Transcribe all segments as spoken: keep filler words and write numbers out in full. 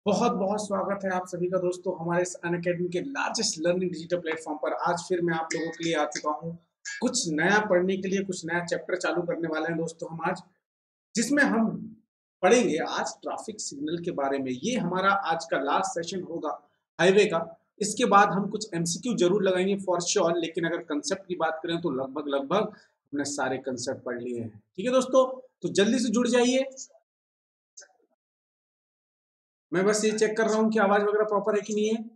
बहुत बहुत स्वागत है आप सभी का दोस्तों हमारे इस अनअकैडमी के लार्जेस्ट लर्निंग डिजिटल प्लेटफॉर्म पर। आज फिर मैं आप लोगों के लिए आ चुका हूँ कुछ नया पढ़ने के लिए। कुछ नया चैप्टर चालू करने वाले हैं दोस्तों हम आज, जिसमें हम पढ़ेंगे आज ट्रैफिक सिग्नल के बारे में। ये हमारा आज का लास्ट सेशन होगा हाईवे का। इसके बाद हम कुछ एमसीक्यू जरूर लगाएंगे फॉर श्योर, लेकिन अगर कंसेप्ट की बात करें तो लगभग लगभग हमने सारे कंसेप्ट पढ़ लिए हैं। ठीक है दोस्तों, तो जल्दी से जुड़ जाइए। मैं बस ये चेक कर रहा हूँ कि आवाज वगैरह प्रॉपर है कि नहीं है।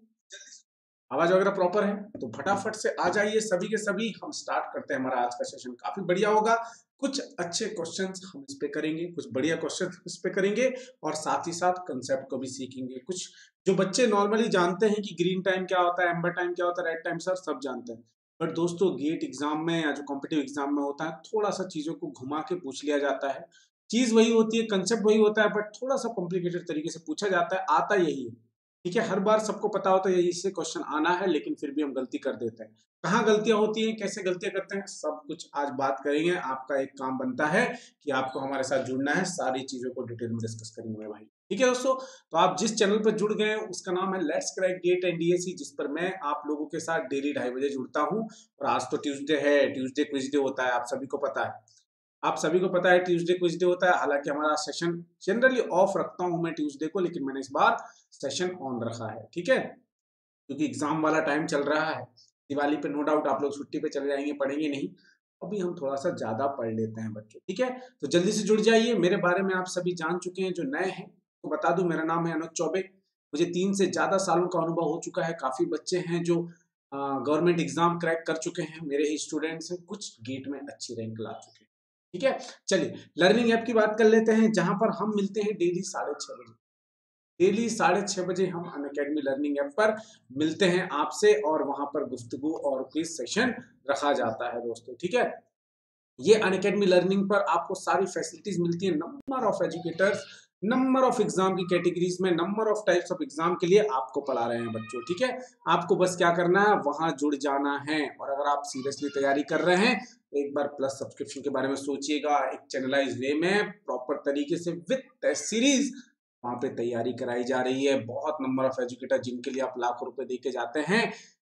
आवाज वगैरह प्रॉपर है तो फटाफट से आ जाइए सभी के सभी। हम स्टार्ट करते हैं हमारा आज का सेशन। काफी बढ़िया होगा। कुछ अच्छे क्वेश्चंस हम इस पे करेंगे, कुछ बढ़िया क्वेश्चंस इस पे करेंगे और साथ ही साथ कंसेप्ट को भी सीखेंगे। कुछ जो बच्चे नॉर्मली जानते हैं कि ग्रीन टाइम क्या होता है, एम्बर टाइम क्या होता है, रेड टाइम, सर सब जानते हैं। बट दोस्तों गेट एग्जाम में या जो कॉम्पिटिटिव एग्जाम में होता है, थोड़ा सा चीजों को घुमा के पूछ लिया जाता है। चीज वही होती है, कंसेप्ट वही होता है, बट थोड़ा सा कॉम्प्लिकेटेड तरीके से पूछा जाता है। आता यही है, ठीक है। हर बार सबको पता होता है यही से क्वेश्चन आना है, लेकिन फिर भी हम गलती कर देते हैं। कहाँ गलतियां होती हैं, कैसे गलतियां करते हैं, सब कुछ आज बात करेंगे। आपका एक काम बनता है कि आपको हमारे साथ जुड़ना है, सारी चीजों को डिटेल में डिस्कस करेंगे मेरे भाई। ठीक है दोस्तों, तो आप जिस चैनल पर जुड़ गए हैं उसका नाम है let's crack GATE and DSC, जिस पर मैं आप लोगों के साथ डेली ढाई बजे जुड़ता हूँ। और आज तो ट्यूसडे है, ट्यूसडे क्विज डे होता है, आप सभी को पता है। आप सभी को पता है ट्यूसडे क्विज डे होता है। हालांकि हमारा सेशन जनरली ऑफ रखता हूं मैं ट्यूसडे को, लेकिन मैंने इस बार सेशन ऑन रखा है, ठीक है, क्योंकि एग्जाम वाला टाइम चल रहा है। दिवाली पे नो डाउट आप लोग छुट्टी पे चले जाएंगे, पढ़ेंगे नहीं। अभी हम थोड़ा सा ज्यादा पढ़ लेते हैं बच्चों, ठीक है। तो जल्दी से जुड़ जाइए। मेरे बारे में आप सभी जान चुके हैं, जो नए हैं तो बता दूं, मेरा नाम है अनुज चौबे। मुझे तीन से ज्यादा सालों का अनुभव हो चुका है। काफी बच्चे हैं जो गवर्नमेंट एग्जाम क्रैक कर चुके हैं, मेरे ही स्टूडेंट्स हैं। कुछ गेट में अच्छी रैंक ला चुके हैं, ठीक है। चलिए लर्निंग ऐप की बात कर लेते हैं, जहां पर हम मिलते हैं डेली साढ़े छह बजे। डेली साढ़े छह बजे हम अनअकैडमी लर्निंग ऐप पर मिलते हैं आपसे, और वहां पर गुफ्तगू और क्विज सेशन रखा जाता है दोस्तों, ठीक है। ये अनअकैडमी लर्निंग पर आपको सारी फैसिलिटीज मिलती है। Number of educators, number of exam की कैटेगरीज में, number of types of exam के लिए आपको पढ़ा रहे हैं बच्चों, ठीक है। आपको बस क्या करना है, वहां जुड़ जाना है। और अगर आप सीरियसली तैयारी कर रहे हैं तो एक बार प्लस सब्सक्रिप्शन के बारे में सोचिएगा। एक चैनलाइज वे में प्रॉपर तरीके से विद टेस्ट सीरीज वहां पे तैयारी कराई जा रही है। बहुत नंबर ऑफ एजुकेटर जिनके लिए आप लाखों रुपए दे के जाते हैं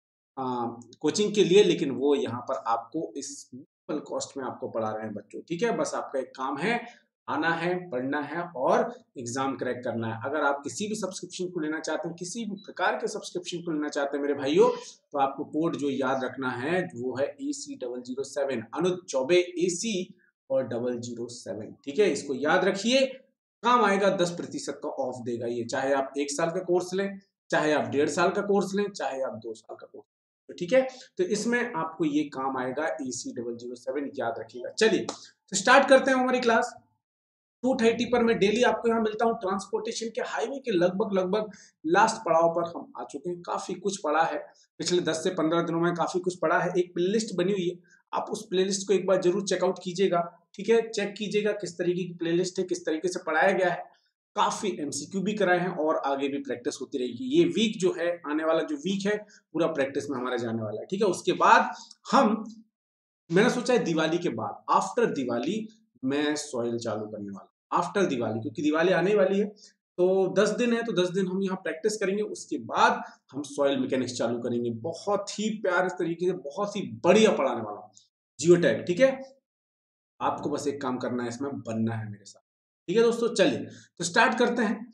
कोचिंग के लिए, लेकिन वो यहाँ पर आपको इस कॉस्ट में आपको पढ़ा रहे हैं बच्चों, ठीक है। बस आपका एक काम है, आना है, पढ़ना है और एग्जाम क्रैक करना है। अगर आप किसी भी सब्सक्रिप्शन को लेना चाहते हैं, किसी भी प्रकार के सब्सक्रिप्शन को लेना चाहते हैं मेरे भाइयों, तो आपको कोड जो याद रखना है वो है A C double zero seven, Anuj Chaubey A C और डबल जीरो सेवन, ठीक है। इसको याद रखिए, काम आएगा। दस प्रतिशत का ऑफ देगा ये, चाहे आप एक साल का कोर्स लें, चाहे आप डेढ़ साल का कोर्स लें, चाहे आप दो साल का कोर्स, तो ठीक है। तो इसमें आपको ये काम आएगा, A C double zero seven, याद रखिएगा। चलिए तो स्टार्ट करते हैं हमारी क्लास। टू थर्टी पर मैं डेली आपको यहाँ मिलता हूँ। ट्रांसपोर्टेशन के हाईवे के लगभग लगभग लास्ट पड़ाव पर हम आ चुके हैं। काफी कुछ पढ़ा है पिछले दस से पंद्रह दिनों में, काफी कुछ पढ़ा है। एक प्लेलिस्ट बनी हुई है, आप उस प्लेलिस्ट को एक बार जरूर चेकआउट कीजिएगा, ठीक है। चेक कीजिएगा किस तरीके की प्लेलिस्ट है, किस तरीके से पढ़ाया गया है। काफी एमसीक्यू भी कराए हैं और आगे भी प्रैक्टिस होती रहेगी। ये वीक जो है, आने वाला जो वीक है, पूरा प्रैक्टिस में हमारा जाने वाला है, ठीक है। उसके बाद हम, मैंने सोचा है दिवाली के बाद, आफ्टर दिवाली मैं सॉइल चालू करने वाला हूं। आफ्टर दिवाली, क्योंकि दिवाली आने वाली है तो दस दिन है, तो दस दिन हम यहाँ प्रैक्टिस करेंगे। उसके बाद हम सॉइल मैकेनिक्स चालू करेंगे। बहुत ही प्यारे तरीके से, बहुत ही बढ़िया पढ़ाने वाला हूँ, जियोटैग, ठीक है। आपको बस एक काम करना है, इसमें बनना है मेरे साथ, ठीक है दोस्तों। चलिए तो स्टार्ट करते हैं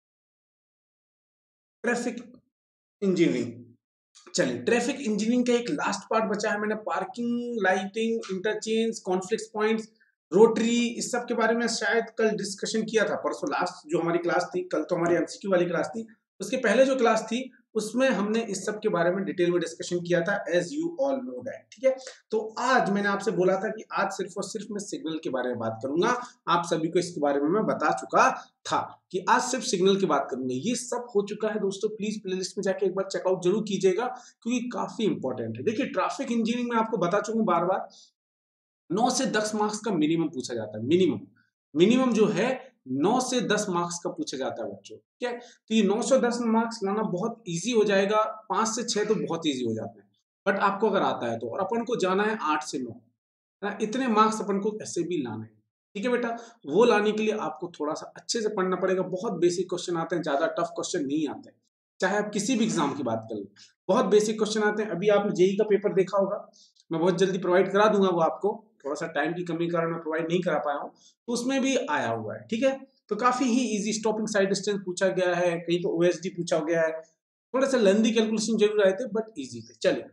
ट्रैफिक इंजीनियरिंग। चलिए ट्रैफिक इंजीनियरिंग का एक लास्ट पार्ट बचा है। मैंने parking, lighting, interchange, conflict points, rotary, इस सब के बारे में शायद कल डिस्कशन किया था। परसों लास्ट जो हमारी क्लास थी, कल तो हमारी एमसीक्यू वाली क्लास थी, उसके पहले जो क्लास थी उसमें हमने इस सब के बारे में डिटेल में डिस्कशन किया था, as you all know that, ठीक है। तो आज मैंने आपसे बोला था कि आज सिर्फ और सिर्फ मैं सिग्नल के बारे में बात करूंगा। आप सभी को इसके बारे में मैं बता चुका था कि आज सिर्फ सिग्नल की बात करूंगा। ये सब हो चुका है दोस्तों। प्लीज प्लेलिस्ट में जाके एक बार चेकआउट जरूर कीजिएगा, क्योंकि काफी इंपॉर्टेंट है। देखिए ट्रैफिक इंजीनियरिंग में आपको बता चुका हूं बार बार, नौ से दस मार्क्स का मिनिमम पूछा जाता है। मिनिमम मिनिमम जो है नौ से दस मार्क्स का पूछा जाता है बच्चों, ठीक है। तो ये नौ से दस मार्क्स लाना बहुत इजी हो जाएगा। पांच से छह तो बहुत इजी हो जाते हैं, बट आपको अगर आता है तो। और अपन को जाना है आठ से नौ, इतने मार्क्स अपन को ऐसे भी लाने हैं। ठीक है बेटा, वो लाने के लिए आपको थोड़ा सा अच्छे से पढ़ना पड़ेगा। बहुत बेसिक क्वेश्चन आते हैं, ज्यादा टफ क्वेश्चन नहीं आते, चाहे आप किसी भी एग्जाम की बात कर लें, बहुत बेसिक क्वेश्चन आते हैं। अभी आपने जेई का पेपर देखा होगा, मैं बहुत जल्दी प्रोवाइड करा दूंगा वो आपको, थोड़ा सा टाइम की कमी के कारण मैं प्रोवाइड नहीं करा पाया हूँ, तो उसमें भी आया हुआ है। ठीक है, तो काफी ही इजी स्टॉपिंग साइड डिस्टेंस पूछा गया है, कहीं तो ओएसडी पूछा गया है, थोड़ा सा लेंथी कैलकुलेशन जरूर आए थे बट इजी थे। चलिए,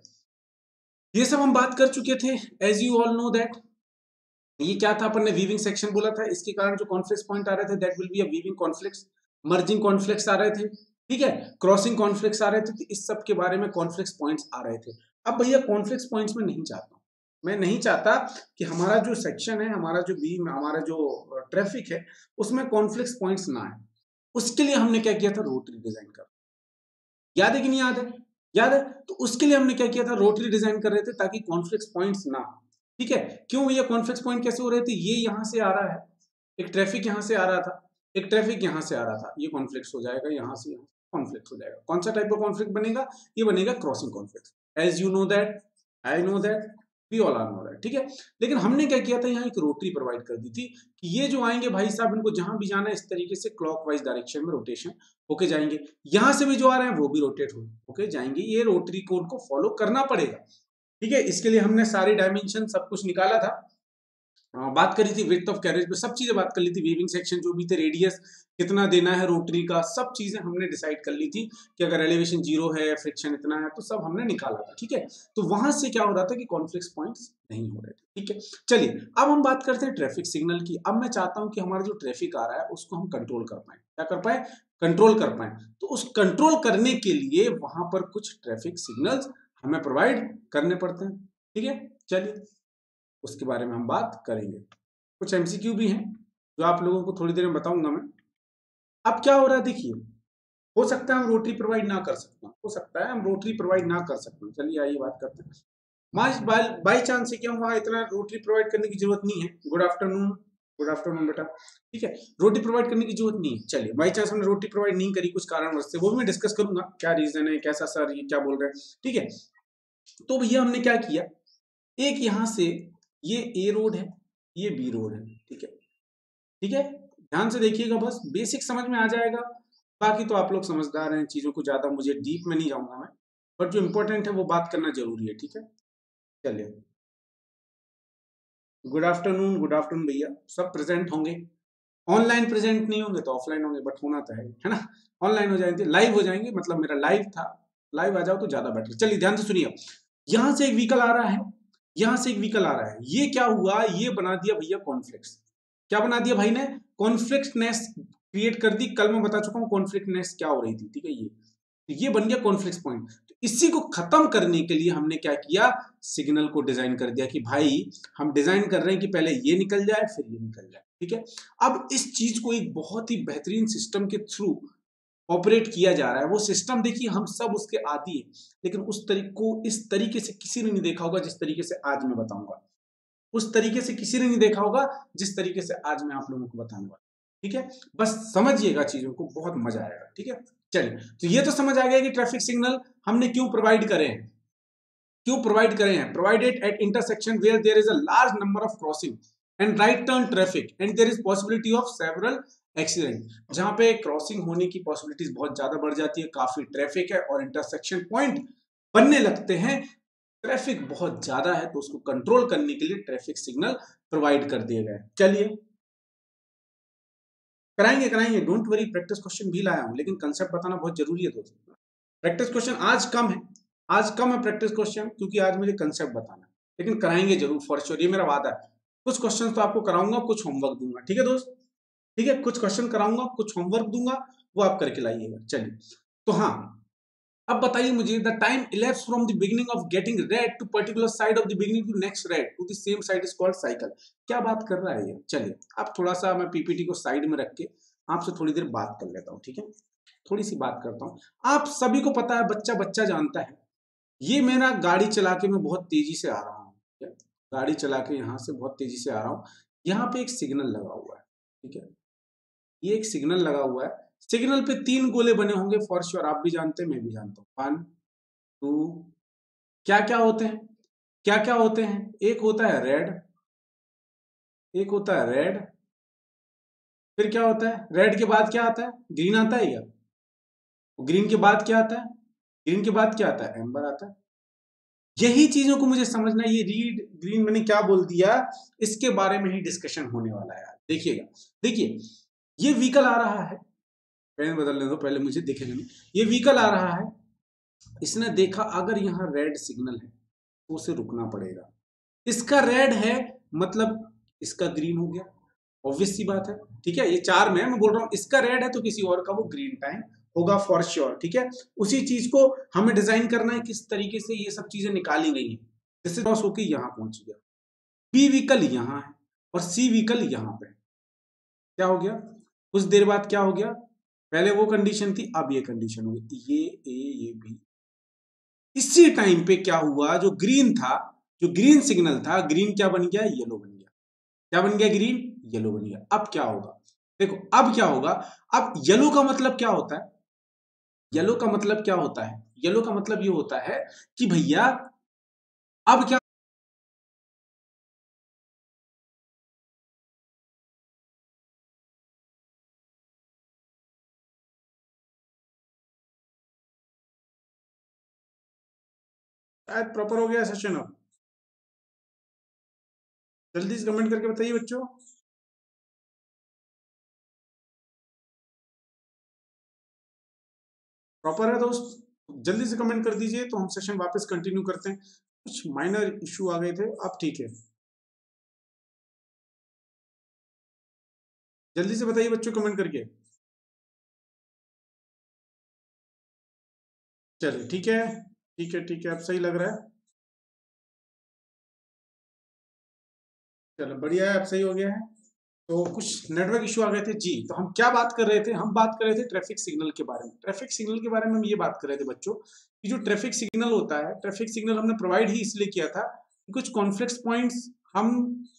ये सब हम बात कर चुके थे। As you all know that ये क्या था, अपन ने वीविंग सेक्शन बोला था, इसके कारण जो कॉन्फ्लिक्ट पॉइंट आ रहे थे that will be a weaving conflicts, merging conflicts आ रहे थे, ठीक है, क्रॉसिंग कॉन्फ्लिक्ट्स आ रहे थे, तो इस सब के बारे में कॉन्फ्लिक्ट पॉइंट्स आ रहे थे। अब भैया कॉन्फ्लिक्ट पॉइंट्स में नहीं चाहता हूं, मैं नहीं चाहता कि हमारा जो सेक्शन है, हमारा जो बीम, हमारा जो ट्रैफिक है, उसमें कॉन्फ्लिक्ट पॉइंट्स ना आए। उसके लिए हमने क्या किया था, रोटरी डिजाइन कर, याद है कि नहीं याद है, याद है, तो उसके लिए हमने क्या किया था, रोटरी डिजाइन कर रहे थे ताकि कॉन्फ्लिक्ट पॉइंट्स ना, ठीक है। क्यों भैया कॉन्फ्लिक्ट पॉइंट कैसे हो रहे थे, ये यहां से आ रहा है, एक ट्रैफिक यहां से आ रहा था, एक ट्रैफिक यहां से आ रहा था, ये कॉन्फ्लिक्ट हो जाएगा, यहां से यहां कॉन्फ्लिक्ट हो जाएगा। कौन सा टाइप का कॉन्फ्लिक्ट बनेगा, ये बनेगा crossing conflict. As you know that, I know that, we all are know that, ठीक है। लेकिन हमने क्या किया था, यहाँ एक रोटरी प्रोवाइड कर दी थी कि ये जो आएंगे भाई साहब, इनको जहां भी जाना है इस तरीके से क्लॉकवाइज डायरेक्शन में रोटेशन होके जाएंगे, यहां से भी जो आ रहे हैं वो भी रोटेट होके जाएंगे, ये रोटरी को उनको फॉलो करना पड़ेगा, ठीक है। इसके लिए हमने सारी डायमेंशन सब कुछ निकाला था, आ, बात करी थी विड्थ ऑफ कैरेज पे, सब चीजें बात कर ली थी, वीविंग सेक्शन जो भी थे, रेडियस कितना देना है रोटरी का, सब चीजें हमने डिसाइड कर ली थी कि अगर एलिवेशन जीरो है, फ्रिक्शन इतना है, तो सब हमने निकाला था, ठीक है। तो वहां से क्या हो रहा था कि कॉन्फ्लिक्ट पॉइंट्स नहीं हो रहे थे, ठीक है। चलिए अब हम बात करते हैं ट्रैफिक सिग्नल की। अब मैं चाहता हूं कि हमारा जो ट्रैफिक आ रहा है उसको हम कंट्रोल कर पाए, क्या कर पाए, कंट्रोल कर पाए। तो उस कंट्रोल करने के लिए वहां पर कुछ ट्रैफिक सिग्नल्स हमें प्रोवाइड करने पड़ते हैं, ठीक है। चलिए उसके बारे में हम बात करेंगे, कुछ एमसीक्यू भी हैं जो आप लोगों को थोड़ी देर में बताऊंगा मैं। अब क्या हो रहा है देखिए, हो सकता है हम रोटरी प्रोवाइड ना कर सकते, हो सकता है हम रोटरी प्रोवाइड ना कर सकते, चलिए आइए बात करते हैं। बाई बाई चांस से क्या हुआ, इतना रोटरी प्रोवाइड करने की जरूरत नहीं है। गुड आफ्टरनून, गुड आफ्टरनून बेटा, ठीक है, रोटी प्रोवाइड करने की जरूरत नहीं है। चलिए बाई चांस हमने रोटी प्रोवाइड नहीं करी कुछ कारणवश से, वो भी मैं डिस्कस करूंगा क्या रीजन है, कैसा सर ये क्या बोल रहे हैं, ठीक है। तो भैया हमने क्या किया, एक यहां से ये ए रोड है, ये बी रोड है, ठीक है, ठीक है, ध्यान से देखिएगा, बस बेसिक समझ में आ जाएगा, बाकी तो आप लोग समझदार हैं, चीजों को ज्यादा मुझे डीप में नहीं जाऊंगा मैं, बट जो इंपॉर्टेंट है वो बात करना जरूरी है, ठीक है। चलिए गुड आफ्टरनून, गुड आफ्टरनून भैया, सब प्रेजेंट होंगे, ऑनलाइन प्रेजेंट नहीं होंगे तो ऑफलाइन होंगे, बट होना तो है है ना, ऑनलाइन हो जाएंगे, लाइव हो जाएंगे, मतलब मेरा लाइव था, लाइव आ जाओ तो ज्यादा बेटर। चलिए ध्यान से सुनिए, यहां से एक व्हीकल आ रहा है, यहां से एक व्हीकल आ रहा है, ये क्या हुआ, ये बना दिया भैया कॉन्फ्लिक्ट, क्या बना दिया भाई ने, कॉन्फ्लिक्टनेस क्रिएट कर दी। कल मैं बता चुका हूं कॉन्फ्लिक्टनेस क्या हो रही थी, ठीक है, ये तो ये बन गया कॉन्फ्लिक्ट पॉइंट। तो इसी को खत्म करने के लिए हमने क्या किया, सिग्नल को डिजाइन कर दिया कि भाई हम डिजाइन कर रहे हैं कि पहले ये निकल जाए फिर ये निकल जाए, ठीक है। अब इस चीज को एक बहुत ही बेहतरीन सिस्टम के थ्रू ऑपरेट किया जा रहा है। वो सिस्टम देखिए हम सब उसके आदी है, लेकिन उस तरीके को इस तरीके से किसी ने नहीं देखा होगा जिस तरीके से आज मैं बताऊंगा, उस तरीके से किसी ने नहीं देखा होगा जिस तरीके से आज मैं आप लोगों को बताऊंगा, ठीक है। बस समझिएगा चीजों को, बहुत मजा आएगा, ठीक है। चलिए तो ये तो समझ आ गया कि ट्रैफिक सिग्नल हमने क्यों प्रोवाइड करे हैं, क्यों प्रोवाइड करे हैं, provided at intersection where there is a large number of crossing and right turn traffic and there is possibility of several accident, जहां पे क्रॉसिंग होने की पॉसिबिलिटीज बहुत ज्यादा बढ़ जाती है, काफी ट्रैफिक है और इंटरसेक्शन पॉइंट बनने लगते हैं, ट्रैफिक बहुत ज्यादा है, तो उसको कंट्रोल करने के लिए ट्रैफिक सिग्नल प्रोवाइड कर दिए गए। चलिए कराएंगे कराएंगे, डोंट वरी, प्रैक्टिस क्वेश्चन भी लाया हूं, लेकिन कंसेप्ट बताना बहुत जरूरी है दोस्तों। प्रैक्टिस क्वेश्चन आज कम है, आज कम है प्रैक्टिस क्वेश्चन, क्योंकि आज मुझे कंसेप्ट बताना है, लेकिन कराएंगे जरूर फॉर श्योर, ये मेरा वादा है। कुछ क्वेश्चन तो आपको कराऊंगा, कुछ होमवर्क दूंगा, ठीक है दोस्त, ठीक है, कुछ क्वेश्चन कराऊंगा, कुछ होमवर्क दूंगा, वो आप करके लाइएगा। चलिए तो हाँ, अब बताइए मुझे, the time elapse from the beginning of getting red to particular side of the beginning to next red to the same side is called cycle, क्या बात कर रहा है ये। चलिए अब थोड़ा सा मैं पीपीटी को साइड में रख के आपसे थोड़ी देर बात कर लेता हूँ, ठीक है, थोड़ी सी बात करता हूँ। आप सभी को पता है, बच्चा बच्चा जानता है, ये मेरा गाड़ी चला के मैं बहुत तेजी से आ रहा हूँ, गाड़ी चला के यहाँ से बहुत तेजी से आ रहा हूँ, यहाँ पे एक सिग्नल लगा हुआ है, ठीक है, ये एक सिग्नल लगा हुआ है, सिग्नल पे तीन गोले बने होंगे फॉर श्योर, आप भी जानते हैं मैं भी जानता हूँ, वन टू, क्या क्या होते हैं, क्या क्या होते हैं, एक होता है रेड, एक होता है रेड, फिर क्या होता है, रेड के बाद क्या आता है, ग्रीन आता है या ग्रीन के बाद क्या आता है, ग्रीन के बाद क्या आता है, एम्बर आता है। यही चीजों को मुझे समझना, ये रीड ग्रीन मैंने क्या बोल दिया, इसके बारे में ही डिस्कशन होने वाला है। देखिएगा, देखिए ये व्हीकल आ रहा है, पेन बदलने दो पहले मुझे, देखेगा नहीं, ये व्हीकल आ रहा है, इसने देखा अगर यहाँ रेड सिग्नल है तो उसे रुकना पड़ेगा। इसका रेड है मतलब इसका ग्रीन हो गया, ऑब्वियस सी बात है, ठीक है। ये चार में मैं बोल रहा हूं, इसका रेड है तो किसी और का वो ग्रीन टाइम होगा फॉर श्योर, ठीक है। उसी चीज को हमें डिजाइन करना है, किस तरीके से ये सब चीजें निकाली गई है। जैसे क्रॉस होके यहाँ पहुंच गया, बी व्हीकल यहाँ है और सी व्हीकल यहाँ पे, क्या हो गया, कुछ देर बाद क्या हो गया, पहले वो कंडीशन थी, अब ये कंडीशन हो गई, ये ए ये बी। इसी टाइम पे क्या हुआ, जो ग्रीन था, जो ग्रीन सिग्नल था, ग्रीन क्या बन गया, येलो बन गया। क्या बन गया, ग्रीन येलो बन गया। अब क्या होगा, देखो अब क्या होगा, अब येलो का मतलब क्या होता है, येलो का मतलब क्या होता है, येलो का मतलब ये होता है कि भैया अब क्या, शायद प्रॉपर हो गया सेशन। अब जल्दी से कमेंट करके बताइए बच्चों, प्रॉपर है दोस्त, जल्दी से कमेंट कर दीजिए तो हम सेशन वापस कंटिन्यू करते हैं। कुछ माइनर इशू आ गए थे, अब ठीक है, जल्दी से बताइए बच्चों कमेंट करके। चलिए ठीक है, ठीक है, ठीक है, अब सही लग रहा है, चलो बढ़िया है, अब सही हो गया है। तो कुछ नेटवर्क इशू आ गए थे जी। तो हम क्या बात कर रहे थे, हम बात कर रहे थे ट्रैफिक सिग्नल के बारे में। ट्रैफिक सिग्नल के बारे में हम ये बात कर रहे थे बच्चों कि जो ट्रैफिक सिग्नल होता है, ट्रैफिक सिग्नल हमने प्रोवाइड ही इसलिए किया था कि कुछ कॉन्फ्लिक्ट पॉइंट्स हम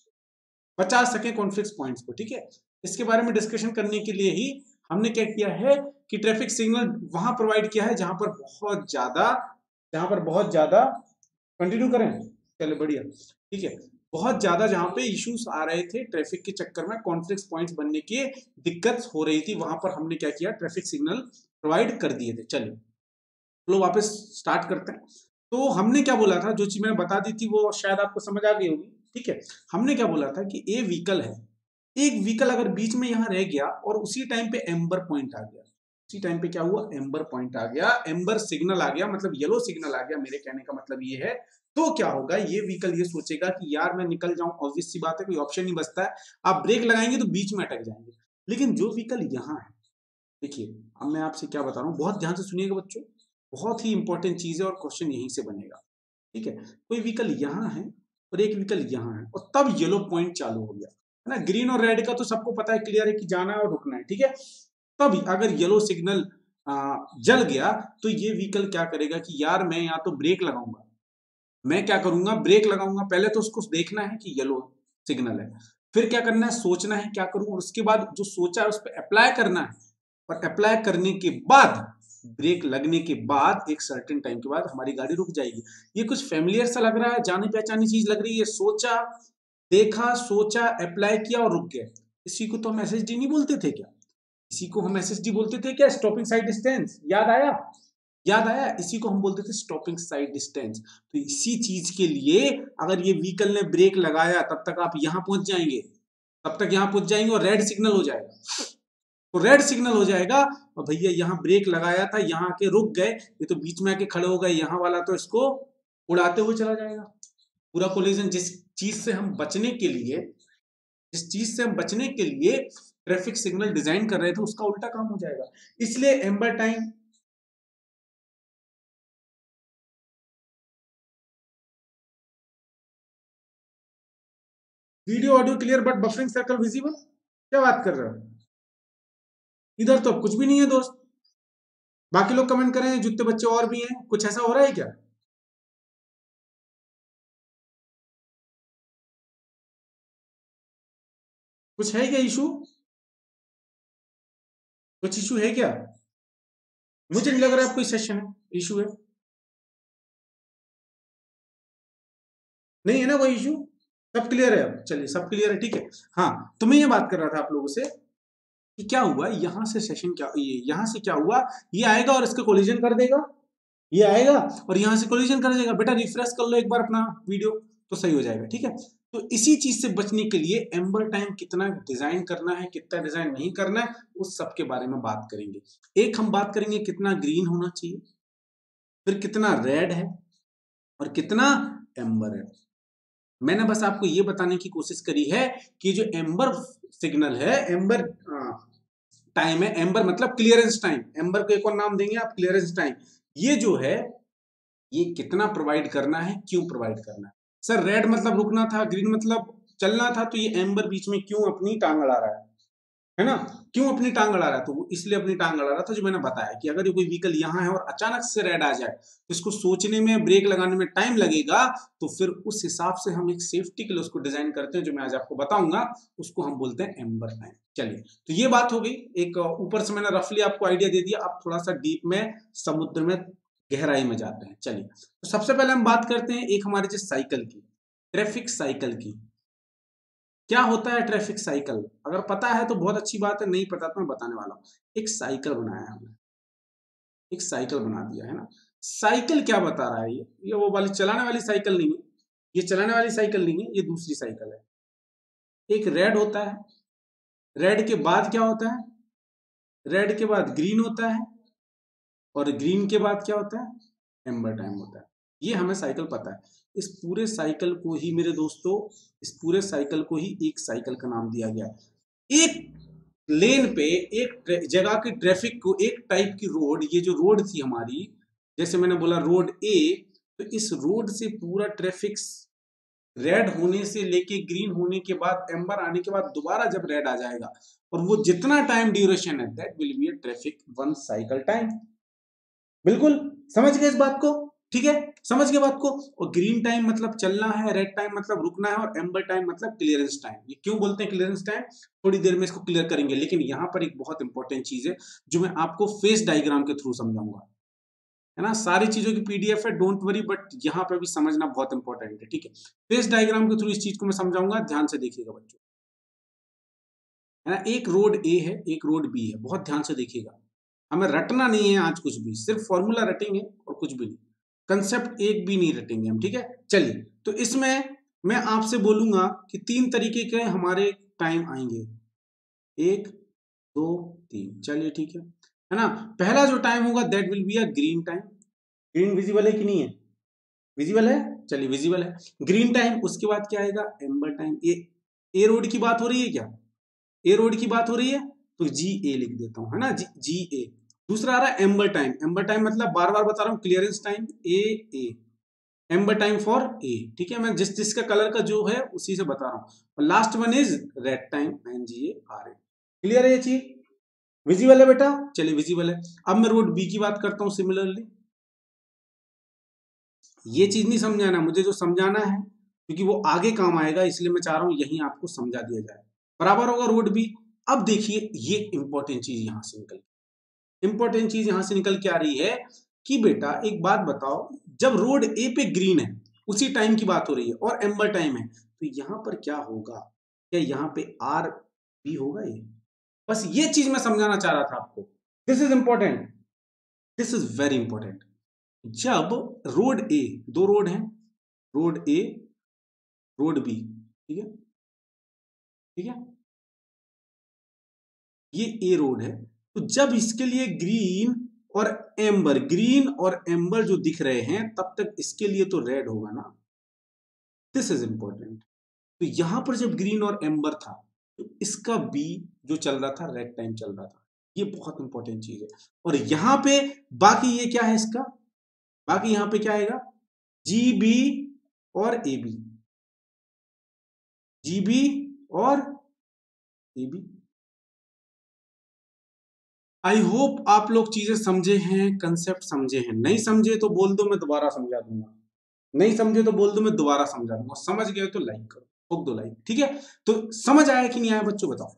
बचा सके, कॉन्फ्लिक्ट पॉइंट्स को, ठीक है। इसके बारे में डिस्कशन करने के लिए ही हमने क्या किया है कि ट्रैफिक सिग्नल वहां प्रोवाइड किया है जहां पर बहुत ज्यादा, जहां पर बहुत ज्यादा, कंटिन्यू करें, चले बढ़िया, ठीक है, बहुत ज्यादा जहां पे इश्यूज आ रहे थे ट्रैफिक के चक्कर में, कॉन्फ्लिक्ट पॉइंट्स बनने की दिक्कत हो रही थी, वहां पर हमने क्या किया, ट्रैफिक सिग्नल प्रोवाइड कर दिए थे। चलिए तो वापस स्टार्ट करते हैं। तो हमने क्या बोला था, जो चीज मैंने बता दी थी वो शायद आपको समझ आ गई होगी, ठीक है। हमने क्या बोला था कि ए व्हीकल है, एक व्हीकल अगर बीच में यहां रह गया और उसी टाइम पे एम्बर पॉइंट आ गया, उसी टाइम पे क्या हुआ, एम्बर पॉइंट आ गया, एम्बर सिग्नल आ गया, मतलब येलो सिग्नल आ गया, मेरे कहने का मतलब ये है। तो क्या होगा, ये व्हीकल ये सोचेगा कि यार मैं निकल जाऊं, ऑब्वियस सी बात है, कोई ऑप्शन नहीं बचता है, आप ब्रेक लगाएंगे तो बीच में अटक जाएंगे। लेकिन जो व्हीकल यहाँ है, देखिए अब मैं आपसे क्या बता रहा हूँ, बहुत ध्यान से सुनिएगा बच्चों, बहुत ही इंपॉर्टेंट चीज है और क्वेश्चन यहीं से बनेगा, ठीक है। कोई व्हीकल यहाँ है और एक व्हीकल यहाँ है और तब येलो पॉइंट चालू हो गया, है ना। ग्रीन और रेड का तो सबको पता है, क्लियर है कि जाना है और रुकना है, ठीक है। तब अगर येलो सिग्नल जल गया तो ये व्हीकल क्या करेगा कि यार मैं या तो ब्रेक लगाऊंगा, मैं क्या करूंगा, ब्रेक लगाऊंगा, पहले तो उसको देखना है कि येलो सिग्नल है, फिर क्या करना है, सोचना है क्या करूं, और उसके बाद जो सोचा है उस पर अप्लाई करना है, और अप्लाई करने के बाद, ब्रेक लगने के बाद एक सर्टेन टाइम के बाद हमारी गाड़ी रुक जाएगी। ये कुछ फेमिलियर सा लग रहा है, जानी पहचानी चीज लग रही है, सोचा, देखा, सोचा, अप्लाई किया और रुक गए, इसी को तो हम एस एस डी नहीं बोलते थे क्या, इसी को हम एस एस डी बोलते थे क्या, स्टॉपिंग साइड डिस्टेंस, याद आया, याद आया, इसी को हम बोलते थे स्टॉपिंग साइड डिस्टेंस। तो इसी चीज के लिए अगर ये व्हीकल ने ब्रेक लगाया तब तक आप यहां पहुंच जाएंगे, तब तक यहां पहुंच जाएंगे और रेड सिग्नल हो जाएगा, तो रेड सिग्नल हो जाएगा और भैया यहाँ ब्रेक लगाया था, यहाँ आके रुक गए, ये तो बीच में आके खड़े हो गए, यहाँ वाला तो इसको उड़ाते हुए चला जाएगा। पूरा कोलिजन, जिस चीज से हम बचने के लिए, जिस चीज से हम बचने के लिए ट्रैफिक सिग्नल डिजाइन कर रहे थे उसका उल्टा काम हो जाएगा। इसलिए amber time, video audio clear but buffering circle visible, क्या बात कर रहे हो, इधर तो कुछ भी नहीं है दोस्त। बाकी लोग कमेंट करें, जितने बच्चे और भी हैं, कुछ ऐसा हो रहा है क्या, कुछ है क्या इशू, कुछ इशू है क्या, मुझे नहीं लग रहा है कोई सेशन है, इशू है, नहीं है ना कोई इशू। सब क्लियर है? अब चलिए सब क्लियर है, ठीक है। हाँ, तो मैं ये बात कर रहा था आप लोगों से कि क्या हुआ यहां से सेशन, क्या ये यहां से क्या हुआ, ये आएगा और इसका कोलिजन कर देगा, ये आएगा और यहां से कोलिजन कर देगा। बेटा रिफ्रेश कर लो एक बार अपना वीडियो तो सही हो जाएगा, ठीक है। तो इसी चीज से बचने के लिए एम्बर टाइम कितना डिजाइन करना है, कितना डिजाइन नहीं करना है, उस सब के बारे में बात करेंगे। एक हम बात करेंगे कितना ग्रीन होना चाहिए, फिर कितना रेड है और कितना एम्बर है। मैंने बस आपको ये बताने की कोशिश करी है कि जो एम्बर सिग्नल है, एम्बर टाइम है, एम्बर मतलब क्लियरेंस टाइम, एम्बर को एक और नाम देंगे आप क्लियरेंस टाइम, ये जो है ये कितना प्रोवाइड करना है, क्यों प्रोवाइड करना है। सर रेड मतलब रुकना था, ग्रीन मतलब चलना था, तो ये एम्बर बीच में क्यों अपनी टांग अड़ा रहा है, है ना, क्यों अपनी टांग अड़ा रहा है? तो वो इसलिए अपनी टांग अड़ा रहा था जो मैंने बताया कि अगर ये कोई व्हीकल यहाँ है और अचानक से रेड आ जाए तो इसको सोचने में, ब्रेक लगाने में टाइम लगेगा, तो फिर उस हिसाब से हम एक सेफ्टी के लिए उसको डिजाइन करते हैं, जो मैं आज आपको बताऊंगा, उसको हम बोलते हैं एम्बर टाइम। चलिए, तो ये बात हो गई, एक ऊपर से मैंने रफली आपको आइडिया दे दिया, अब थोड़ा सा डीप में, समुद्र में, गहराई में जाते हैं। चलिए, तो सबसे पहले हम बात करते हैं एक हमारे जो साइकिल की, ट्रैफिक साइकिल की। क्या होता है ट्रैफिक साइकिल? अगर पता है तो बहुत अच्छी बात है, नहीं पता तो मैं बताने वाला हूं। एक साइकिल बनाया हमने, एक साइकिल बना दिया है ना। साइकिल क्या बता रहा है? ये ये वो वाली चलाने वाली साइकिल नहीं है, ये चलाने वाली साइकिल नहीं है, ये दूसरी साइकिल है। एक रेड होता है, रेड के बाद क्या होता है? रेड के बाद ग्रीन होता है, और ग्रीन के बाद क्या होता है? एम्बर टाइम होता है। ये हमें साइकिल पता है। इस पूरे साइकिल को ही मेरे दोस्तों, इस पूरे साइकिल को ही एक साइकिल का नाम दिया गया है। एक लेन पे, एक जगह की ट्रैफिक को, एक टाइप की रोड, ये जो रोड थी हमारी, जैसे मैंने बोला रोड ए, तो इस रोड से पूरा ट्रैफिक रेड होने से लेके ग्रीन होने के बाद, एम्बर आने के बाद दोबारा जब रेड आ जाएगा, और वो जितना टाइम ड्यूरेशन है, that will be a traffic one cycle time. बिल्कुल समझ गए इस बात को, ठीक है, समझ गए बात को। और ग्रीन टाइम मतलब चलना है, रेड टाइम मतलब रुकना है, और एम्बर टाइम मतलब क्लियरेंस टाइम। ये क्यों बोलते हैं क्लियरेंस टाइम, थोड़ी देर में इसको क्लियर करेंगे, लेकिन यहाँ पर एक बहुत इंपॉर्टेंट चीज है जो मैं आपको फेस डायग्राम के थ्रू समझाऊंगा, है ना। सारी चीजों की पीडीएफ है, डोंट वरी, बट यहाँ पर भी समझना बहुत इंपॉर्टेंट है, ठीक है। फेस डायग्राम के थ्रू इस चीज को मैं समझाऊंगा, ध्यान से देखिएगा बच्चों, है ना। एक रोड ए है, एक रोड बी है, बहुत ध्यान से देखिएगा, हमें रटना नहीं है आज कुछ भी, सिर्फ फॉर्मूला रटेंगे और कुछ भी नहीं, कंसेप्ट एक भी नहीं रटेंगे हम, ठीक है। चलिए, तो इसमें मैं आपसे बोलूंगा कि तीन तरीके के हमारे टाइम आएंगे, एक, दो, तीन, चलिए ठीक है, है ना। पहला जो टाइम होगा that will be a green time. Green visible है कि नहीं है? विजिबल है, चलिए विजिबल है, ग्रीन टाइम। उसके बाद क्या आएगा? Amber time. A A road की बात हो रही है क्या? ए रोड की बात हो रही है, तो जी ए लिख देता हूं, है ना, जी जी ए। दूसरा आ रहा है एम्बर टाइम। एम्बर टाइम मतलब बार बार बता रहा हूं, clearance time, A A, amber time for A, ठीक है। मैं जिस जिसका कलर का जो है उसी से बता रहा हूं। और last one is red time, and G A R A. Clear है ये चीज? विजिबल है बेटा? चलिए विजिबल है। अब मैं रोड बी की बात करता हूं सिमिलरली। ये चीज नहीं समझाना मुझे, जो समझाना है क्योंकि वो आगे काम आएगा, इसलिए मैं चाह रहा हूं यही आपको समझा दिया जाए। बराबर होगा रोड बी। अब देखिए, ये इंपॉर्टेंट चीज यहां से निकल इंपॉर्टेंट चीज यहां से निकल के आ रही है कि बेटा एक बात बताओ, जब रोड ए पे ग्रीन है, उसी टाइम की बात हो रही है, और एम्बर टाइम है, तो यहां पर क्या होगा? क्या यहां पे आर बी होगा? ये बस ये चीज मैं समझाना चाह रहा था आपको। This is important, this is very important. जब रोड ए, दो रोड हैं, रोड ए, रोड बी, ठीक है, ठीक है, ये ए रोड है, तो जब इसके लिए ग्रीन और एम्बर, ग्रीन और एम्बर जो दिख रहे हैं, तब तक इसके लिए तो रेड होगा ना। This is important. तो यहां पर जब ग्रीन और एम्बर था, तो इसका बी जो चल रहा था, रेड टाइम चल रहा था। ये बहुत इंपॉर्टेंट चीज है। और यहां पे बाकी ये क्या है इसका, बाकी यहां पे क्या आएगा? जी बी और ए बी, जी बी और ए बी। आई होप आप लोग चीजें समझे हैं, कंसेप्ट समझे हैं। नहीं समझे तो बोल दो, मैं दोबारा समझा दूंगा। नहीं समझे तो बोल दो, मैं दोबारा समझा दूंगा। समझ गए तो लाइक करो, ठोक दो लाइक, ठीक है। तो समझ आया कि नहीं आया बच्चों, बताओ,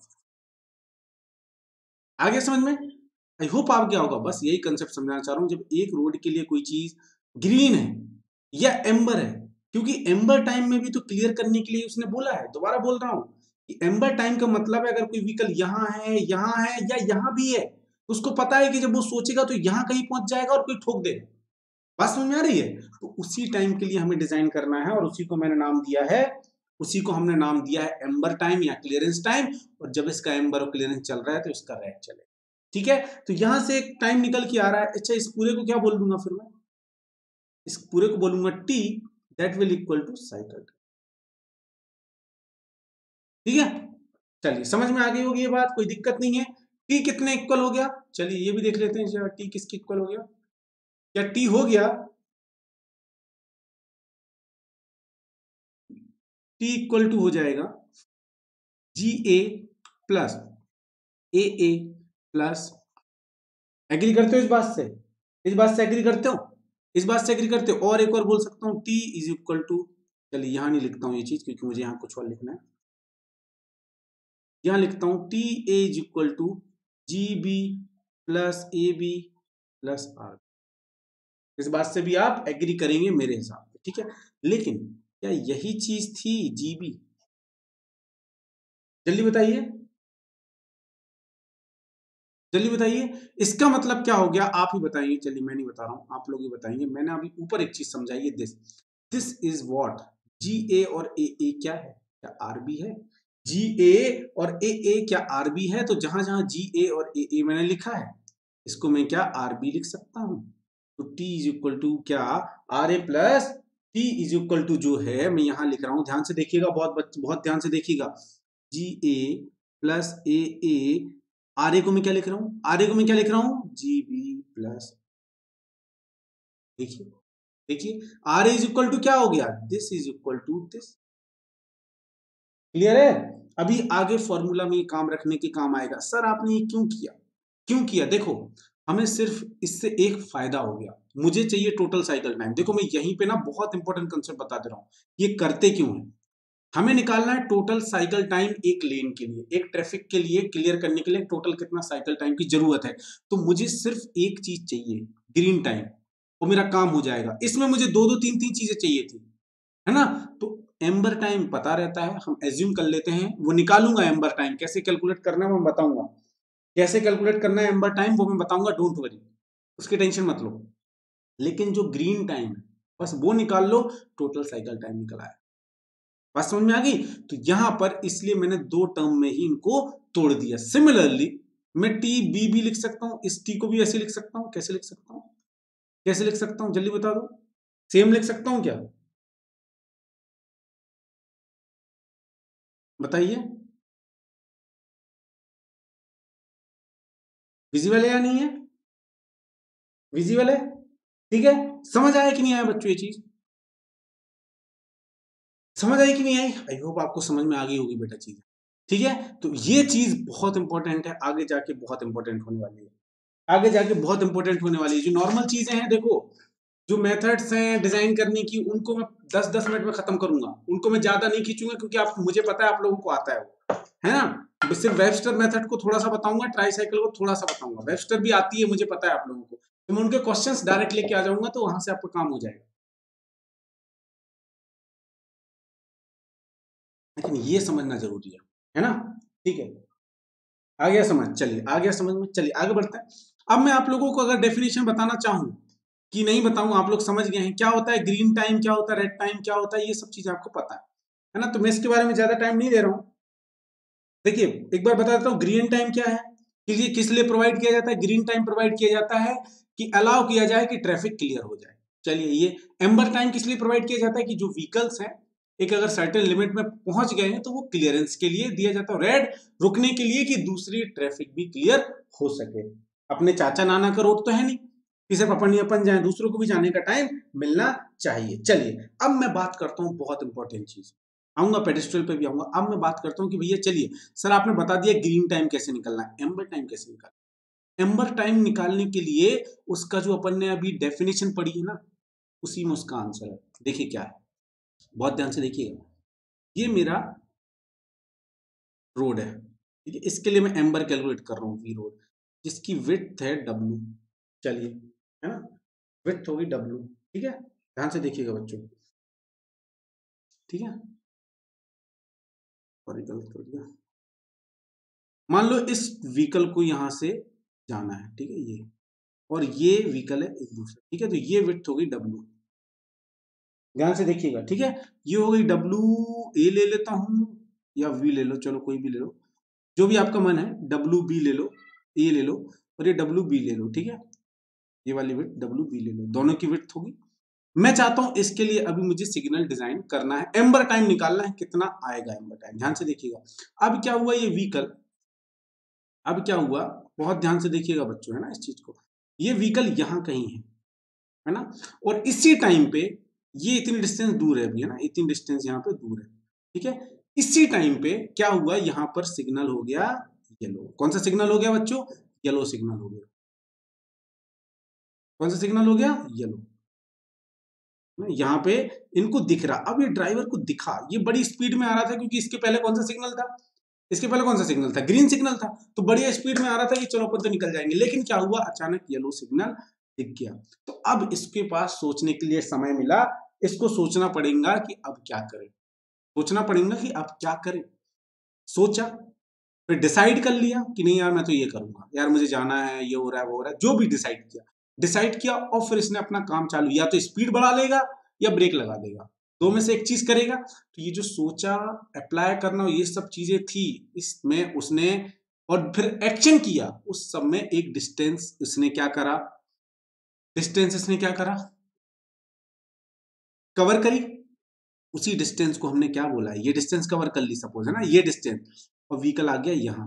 आगे समझ में? आई होप आप क्या होगा, बस यही कंसेप्ट समझाना चाह रहा हूं। जब एक रोड के लिए कोई चीज ग्रीन है या एम्बर है, क्योंकि एम्बर टाइम में भी तो क्लियर करने के लिए उसने बोला है, दोबारा बोल रहा हूं कि एम्बर टाइम का मतलब है अगर कोई व्हीकल यहां है, यहां है या यहां भी है, तो उसको पता है कि जब वो सोचेगा तो यहां कहीं पहुंच जाएगा और कोई ठोक देगा। बात समझ में आ रही है? तो उसी टाइम के लिए हमें डिजाइन करना है और उसी को मैंने नाम दिया है, उसी को हमने नाम दिया है एम्बर टाइम या क्लियरेंस टाइम। और जब इसका एम्बर और क्लियरेंस चल रहा है तो इसका रेड चलेगा। ठीक है, तो यहां से एक टाइम निकल के आ रहा है। अच्छा, इस पूरे को क्या बोल दूंगा फिर मैं? इस पूरे को बोलूंगा T, that will equal to cycle. ठीक है, चलिए समझ में आ गई होगी ये बात, कोई दिक्कत नहीं है। टी कितने इक्वल हो गया, चलिए ये भी देख लेते हैं टी किसके इक्वल हो गया। क्या टी हो गया? टी इक्वल टू हो जाएगा G A plus A A plus, agree करते हो इस बात से? इस बात से एग्री करते हो? इस बात से एग्री करते हो? और एक और बोल सकता हूँ, टी इज इक्वल टू, चलिए यहां नहीं लिखता हूं ये चीज क्योंकि मुझे यहां कुछ और लिखना है। यहां लिखता हूं T A is equal to G B plus A B plus R. इस बात से भी आप एग्री करेंगे मेरे हिसाब से, ठीक है। लेकिन क्या यही चीज थी जीबी? जल्दी बताइए, जल्दी बताइए। इसका मतलब क्या हो गया, आप ही बताइए। चलिए मैं नहीं बता रहा हूं, आप लोग ही बताएंगे। मैंने अभी ऊपर एक चीज समझाई है, this this is what G A और ए ए क्या है? क्या आरबी है? जी ए और ए ए क्या आरबी है? तो जहां जहां जी ए और ए ए मैंने लिखा है, इसको मैं क्या आरबी लिख सकता हूं। तो टी इज इक्वल टू क्या, R A plus T is equal to जो है मैं यहां लिख रहा हूं, ध्यान से देखिएगा, बहुत बहुत ध्यान से देखिएगा। जी A plus A A, R ए को मैं क्या लिख रहा हूं, आर ए को मैं क्या लिख रहा हूं, जी बी प्लस, देखिए देखिए, आर इज इक्वल टू क्या हो गया, this is equal to this. Clear है? अभी आगे फॉर्मूला में ये काम रखने के काम आएगा। सर आपने ये क्यों किया, क्यों किया? देखो, हमें सिर्फ इससे एक फायदा हो गया, मुझे चाहिए टोटल साइकिल टाइम। देखो मैं यहीं पे ना बहुत इंपॉर्टेंट कंसेप्ट बता दे रहा हूं, ये करते क्यों है। हमें निकालना है टोटल साइकिल टाइम एक लेन के लिए, एक ट्रैफिक के लिए क्लियर करने के लिए टोटल कितना साइकिल टाइम की जरूरत है। तो मुझे सिर्फ एक चीज चाहिए, ग्रीन टाइम, वो मेरा काम हो जाएगा। इसमें मुझे दो दो तीन तीन चीजें चाहिए थी, है ना। तो एम्बर टाइम पता रहता है, हम एज्यूम कर लेते हैं, वो निकालूंगा एम्बर टाइम कैसे कैलकुलेट करना है मैं बताऊंगा, कैसे कैलकुलेट करना है एम्बर टाइम वो मैं बताऊंगा, डोंट वरी, उसकी टेंशन मत लो। लेकिन जो ग्रीन टाइम है बस वो निकाल लो, टोटल साइकिल टाइम निकल आया। बात समझ में आ गई? तो यहां पर इसलिए मैंने दो टर्म में ही इनको तोड़ दिया। सिमिलरली मैं टी बी भी लिख सकता हूं, इस टी को भी ऐसे लिख सकता हूं। कैसे लिख सकता हूं, कैसे लिख सकता हूं, जल्दी बता दो। सेम लिख सकता हूं क्या, बताइए। विजिबल है या नहीं है? विजिबल है, ठीक है। समझ आया कि नहीं आया बच्चों ये चीज, समझ आई कि नहीं आई? आई होप आपको समझ में आ गई होगी बेटा चीज, ठीक है। तो ये चीज बहुत इंपॉर्टेंट है, आगे जाके बहुत इंपॉर्टेंट होने वाली है, आगे जाके बहुत इंपॉर्टेंट होने वाली है। जो नॉर्मल चीजें हैं, देखो जो मेथड्स हैं डिजाइन करने की, उनको मैं दस दस मिनट में खत्म करूंगा, उनको मैं ज्यादा नहीं खींचूंगा क्योंकि आप, मुझे पता है आप लोगों को आता है वो, है ना। सिर्फ वेबस्टर मेथड को थोड़ा सा बताऊंगा, ट्राई साइकिल को थोड़ा सा बताऊंगा, वेबस्टर भी आती है मुझे पता है आप लोगों को, तो मैं उनके क्वेश्चंस डायरेक्ट लेके आ जाऊंगा, तो वहां से आपका काम हो जाएगा। लेकिन ये समझना जरूरी है है ना, ठीक है। आ गया समझ, चलिए आ गया समझ में, चलिए आगे बढ़ते हैं। अब मैं आप लोगों को अगर डेफिनेशन बताना चाहूं कि नहीं बताऊं, आप लोग समझ गए हैं क्या होता है ग्रीन टाइम, क्या होता है रेड टाइम, क्या होता है, ये सब चीज आपको पता है है ना। तो मैं इसके बारे में ज्यादा टाइम नहीं दे रहा हूं। देखिए एक बार बता देता हूँ ग्रीन टाइम क्या है, कि ये किस लिए प्रोवाइड किया जाता है। ग्रीन टाइम प्रोवाइड किया जाता है कि अलाउ किया जाए कि ट्रैफिक क्लियर हो जाए। चलिए, ये एम्बर टाइम किस लिए प्रोवाइड किया जाता है, कि जो व्हीकल्स हैं एक अगर सर्टेन लिमिट में पहुंच गए हैं तो वो क्लियरेंस के लिए दिया जाता है। रेड रुकने के लिए कि दूसरी ट्रैफिक भी क्लियर हो सके। अपने चाचा नाना का रोड तो है नहीं कि सिर्फ अपन ही अपन जाए, दूसरों को भी जाने का टाइम मिलना चाहिए। चलिए अब मैं बात करता हूं बहुत इंपॉर्टेंट चीज, आऊंगा पेडेस्ट्रियल पे भी आऊंगा। अब मैं बात करता हूं कि भैया चलिए, सर आपने बता दिया ग्रीन टाइम कैसे निकलना है, एम्बर टाइम कैसे निकालना है। एम्बर टाइम निकालने के लिए उसका जो अपन ने अभी डेफिनेशन पढ़ी है ना, उसी में उसका आंसर है। देखिए क्या है, बहुत ध्यान से देखिएगा। ये मेरा रोड है, ठीक है, इसके लिए मैं एम्बर कैलकुलेट कर रहा हूँ, वी रोड, जिसकी विड्थ है डब्ल्यू। चलिए, है ना, विड्थ होगी डब्ल्यू, ठीक है। ध्यान से देखिएगा बच्चों, ठीक है, सॉरी गलत कर दिया। मान लो इस व्हीकल को यहां से जाना है, ठीक है, ये और ये व्हीकल है एक दूसरा, ठीक है, तो ये विड्थ हो गई डब्ल्यू, ध्यान से देखिएगा, ठीक है, ये हो गई डब्ल्यू ए ले लेता हूं या वी ले लो, चलो कोई भी ले लो, जो भी आपका मन है, डब्ल्यू बी ले लो, ए ले लो और ये डब्ल्यू बी ले लो, ठीक है, ये वाली विड्थ डब्ल्यू बी ले लो, दोनों की विड्थ होगी। मैं चाहता हूं इसके लिए अभी मुझे सिग्नल डिजाइन करना है, एम्बर टाइम निकालना है, कितना आएगा एम्बर टाइम, ध्यान से देखिएगा। अब क्या हुआ, ये व्हीकल, अब क्या हुआ, बहुत ध्यान से देखिएगा बच्चों, है ना, इस चीज को, ये व्हीकल यहां कहीं है, है ना, और इसी टाइम पे ये इतनी डिस्टेंस दूर है अभी, है ना, इतनी डिस्टेंस यहाँ पे दूर है, ठीक है, इसी टाइम पे क्या हुआ, यहाँ पर सिग्नल हो गया येलो। कौन सा सिग्नल हो गया बच्चों, येलो सिग्नल हो गया। कौन सा सिग्नल हो गया, येलो। यहाँ पे इनको दिख रहा, अब ये ड्राइवर को दिखा, ये बड़ी स्पीड में आ रहा था क्योंकि इसके पहले कौन सा सिग्नल था, इसके पहले कौन सा सिग्नल था, ग्रीन सिग्नल था, तो बड़ी स्पीड में आ रहा था कि चलो अपन तो निकल जाएंगे, लेकिन क्या हुआ, अचानक येलो सिग्नल दिख गया। तो अब इसके पास सोचने के लिए समय मिला, इसको सोचना पड़ेगा कि अब क्या करें, सोचना पड़ेगा कि अब क्या करें। सोचा, फिर डिसाइड कर लिया कि नहीं यार मैं तो ये करूंगा, यार मुझे जाना है, ये हो रहा है वो हो रहा है, जो भी डिसाइड किया, डिसाइड किया और फिर इसने अपना काम चालू, या तो स्पीड बढ़ा लेगा या ब्रेक लगा देगा, दो में से एक चीज करेगा। तो ये जो सोचा, अप्लाई करना, ये सब चीजें थी इसमें उसने, और फिर एक्शन किया, उस सब में एक डिस्टेंस इसने क्या करा, डिस्टेंस इसने क्या करा, कवर करी। उसी डिस्टेंस को हमने क्या बोला, ये डिस्टेंस कवर कर ली सपोज, है ना, ये डिस्टेंस, और व्हीकल आ गया यहां,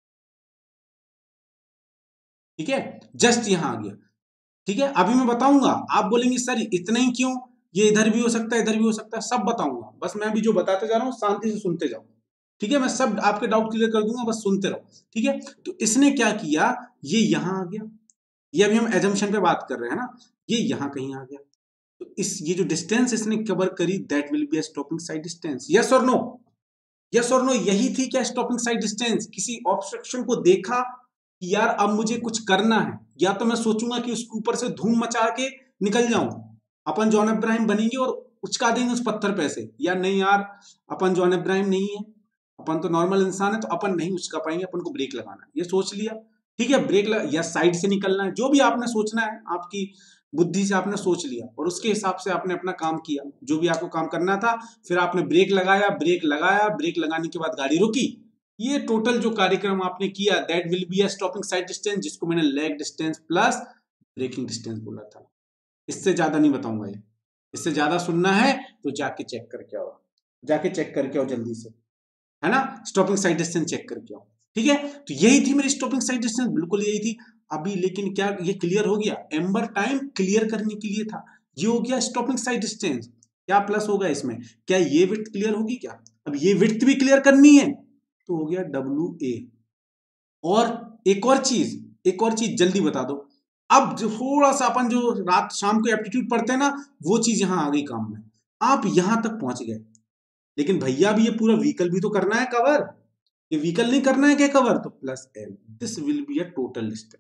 ठीक है, जस्ट यहां आ गया, ठीक है। अभी मैं बताऊंगा, आप बोलेंगे सर इतना ही क्यों, ये इधर भी हो सकता है इधर भी हो सकता है, सब बताऊंगा, बस मैं अभी जो बताते जा रहा हूं शांति से सुनते जाओ, ठीक है, मैं सब आपके डाउट क्लियर कर दूंगा, बस सुनते रहो, ठीक है। तो इसने क्या किया, ये यहां आ गया, ये अभी हम एजम्पशन पे बात कर रहे हैं ना, ये यहां कहीं आ गया, तो इस ये जो डिस्टेंस इसने कवर करी, that will be a stopping sight distance, yes और नो, यस और नो, यही थी क्या स्टॉपिंग साइड डिस्टेंस। किसी ऑब्स्ट्रक्शन को देखा कि यार अब मुझे कुछ करना है, या तो मैं सोचूंगा कि उसके ऊपर से धूम मचा के निकल जाऊं, अपन जॉन अब्राहिम बनेंगे और उचका देंगे उस पत्थर पे से, या नहीं यार अपन जॉन अब्राहिम नहीं है, अपन तो नॉर्मल इंसान है, तो अपन नहीं उचका पाएंगे, अपन को ब्रेक लगाना है, ये सोच लिया, ठीक है, ब्रेक लगा, या साइड से निकलना है, जो भी आपने सोचना है, आपकी बुद्धि से आपने सोच लिया और उसके हिसाब से आपने अपना काम किया, जो भी आपको काम करना था, फिर आपने ब्रेक लगाया, ब्रेक लगाया, ब्रेक लगाने के बाद गाड़ी रुकी, ये टोटल जो कार्यक्रम आपने किया, that will be a stopping sight distance, जिसको मैंने lag distance plus braking distance बोला था। इससे ज्यादा नहीं बताऊंगा ये, इससे ज्यादा सुनना है तो जाके चेक करके आओ, जाके चेक करके आओ जल्दी से, है ना, स्टॉपिंग साइड डिस्टेंस चेक करके आओ, ठीक है। तो यही थी मेरी स्टॉपिंग साइड डिस्टेंस, बिल्कुल यही थी। अभी लेकिन क्या ये क्लियर हो गया, एम्बर टाइम क्लियर करने के लिए था, ये हो गया स्टॉपिंग साइड डिस्टेंस, क्या प्लस होगा इसमें, क्या ये विड्थ क्लियर होगी क्या, अब ये विड्थ भी क्लियर करनी है, तो हो गया डब्ल्यू ए। और एक और चीज, एक और चीज जल्दी बता दो, अब थोड़ा सा अपन जो रात शाम को एप्टीट्यूड पढ़ते हैं ना, वो चीज यहां आ गई काम में, आप यहां तक पहुंच गए, लेकिन भैया भी ये पूरा व्हीकल भी तो करना है कवर, ये व्हीकल नहीं करना है क्या कवर, तो plus L, this will be a total distance.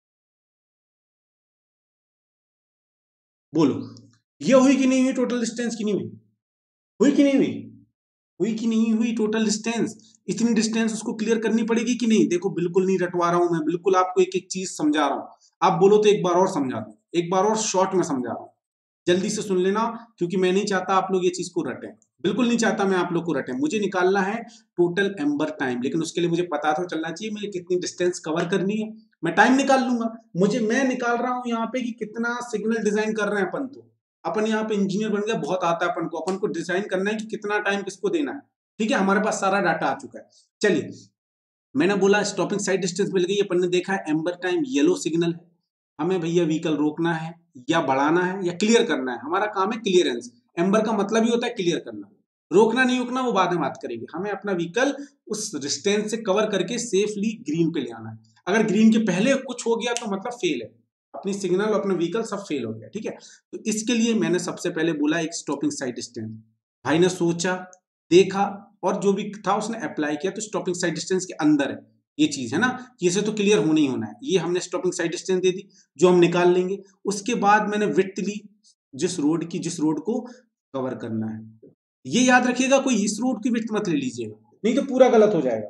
बोलो ये हुई कि नहीं हुई टोटल डिस्टेंस, की नहीं हुई, हुई कि नहीं हुई, हुई कि नहीं हुई टोटल डिस्टेंस। इतनी डिस्टेंस उसको क्लियर करनी पड़ेगी कि नहीं, देखो बिल्कुल नहीं रटवा रहा हूं मैं, बिल्कुल आपको एक एक चीज समझा रहा हूं, आप बोलो तो एक बार और समझा दूं, एक बार और शॉर्ट में समझा रहा हूं, जल्दी से सुन लेना, क्योंकि मैं नहीं चाहता आप लोग ये चीज को रटें, बिल्कुल नहीं चाहता मैं आप लोग को रटें, मुझे निकालना है टोटल एम्बर टाइम, लेकिन उसके लिए मुझे पता तो चलना चाहिए मुझे कितनी डिस्टेंस कवर करनी है, मैं टाइम निकाल लूंगा, मुझे मैं निकाल रहा हूं यहाँ पे कि कितना सिग्नल डिजाइन कर रहे हैं अपन, तो अपन यहाँ पे इंजीनियर बन गया, बहुत आता है अपन को, अपन को डिजाइन करना है कि कितना टाइम किसको देना है, ठीक है, हमारे पास सारा डाटा आ चुका है। चलिए, मैंने बोला स्टॉपिंग साइड डिस्टेंस मिल गई, अपन ने देखा है एम्बर टाइम येलो सिग्नल है, हमें भैया व्हीकल रोकना है या बढ़ाना है या क्लियर करना है, हमारा काम है क्लियरेंस, एम्बर का मतलब ही होता है क्लियर करना, रोकना नहीं रोकना वो बाद में बात करेंगे, हमें अपना व्हीकल उस डिस्टेंस से कवर करके सेफली ग्रीन पे ले आना है, अगर ग्रीन के पहले कुछ हो गया तो मतलब फेल है, अपनी सिग्नल और अपना व्हीकल सब फेल हो गया, ठीक है। तो इसके लिए मैंने सबसे पहले बोला एक स्टॉपिंग साइड डिस्टेंस, भाई ने सोचा, देखा और जो भी था उसने अप्लाई किया, तो स्टॉपिंग साइड डिस्टेंस के अंदर है ये चीज, है ना, कि इसे तो क्लियर होना ही होना है, ये हमने स्टॉपिंग साइड डिस्टेंस दे दी जो हम निकाल लेंगे। उसके बाद मैंने विड्थ ली, जिस रोड की, जिस रोड को कवर करना है, ये याद रखिएगा, कोई इस रोड की विड्थ मत ले लीजिएगा, नहीं तो पूरा गलत हो जाएगा,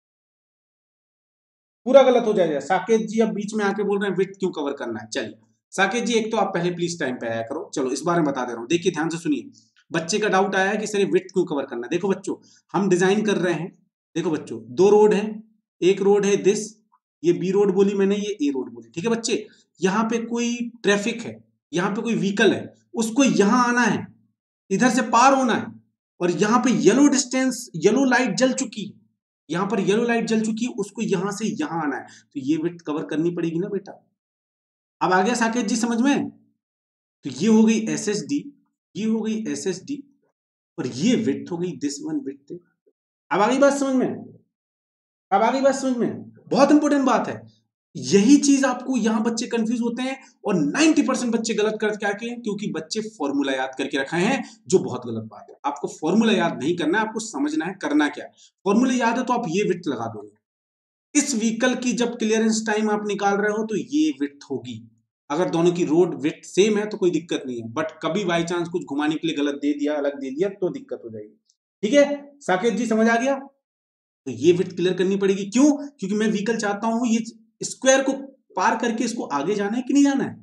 पूरा गलत हो जाएगा। साकेत जी अब बीच में आके बोल रहे हैं विड्थ क्यों कवर करना है। चलिए साकेत जी, एक तो आप पहले प्लीज टाइम पे आया करो, चलो इस बारे में बता दे रहा हूँ। देखिए ध्यान से सुनिए, बच्चे का डाउट आया है कि सर ये विड्थ क्यों कवर करना है। देखो बच्चों, हम डिजाइन कर रहे हैं, देखो बच्चों दो रोड है, एक रोड है दिस, ये बी रोड बोली मैंने, ये ए रोड बोली, ठीक है बच्चे। यहाँ पे कोई ट्रैफिक है, यहाँ पे कोई व्हीकल है, उसको यहाँ आना है, इधर से पार होना है, और यहाँ पे येलो डिस्टेंस, येलो लाइट जल चुकी है, यहाँ पर येलो लाइट जल चुकी है, उसको यहां से यहां आना है, तो ये विड्थ कवर करनी पड़ेगी ना बेटा। अब आ गया साकेत जी समझ में? तो ये हो गई एस एस डी, ये हो गई एस एस डी, और ये विड्थ हो गई दिस वन विड्थ। अब आ गई बात समझ में? अब आ गई बात समझ में? बहुत इंपॉर्टेंट बात है, यही चीज आपको यहां बच्चे कंफ्यूज होते हैं, और नब्बे परसेंट बच्चे गलत कर क्या के, क्योंकि बच्चे फॉर्मूला याद करके रखे हैं, जो बहुत गलत बात है। आपको फॉर्मूला याद नहीं करना है, आपको समझना है करना क्या है। फॉर्मूला याद है तो आप ये विड्थ लगा दोगे, इस व्हीकल की जब क्लियरेंस टाइम आप निकाल रहे हो तो ये विड्थ होगी। अगर दोनों की रोड विड्थ सेम है तो कोई दिक्कत नहीं है, बट कभी बाई चांस कुछ घुमाने के लिए गलत दे दिया, अलग दे दिया, तो दिक्कत हो जाएगी। ठीक है साकेत जी, समझ आ गया? तो ये विड्थ क्लियर करनी पड़ेगी। क्यों? क्योंकि मैं व्हीकल चाहता हूं ये स्क्वायर को पार करके इसको आगे जाना है कि नहीं जाना है,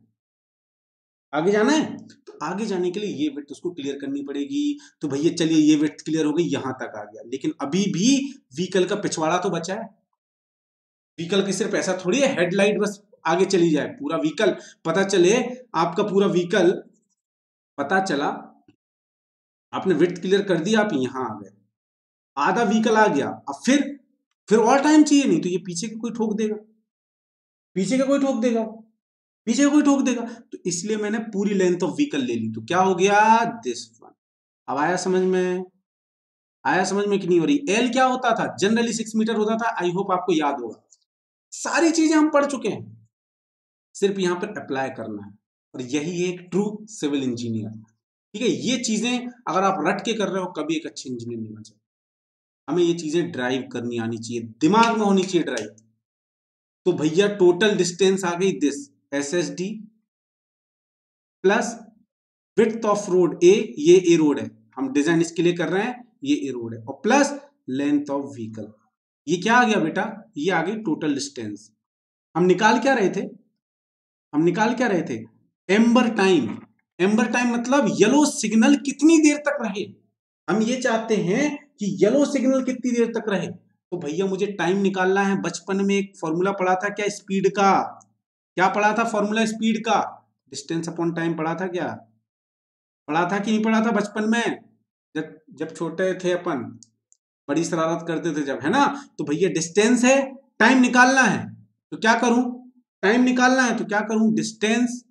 आगे जाना है, तो आगे जाने के लिए ये विड्थ उसको क्लियर करनी पड़ेगी। तो भैया चलिए ये विड्थ क्लियर हो गई, यहां तक आ गया, लेकिन अभी भी व्हीकल का पिछवाड़ा तो बचा है। व्हीकल की सिर्फ ऐसा थोड़ी है हेडलाइट बस आगे चली जाए, पूरा व्हीकल पता चले, आपका पूरा व्हीकल पता चला, आपने विड्थ क्लियर कर दिया, आप यहां आ गए, आधा व्हीकल आ गया, अब फिर फिर और टाइम चाहिए, नहीं तो ये पीछे का कोई ठोक देगा, पीछे का कोई ठोक देगा, पीछे का कोई ठोक देगा, तो इसलिए मैंने पूरी लेंथ ऑफ व्हीकल ले ली, तो क्या हो गया दिस वन। अब आया समझ में? आया समझ में कि नहीं हो रही? एल क्या होता था? जनरली सिक्स मीटर होता था, आई होप आपको याद होगा, सारी चीजें हम पढ़ चुके हैं, सिर्फ यहां पर अप्लाई करना है, और यही है एक ट्रू सिविल इंजीनियर। ठीक है, ये चीजें अगर आप रट के कर रहे हो कभी एक अच्छे इंजीनियर नहीं बन सकते। हमें ये चीजें ड्राइव करनी आनी चाहिए, दिमाग में होनी चाहिए ड्राइव। तो भैया टोटल डिस्टेंस आ गई this S S D plus width of road A, ये ए रोड है, हम डिजाइन इसके लिए कर रहे हैं, ये ए रोड है, और प्लस लेंथ ऑफ व्हीकल, ये क्या आ गया बेटा? ये आ गई टोटल डिस्टेंस। हम निकाल क्या रहे थे? हम निकाल क्या रहे थे? Amber time. एम्बर टाइम मतलब येलो सिग्नल कितनी देर तक रहे, हम ये चाहते हैं कि येलो सिग्नल कितनी देर तक रहे। तो भैया मुझे टाइम निकालना है, बचपन में एक फॉर्मूला पढ़ा था क्या स्पीड का, क्या पढ़ा था फॉर्मूला स्पीड का? डिस्टेंस अपॉन टाइम पढ़ा था क्या? पढ़ा था कि नहीं पढ़ा था बचपन में, जब जब छोटे थे अपन, बड़ी शरारत करते थे जब, है ना? तो भैया डिस्टेंस है, टाइम निकालना है, तो क्या करूं? टाइम निकालना है तो क्या करूं? डिस्टेंस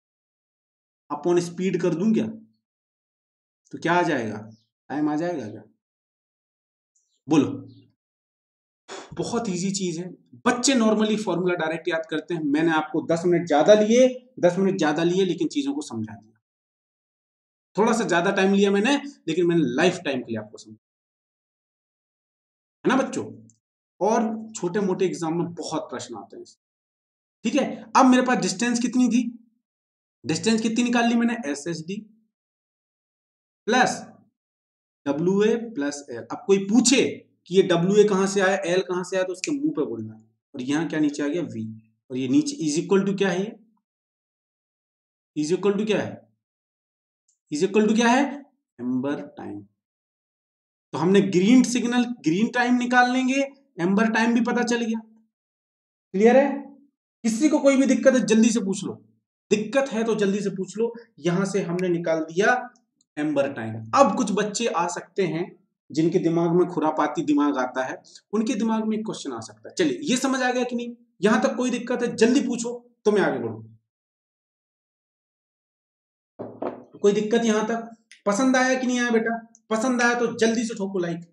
अपॉन स्पीड कर दूं क्या? तो क्या आ जाएगा? टाइम आ जाएगा क्या? बोलो। बहुत इजी चीज है, बच्चे नॉर्मली फॉर्मूला डायरेक्ट याद करते हैं, मैंने आपको दस मिनट ज्यादा लिए, दस मिनट ज्यादा लिए लेकिन चीजों को समझा दिया, थोड़ा सा ज्यादा टाइम लिया मैंने, लेकिन मैंने लाइफ टाइम के लिए आपको समझा, है ना बच्चों? और छोटे मोटे एग्जाम में बहुत प्रश्न आते हैं। ठीक है, अब मेरे पास डिस्टेंस कितनी थी? डिस्टेंस कितनी निकाल ली मैंने? S S D plus W A plus L. अब कोई पूछे कि ये डब्ल्यू ए कहां से आया, एल कहां से आया, तो उसके मुंह पे बोलना है, और यहां क्या नीचे आ गया? वी, और ये नीचे इज इक्वल टू क्या है? इज इक्वल टू क्या है? इज इक्वल टू क्या है? Amber time. तो हमने ग्रीन सिग्नल, ग्रीन टाइम निकाल लेंगे, एम्बर टाइम भी पता चल गया। क्लियर है? किसी को कोई भी दिक्कत है जल्दी से पूछ लो, दिक्कत है तो जल्दी से पूछ लो। यहां से हमने निकाल दिया एम्बर टाइम। अब कुछ बच्चे आ सकते हैं जिनके दिमाग में खुरापाती दिमाग आता है, उनके दिमाग में एक क्वेश्चन आ सकता है। चलिए ये समझ आ गया कि नहीं? यहां तक कोई दिक्कत है जल्दी पूछो तो मैं आगे बढ़ू। कोई दिक्कत यहां तक? पसंद आया कि नहीं आया बेटा? पसंद आया तो जल्दी से ठोको लाइक।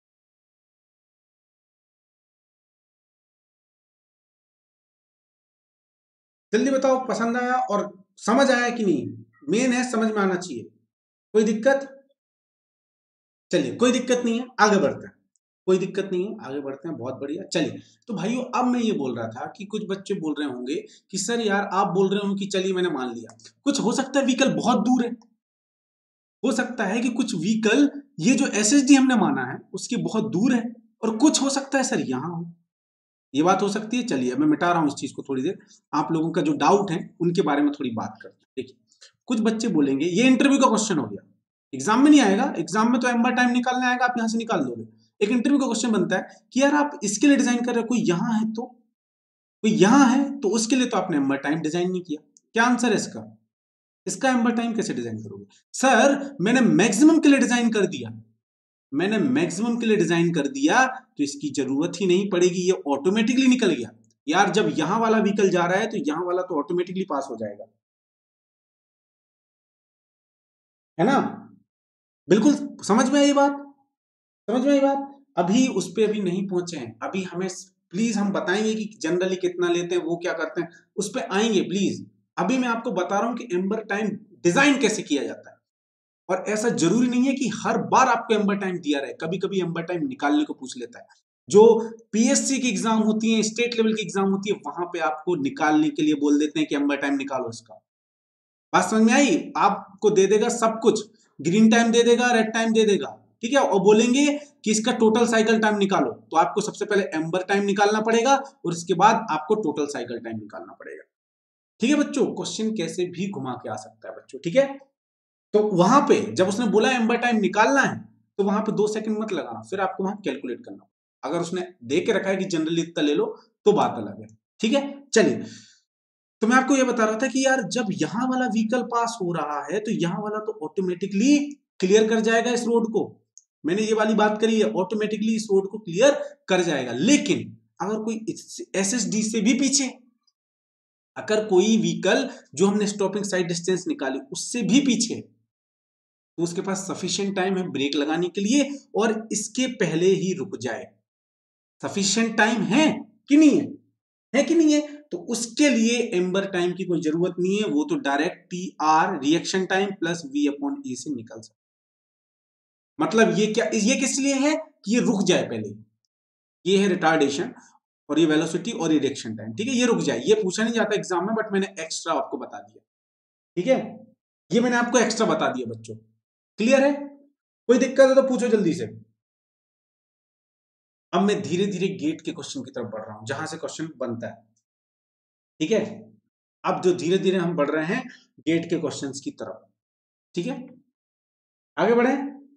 जल्दी बताओ पसंद आया और समझ आया कि नहीं, मेन है समझ में आना चाहिए। कोई दिक्कत? चलिए कोई दिक्कत नहीं है, आगे बढ़ते हैं, कोई दिक्कत नहीं है, आगे बढ़ते हैं, बहुत बढ़िया। चलिए तो भाइयों, अब मैं ये बोल रहा था कि कुछ बच्चे बोल रहे होंगे कि सर यार आप बोल रहे हो कि चलिए मैंने मान लिया, कुछ हो सकता है व्हीकल बहुत दूर है, हो सकता है कि कुछ व्हीकल ये जो एस एस डी हमने माना है उसकी बहुत दूर है, और कुछ हो सकता है सर यहाँ हो, ये बात हो सकती है। चलिए मैं मिटा रहा हूं इस चीज को थोड़ी देर, आप लोगों का जो डाउट है उनके बारे में थोड़ी बात करते हैं। देखिए कुछ बच्चे बोलेंगे, ये इंटरव्यू का क्वेश्चन हो गया, एग्जाम में नहीं आएगा, एग्जाम में तो एम्बर टाइम निकालने आएगा, आप यहां से निकाल दोगे। एक इंटरव्यू का क्वेश्चन बनता है कि यार आप इसके लिए डिजाइन कर रहे हो, कोई यहाँ है तो कोई यहाँ है तो उसके लिए तो आपने एम्बर टाइम डिजाइन नहीं किया। क्या आंसर है इसका? इसका एम्बर टाइम कैसे डिजाइन करोगे? सर मैंने मैक्सिमम के लिए डिजाइन कर दिया, मैंने मैक्सिमम के लिए डिजाइन कर दिया तो इसकी जरूरत ही नहीं पड़ेगी, ये ऑटोमेटिकली निकल गया। यार जब यहां वाला व्हीकल जा रहा है तो यहां वाला तो ऑटोमेटिकली पास हो जाएगा, है ना? बिल्कुल समझ में आई बात, समझ में आई बात। अभी उस पर अभी नहीं पहुंचे हैं, अभी हमें प्लीज हम बताएंगे कि जनरली कितना लेते हैं, वो क्या करते हैं, उस पर आएंगे प्लीज। अभी मैं आपको बता रहा हूं कि एम्बर टाइम डिजाइन कैसे किया जाता है, और ऐसा जरूरी नहीं है कि हर बार आपको एम्बर टाइम दिया रहे, कभी कभी एम्बर टाइम निकालने को पूछ लेता है। जो पीएससी की एग्जाम होती है, स्टेट लेवल की एग्जाम होती है, वहां पे आपको निकालने के लिए बोल देते हैं कि एम्बर टाइम निकालो इसका। बात समझ में आई? आपको दे देगा सब कुछ, ग्रीन टाइम दे देगा, रेड टाइम दे देगा, ठीक है, और बोलेंगे कि इसका टोटल साइकिल टाइम निकालो, तो आपको सबसे पहले एम्बर टाइम निकालना पड़ेगा और इसके बाद आपको टोटल साइकिल टाइम निकालना पड़ेगा। ठीक है बच्चों, क्वेश्चन कैसे भी घुमा के आ सकता है बच्चों, ठीक है। तो वहां पे जब उसने बोला एम्बर टाइम निकालना है तो वहां पे दो सेकंड मत लगाना, फिर आपको वहां कैलकुलेट करना। अगर उसने दे के रखा है कि जनरली इतना ले लो तो बात अलग है, ठीक है। चलिए, तो मैं आपको यह बता रहा था कि यार जब यहां वाला व्हीकल पास हो रहा है तो यहां वाला तो ऑटोमेटिकली क्लियर कर जाएगा इस रोड को, मैंने ये वाली बात करी है, ऑटोमेटिकली इस रोड को क्लियर कर जाएगा। लेकिन अगर कोई एस एस डी से भी पीछे, अगर कोई व्हीकल जो हमने स्टॉपिंग साइड डिस्टेंस निकाली उससे भी पीछे, तो उसके पास सफिशिएंट टाइम है ब्रेक लगाने के लिए और इसके पहले ही रुक जाए। सफिशिएंट टाइम है कि नहीं है? है कि नहीं है? तो उसके लिए एम्बर टाइम की कोई जरूरत नहीं है, वो तो direct T R reaction time plus V upon A से निकल सकता। मतलब ये क्या, ये किस लिए है कि ये रुक जाए पहले, ये है रिटार्डेशन, और ये वेलोसिटी और ये रिएक्शन टाइम, ठीक है, ये रुक जाए। ये पूछा नहीं जाता एग्जाम में, बट मैंने एक्स्ट्रा आपको बता दिया, ठीक है, ये मैंने आपको एक्स्ट्रा बता दिया बच्चों। क्लियर है? कोई दिक्कत है तो पूछो जल्दी से। अब मैं धीरे धीरे गेट के क्वेश्चन की तरफ बढ़ रहा हूं, जहां से क्वेश्चन बनता है, ठीक है। अब जो धीरे धीरे हम बढ़ रहे हैं गेट के क्वेश्चंस की तरफ, ठीक है, आगे बढ़े,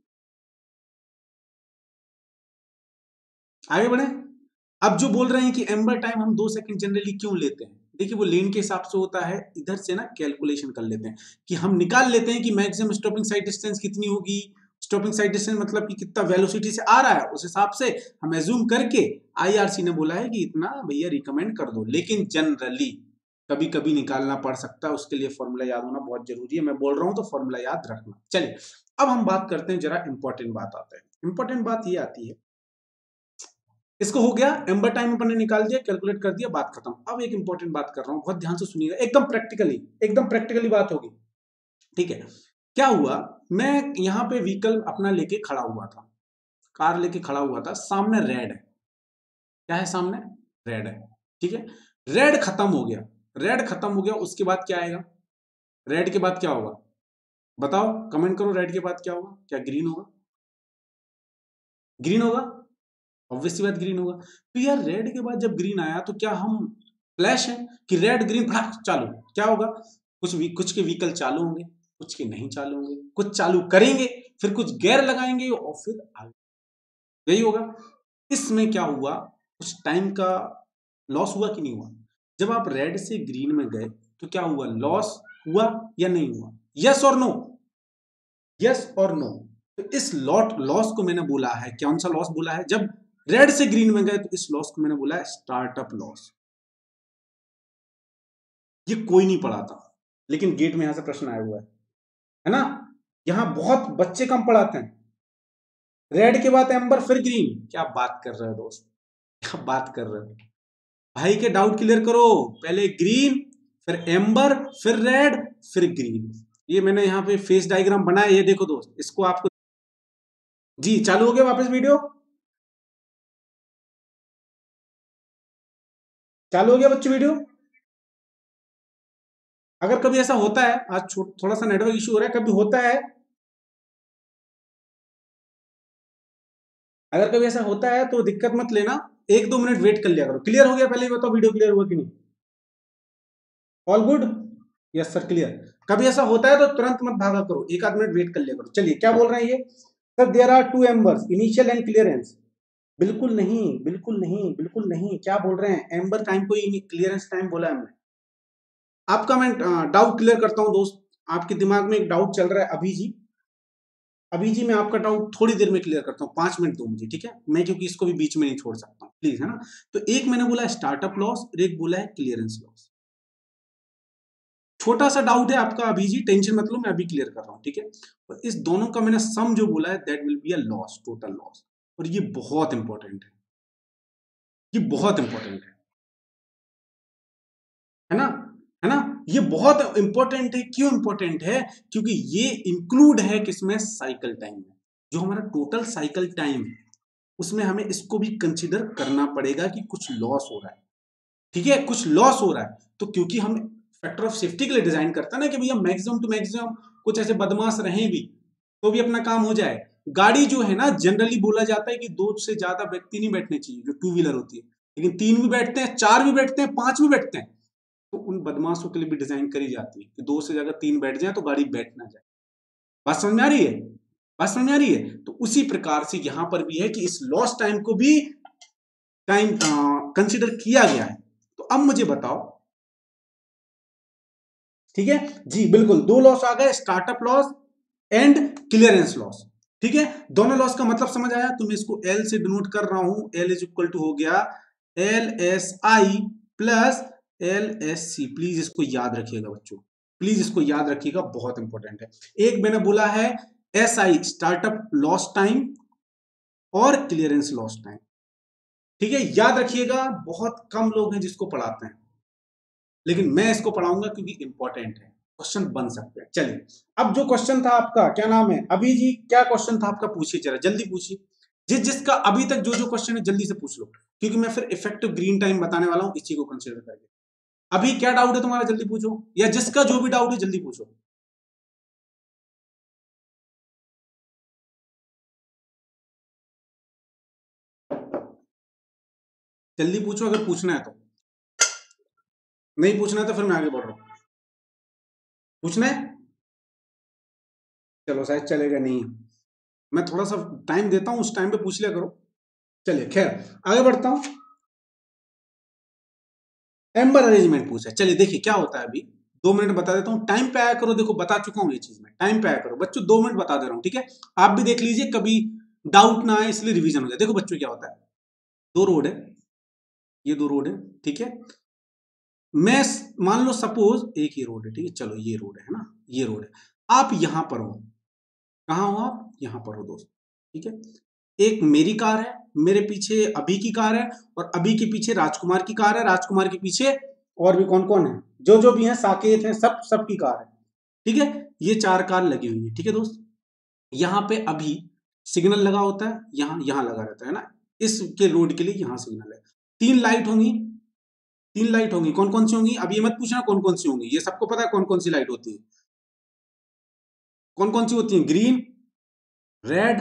आगे बढ़े। अब जो बोल रहे हैं कि एम्बर टाइम हम दो सेकंड जनरली क्यों लेते हैं, देखिए वो लेन के हिसाब से होता है, इधर से ना कैलकुलेशन कर लेते हैं कि हम निकाल लेते हैं कि मैक्सिमम स्टॉपिंग साइड डिस्टेंस कितनी होगी, स्टॉपिंग साइड डिस्टेंस मतलब कि कितना वेलोसिटी से आ रहा है, उस हिसाब से हम एज्यूम करके, आईआरसी ने बोला है कि इतना भैया रिकमेंड कर दो। लेकिन जनरली कभी कभी निकालना पड़ सकता है, उसके लिए फॉर्मूला याद होना बहुत जरूरी है, मैं बोल रहा हूं तो फॉर्मूला याद रखना। चलिए अब हम बात करते हैं, जरा इंपॉर्टेंट बात आता है, इंपॉर्टेंट बात ये आती है, इसको हो गया एम्बर टाइम अपन ने निकाल दिया, कैलकुलेट कर दिया, बात खत्म। अब एक इंपॉर्टेंट बात कर रहा हूं, बहुत ध्यान से सुनिएगा, एकदम प्रैक्टिकली, एकदम प्रैक्टिकली बात होगी, ठीक है। क्या हुआ, मैं यहां पे व्हीकल अपना लेके खड़ा हुआ था, कार लेके खड़ा हुआ था, सामने रेड है, क्या है सामने? रेड है, ठीक है। रेड खत्म हो गया, रेड खत्म हो गया, उसके बाद क्या आएगा? रेड के बाद क्या होगा बताओ, कमेंट करो, रेड के बाद क्या होगा? क्या ग्रीन होगा? ग्रीन होगा, ऑब्वियसली बात ग्रीन होगा। तो यार रेड के बाद जब ग्रीन आया तो क्या हम फ्लैश है कि रेड ग्रीन फटाक चालू? क्या होगा, कुछ वी, कुछ के व्हीकल चालू होंगे, कुछ के नहीं चालू होंगे, कुछ चालू करेंगे, फिर कुछ गेयर लगाएंगे और फिर आगे, यही होगा। इसमें क्या हुआ, कुछ टाइम का लॉस हुआ कि नहीं हुआ? जब आप रेड से ग्रीन में गए तो क्या हुआ, लॉस हुआ या नहीं हुआ? यस और नो, यस और नो। तो इस लॉट लॉस को मैंने बोला है, कौन सा लॉस बोला है? जब रेड से ग्रीन में गए तो इस लॉस को मैंने बोला है स्टार्टअप लॉस। ये कोई नहीं पढ़ा था, लेकिन गेट में यहां से प्रश्न आया हुआ है है ना। यहां बहुत बच्चे कम पढ़ाते हैं, रेड के बाद एम्बर फिर ग्रीन, क्या बात कर रहे हो दोस्त, क्या बात कर रहे हो भाई, के डाउट क्लियर करो। पहले ग्रीन, फिर एम्बर, फिर रेड, फिर ग्रीन। ये मैंने यहाँ पे फेस डायग्राम बनाया, ये देखो दोस्त, इसको आपको, जी चालू हो गया वापस वीडियो, चालू हो गया बच्चों वीडियो। अगर कभी ऐसा होता है, आज थोड़ा सा नेटवर्क इशू हो रहा है, कभी होता है अगर कभी ऐसा होता है तो दिक्कत मत लेना, एक दो मिनट वेट कर लिया करो। क्लियर हो गया? पहले बताओ वीडियो क्लियर हुआ कि नहीं? All good? Yes sir clear. कभी ऐसा होता है तो तुरंत मत भागा करो, एक आध मिनट वेट कर लिया करो। चलिए क्या बोल रहे हैं ये? Sir there are two ambers, initial and clearance. बिल्कुल नहीं, बिल्कुल नहीं, बिल्कुल नहीं। क्या बोल रहे हैं? एम्बर टाइम को क्लियरेंस टाइम बोला है हमने। आपका मैं डाउट क्लियर करता हूं दोस्त, आपके दिमाग में एक डाउट चल रहा है अभी जी। अभी जी मैं आपका डाउट थोड़ी देर में क्लियर करता हूँ, पांच मिनट दो मुझे, ठीक है? मैं क्योंकि इसको भी बीच में नहीं छोड़ सकता हूँ, प्लीज, है ना? तो एक मैंने बोला है स्टार्टअप लॉस और एक बोला है क्लियरेंस लॉस। छोटा सा डाउट है आपका अभी जी, टेंशन मत लो, मैं अभी क्लियर कर रहा हूँ, ठीक है? और इस दोनों का मैंने सम जो बोला है that will be a loss, total loss. और ये बहुत इंपॉर्टेंट है, ये बहुत इंपॉर्टेंट है है ना? है ना? ये बहुत इंपॉर्टेंट है। क्यों इंपॉर्टेंट है? क्योंकि ये इंक्लूड है किसमें? साइकिल टाइम में। जो हमारा टोटल साइकिल टाइम है उसमें हमें इसको भी कंसीडर करना पड़ेगा कि कुछ लॉस हो रहा है, ठीक है? कुछ लॉस हो रहा है तो क्योंकि हम फैक्टर ऑफ सेफ्टी के लिए डिजाइन करते हैं ना कि भैया मैक्सिमम टू मैक्सिमम कुछ ऐसे बदमाश रहें भी तो भी अपना काम हो जाए। गाड़ी जो है ना, जनरली बोला जाता है कि दो से ज्यादा व्यक्ति नहीं बैठने चाहिए, जो टू व्हीलर होती है, लेकिन तीन भी बैठते हैं, चार भी बैठते हैं, पांच भी बैठते हैं। तो उन बदमाशों के लिए भी डिजाइन करी जाती है कि दो से ज्यादा तीन बैठ जाए तो गाड़ी बैठ ना जाए। बात समझ में आ रही है? बात समझ में आ रही है? तो उसी प्रकार से यहां पर भी है कि इस लॉस टाइम को भी टाइम कंसीडर किया गया है। तो अब मुझे बताओ, ठीक है जी, बिल्कुल दो लॉस आ गए, startup loss and clearance loss, ठीक है? दोनों लॉस का मतलब समझ आया? तो मैं इसको एल से डिनोट कर रहा हूं, एल इज इक्वल टू हो गया L S I plus L S C. Please इसको याद रखिएगा बच्चों, प्लीज इसको याद रखिएगा, बहुत इंपॉर्टेंट है। एक मैंने बोला है S I startup loss time और क्लियरेंस लॉस टाइम, ठीक है? याद रखिएगा, बहुत कम लोग हैं जिसको पढ़ाते हैं, लेकिन मैं इसको पढ़ाऊंगा क्योंकि इंपॉर्टेंट है, क्वेश्चन बन सकते हैं। चलिए अब जो क्वेश्चन था आपका, क्या नाम है अभी जी, क्या क्वेश्चन था आपका? पूछिए जरा, जल्दी पूछिए। जिस जिसका अभी तक जो जो क्वेश्चन है जल्दी से पूछ लो, क्योंकि मैं फिर इफेक्टिव ग्रीन टाइम बताने वाला हूं, इसी को कंसीडर करके। अभी क्या डाउट है तुम्हारा? जल्दी पूछो, या जिसका जो भी डाउट है जल्दी पूछो, जल्दी पूछो अगर पूछना है तो। नहीं पूछना है तो फिर मैं आगे बढ़ रहा हूं। पूछना है? चलो शायद चलेगा नहीं, मैं थोड़ा सा टाइम देता हूं, उस टाइम पे पूछ लिया करो। चलिए खैर आगे बढ़ता हूं। एम्बर अरेंजमेंट पूछा है, चलिए देखिए क्या होता है। अभी दो मिनट बता देता हूँ, टाइम पे आया करो, देखो बता चुका हूँ ये चीज मैं, टाइम पे आया करो बच्चों, दो मिनट बता दे रहा हूँ, ठीक है? आप भी देख लीजिए, कभी डाउट ना आए इसलिए रिवीजन हो जाए। देखो बच्चों क्या होता है, दो रोड है, ये दो रोड है, ठीक है? मैं मान लो सपोज एक ही रोड है, ठीक है? चलो ये रोड है ना, ये रोड है, आप यहां पर हो, कहाँ हो आप? यहां पर हो दोस्त, ठीक है? एक मेरी कार है, मेरे पीछे अभी की कार है, और अभी के पीछे राजकुमार की कार है, राजकुमार के पीछे और भी कौन कौन है, जो जो भी है, साकेत है, सब सबकी कार है, ठीक है? ये चार कार लगी हुई है, ठीक है दोस्त? यहाँ पे अभी सिग्नल लगा होता है, यहाँ यहाँ लगा रहता है ना, इसके रोड के लिए यहाँ सिग्नल है। तीन लाइट होंगी, तीन लाइट होंगी, कौन कौन सी होंगी? अब ये मत पूछना कौन कौन सी होंगी, ये सबको पता है कौन कौन सी लाइट होती है। कौन कौन सी होती है? ग्रीन, रेड,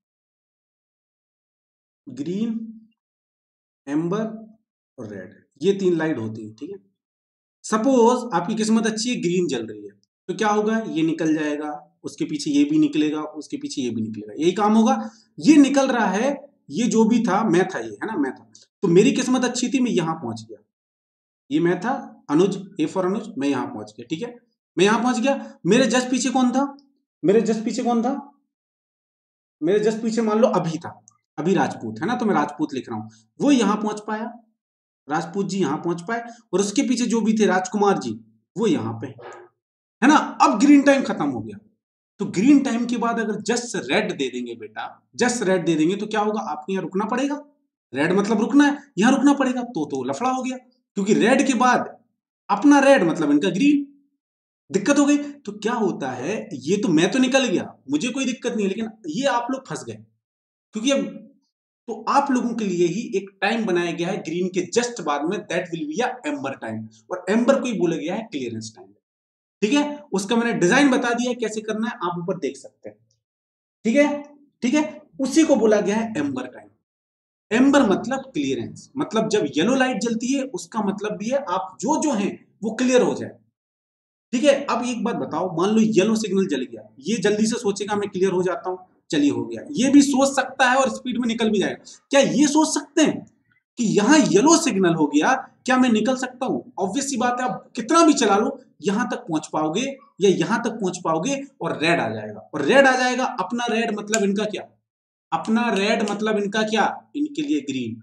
ग्रीन, एम्बर और रेड, ये तीन लाइट होती है, ठीक है? सपोज आपकी किस्मत अच्छी है, ग्रीन जल रही है, तो क्या होगा? ये निकल जाएगा, उसके पीछे ये भी निकलेगा, उसके पीछे ये भी निकलेगा, यही काम होगा। ये निकल रहा है, ये जो भी था मैं था, ये है ना, मैं था, तो मेरी किस्मत अच्छी थी, मैं यहां पहुंच गया, ये मैं था, अनुज, ए फॉर अनुज, मैं यहां पहुंच गया, ठीक है? मैं यहां पहुंच गया, मेरे जस्ट पीछे कौन था? मेरे जस्ट पीछे कौन था? मेरे जस्ट पीछे मान लो अभी था, अभी राजपूत है ना, तो मैं राजपूत लिख रहा हूं, वो यहां पहुंच पाया, राजपूत जी यहां पहुंच पाए, और उसके पीछे जो भी थे राजकुमार जी, वो यहां पे, है ना? अब ग्रीन टाइम खत्म हो गया, तो ग्रीन टाइम के बाद अगर जस्ट रेड दे देंगे बेटा, जस्ट रेड दे देंगे तो क्या होगा? आपको यहां रुकना पड़ेगा, रेड मतलब रुकना है, यहां रुकना पड़ेगा, तो तो लफड़ा हो गया, क्योंकि रेड के बाद अपना रेड मतलब इनका ग्रीन, दिक्कत हो गई। तो क्या होता है, ये तो मैं तो निकल गया, मुझे कोई दिक्कत नहीं है, लेकिन ये आप लोग फंस गए, क्योंकि अब तो आप लोगों के लिए ही एक टाइम बनाया गया है ग्रीन के जस्ट बाद में, that will be a amber time, और एम्बर को ही बोला गया है क्लियरेंस टाइम, ठीक है? उसका मैंने डिजाइन बता दिया है कैसे करना है, आप ऊपर देख सकते हैं, ठीक है? ठीक है, उसी को बोला गया है एम्बर टाइम। एम्बर मतलब क्लियरेंस, मतलब जब येलो लाइट जलती है उसका मतलब भी है आप जो जो हैं वो क्लियर हो जाए। ठीक है, अब एक बात बताओ, मान लो येलो सिग्नल जल गया, ये जल्दी से सोचेगा मैं क्लियर हो जाता हूं, चलिए हो गया। ये भी सोच सकता है और स्पीड में निकल भी जाएगा। क्या ये सोच सकते हैं कि यहां येलो सिग्नल हो गया, क्या मैं निकल सकता हूं? ऑब्वियस सी बात है, आप कितना भी चला लो यहां तक पहुंच पाओगे या यहां तक पहुंच पाओगे और रेड आ जाएगा। और रेड आ जाएगा, अपना रेड मतलब इनका क्या, अपना रेड मतलब इनका क्या, इनके लिए ग्रीन।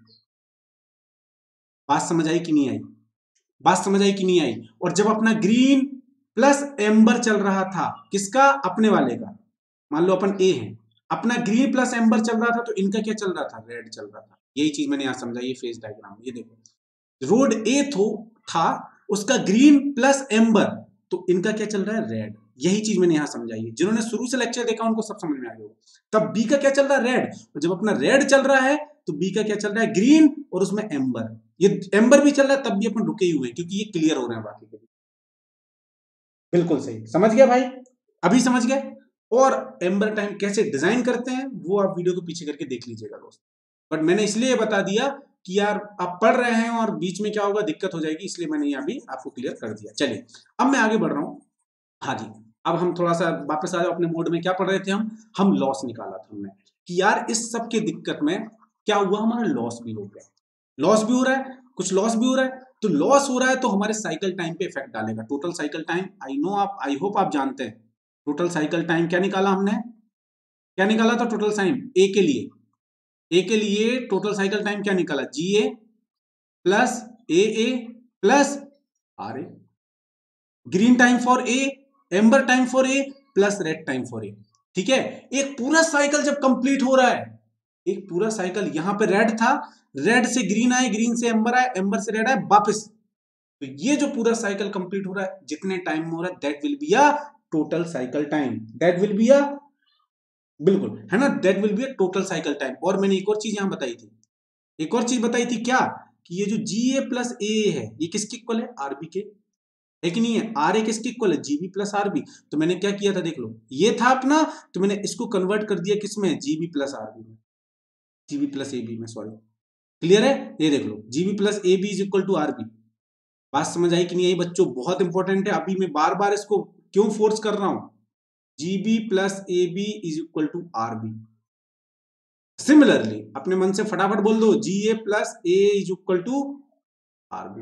बात समझ आई कि नहीं आई? बात समझ आई कि नहीं आई? और जब अपना ग्रीन प्लस एम्बर चल रहा था, किसका, अपने वाले का, मान लो अपन ए है, अपना ग्रीन प्लस एम्बर चल रहा था तो इनका क्या चल रहा था, रेड चल रहा था। यही चीज मैंने यहां समझा, ये फेज डायग्राम, ये देखो रोड ए थो था, उसका ग्रीन प्लस एम्बर, तो इनका क्या चल रहा है, रेड। यही चीज मैंने यहां समझाई है, जिन्होंने शुरू से लेक्चर देखा उनको सब समझ में आ गया। तब बी का क्या चल रहा है, रेड, और जब अपना रेड चल रहा है तो बी का क्या चल रहा है, ग्रीन, और उसमें एम्बर। ये एम्बर भी चल रहा है तब भी अपन रुके ही हुए क्योंकि ये क्लियर हो रहे हैं बाकी के लिए। बिल्कुल सही, समझ गया भाई, अभी समझ गए। और एम्बर टाइम कैसे डिजाइन करते हैं वो आप वीडियो को पीछे करके देख लीजिएगा दोस्त। बट मैंने इसलिए बता दिया कि यार आप पढ़ रहे हैं और बीच में क्या होगा, दिक्कत हो जाएगी, इसलिए मैंने यहाँ भी आपको क्लियर कर दिया। चलिए अब मैं आगे बढ़ रहा हूँ। हाँ जी, अब हम थोड़ा सा वापस आ जाओ अपने मोड में। क्या पढ़ रहे थे हम हम लॉस निकाला था हमने कि यार इस सब के दिक्कत में क्या हुआ, हमारा लॉस भी हो गया। लॉस भी हो रहा है, कुछ लॉस भी हो रहा है, तो लॉस हो रहा है तो हमारे साइकिल टाइम पे इफेक्ट डालेगा। Total cycle time, I know आप, आई होप आप जानते हैं टोटल साइकिल टाइम क्या निकाला हमने, क्या निकाला था टोटल टाइम ए के लिए। ए के लिए टोटल साइकिल टाइम क्या निकाला, G A plus A A plus R A. Green time for A, amber time for A plus red time for A. ठीक है, एक पूरा साइकिल जब कंप्लीट हो रहा है, एक पूरा साइकिल, यहां पे रेड था, रेड से ग्रीन आए, ग्रीन से एम्बर आए, एम्बर से रेड आए वापस, तो ये जो पूरा साइकिल कंप्लीट हो रहा है, जितने टाइम में हो रहा है, that will be a total cycle time. That will be a, बिल्कुल है ना, that will be a total cycle time. और मैंने एक और चीज यहां बताई थी, एक और चीज बताई थी क्या, कि ये जो जी ए प्लस ए है ये किसके इक्वल है, आरबी के, है कि नहीं है। आर ए किसके इक्वल है, जीबी प्लस आरबी। तो मैंने क्या किया था देख लो, ये था अपना, तो मैंने इसको कन्वर्ट कर दिया किसमें, जीबी प्लस आरबी में, जीबी प्लस ए बी में, सॉरी। क्लियर है, ये देख लो, G B plus A B is equal to R B. बात समझ आई कि नहीं आई बच्चों, बहुत इंपॉर्टेंट है। अभी मैं बार बार इसको क्यों फोर्स कर रहा हूं, G B plus A B is equal to R B. Similarly अपने मन से फटाफट बोल दो, G A plus A is equal to R B.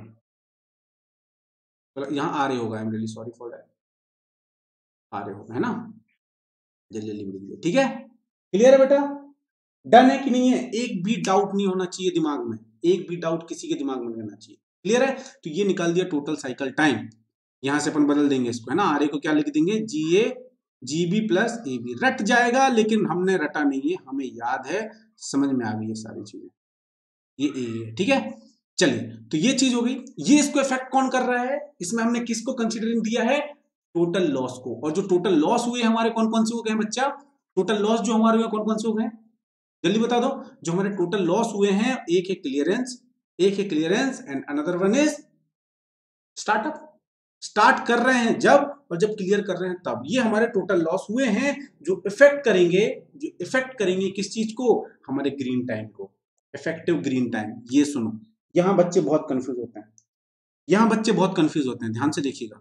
यहां आर ए होगा, I am really sorry for that, R A होगा, है ना, जल्दी जल्दी बोल दीजिए। ठीक है, क्लियर है बेटा, डन है कि नहीं है, एक भी डाउट नहीं होना चाहिए दिमाग में, एक भी डाउट किसी के दिमाग में नहीं रहना चाहिए। क्लियर है, तो ये निकाल दिया टोटल साइकिल टाइम। यहां से अपन बदल देंगे इसको, है ना, आर ए को क्या लिख देंगे, G A G B plus A B. रट जाएगा लेकिन हमने रटा नहीं है, हमें याद है, समझ में आ गई है सारी चीजें, ये ए है। ठीक है, चलिए, तो ये चीज हो गई। ये इसको इफेक्ट कौन कर रहा है, इसमें हमने किसको कंसिडरिंग दिया है, टोटल लॉस को। और जो टोटल लॉस हुए हमारे कौन कौन से हो गए बच्चा, टोटल लॉस जो हमारे हुए कौन कौन से हो गए, जल्दी बता दो। जो हमारे टोटल लॉस हुए हैं, एक है क्लियरेंस, एक है clearance and another one is startup. Start कर रहे हैं जब, और जब क्लियर कर रहे हैं तब, ये हमारे टोटल लॉस हुए हैं जो इफेक्ट करेंगे, जो इफेक्ट करेंगे किस चीज को, हमारे ग्रीन टाइम को, इफेक्टिव ग्रीन टाइम। ये सुनो, यहां बच्चे बहुत कंफ्यूज होते हैं, यहां बच्चे बहुत कंफ्यूज होते हैं, ध्यान से देखिएगा।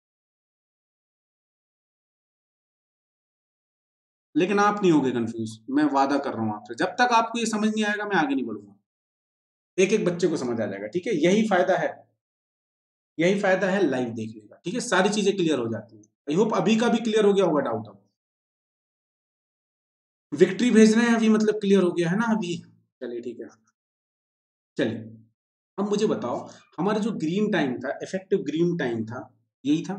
लेकिन आप नहीं होगे कंफ्यूज, मैं वादा कर रहा हूं आपसे, जब तक आपको ये समझ नहीं आएगा मैं आगे नहीं बढ़ूंगा। एक एक बच्चे को समझ आ जाएगा, ठीक है, यही फायदा है, यही फायदा है लाइव देखने का। ठीक है, सारी चीजें क्लियर हो जाती है। आई होप अभी का भी क्लियर हो गया होगा डाउट। अब विक्ट्री भेज रहे हैं अभी, मतलब क्लियर हो गया है ना अभी। चलिए ठीक है, चलिए अब मुझे बताओ, हमारा जो ग्रीन टाइम था, इफेक्टिव ग्रीन टाइम था, यही था,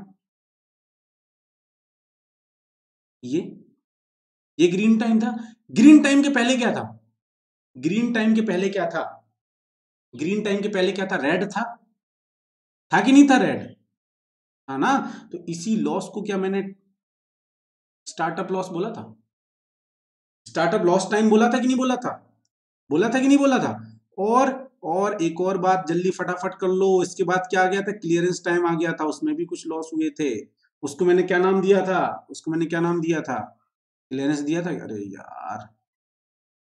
ये ये ग्रीन टाइम था। ग्रीन टाइम के पहले क्या था, ग्रीन टाइम के पहले क्या था, ग्रीन टाइम के पहले क्या था, रेड था था कि नहीं था, रेड था ना। तो इसी लॉस को क्या मैंने स्टार्टअप लॉस बोला था, स्टार्टअप लॉस टाइम बोला था कि नहीं बोला था, बोला था कि नहीं बोला था। और और एक और बात जल्दी फटाफट कर लो, इसके बाद क्या आ गया था, क्लियरेंस टाइम आ गया था, उसमें भी कुछ लॉस हुए थे। उसको मैंने क्या नाम दिया था, उसको मैंने क्या नाम दिया था, क्लियरेंस दिया था, अरे यार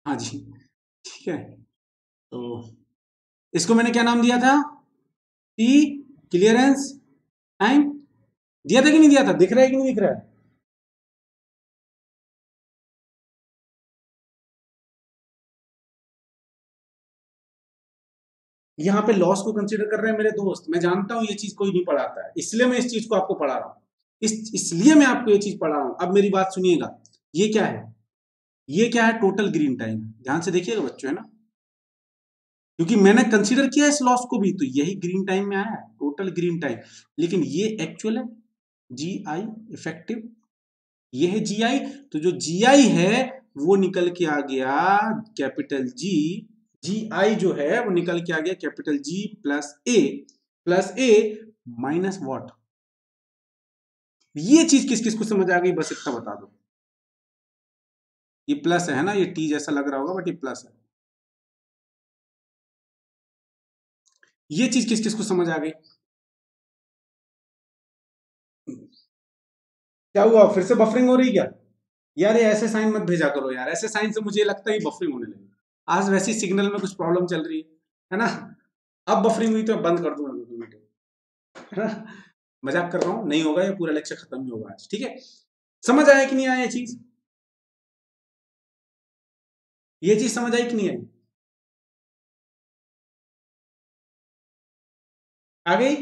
हाँ जी, ठीक है। तो इसको मैंने क्या नाम दिया था? टी क्लियरेंस टाइम दिया था कि नहीं दिया था? दिख रहा है कि नहीं दिख रहा है? यहाँ पे लॉस को कंसीडर कर रहे हैं मेरे दोस्त। मैं जानता हूं ये चीज कोई नहीं पढ़ाता है, इसलिए मैं इस चीज को आपको पढ़ा रहा हूं। इस इसलिए मैं आपको ये चीज पढ़ा रहा हूं। अब मेरी बात सुनिएगा। ये क्या है? ये क्या है? Total green time. ध्यान से देखिएगा बच्चों, है ना? क्योंकि मैंने कंसीडर किया इस लॉस को भी, तो यही ग्रीन टाइम में आया है, टोटल ग्रीन टाइम। लेकिन ये एक्चुअल है, जी आई इफेक्टिव। ये है जी आई। तो जो जी आई है वो निकल के आ गया कैपिटल जी। जी आई जो है वो निकल के आ गया capital G plus A, plus A minus what. ये चीज किस किस को समझ आ गई, बस इतना बता दो। ये प्लस है ना, ये टी जैसा लग रहा होगा बट ये प्लस है। ये चीज किस किस को समझ आ गई? क्या हुआ, फिर से बफरिंग हो रही क्या? यार ये ऐसे साइन मत भेजा करो यार, ऐसे साइन से मुझे लगता है बफरिंग होने लगी। आज वैसी सिग्नल में कुछ प्रॉब्लम चल रही है है ना? अब बफरिंग हुई तो बंद कर दूंगा मीटिंग, है ना? मजाक कर रहा हूं, नहीं होगा, ये पूरा लेक्चर खत्म नहीं होगा आज, ठीक है? समझ आया कि नहीं आया ये चीज? ये चीज समझ आई कि नहीं आई? आ गई?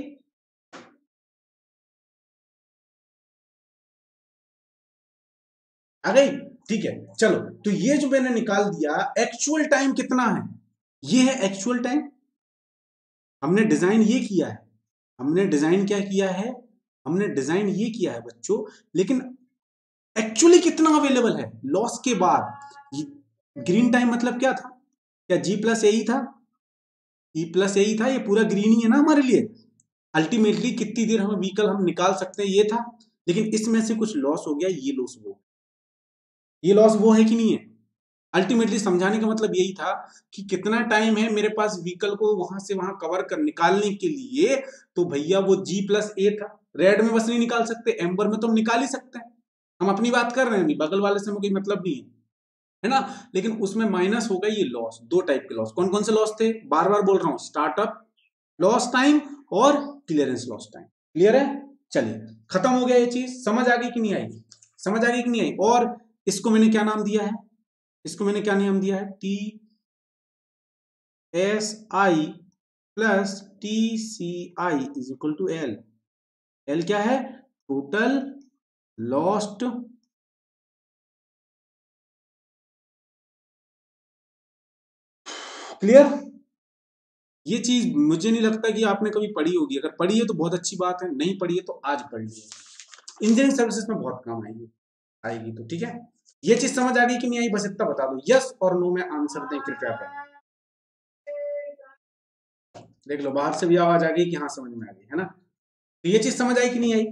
आ गई? ठीक है, चलो। तो ये जो मैंने निकाल दिया, एक्चुअल टाइम कितना है? ये है एक्चुअल टाइम। हमने डिजाइन ये किया है। हमने डिजाइन क्या किया है? हमने डिजाइन ये किया है बच्चों। लेकिन एक्चुअली कितना अवेलेबल है लॉस के बाद? ग्रीन टाइम मतलब क्या था? क्या जी प्लस ए ही था? ई प्लस ए ही था, ये पूरा ग्रीन ही है ना हमारे लिए। अल्टीमेटली कितनी देर हमें व्हीकल हम निकाल सकते हैं, ये था। लेकिन इसमें से कुछ लॉस हो गया, ये लॉस वो ये लॉस वो है कि नहीं है? अल्टीमेटली समझाने का मतलब यही था कि कितना टाइम है मेरे पास व्हीकल को वहां से वहां कवर कर निकालने के लिए। तो भैया वो जी प्लस ए था। रेड में बस नहीं निकाल सकते, एम्बर में तो हम निकाल ही सकते हैं। हम अपनी बात कर रहे हैं, बगल वाले से हमें कोई मतलब नहीं है, है ना? लेकिन उसमें माइनस हो गया ये लॉस। दो टाइप के लॉस, कौन कौन से लॉस थे? बार बार बोल रहा हूं, स्टार्टअप लॉस टाइम और क्लियरेंस लॉस टाइम। क्लियर है? चलिए, खत्म हो गया ये चीज। समझ आ गई कि नहीं आई? समझ आ गई कि नहीं आई? और इसको मैंने क्या नाम दिया है? इसको मैंने क्या नाम दिया है? T S I plus T C I is equal to L. L क्या है? Total lost. क्लियर? ये चीज मुझे नहीं लगता कि आपने कभी पढ़ी होगी। अगर पढ़ी है तो बहुत अच्छी बात है, नहीं पढ़ी है तो आज पढ़ लीजिए। इंजीनियरिंग सर्विसेज में बहुत काम आएगी, आएगी तो ठीक है। ये चीज समझ आ गई कि नहीं आई, बस इतना बता दो, यस और नो में आंसर दें कृपया कर। देख लो, बाहर से भी आवाज आ गई कि हाँ समझ में आ गई, है ना? तो ये चीज समझ आई कि नहीं आई?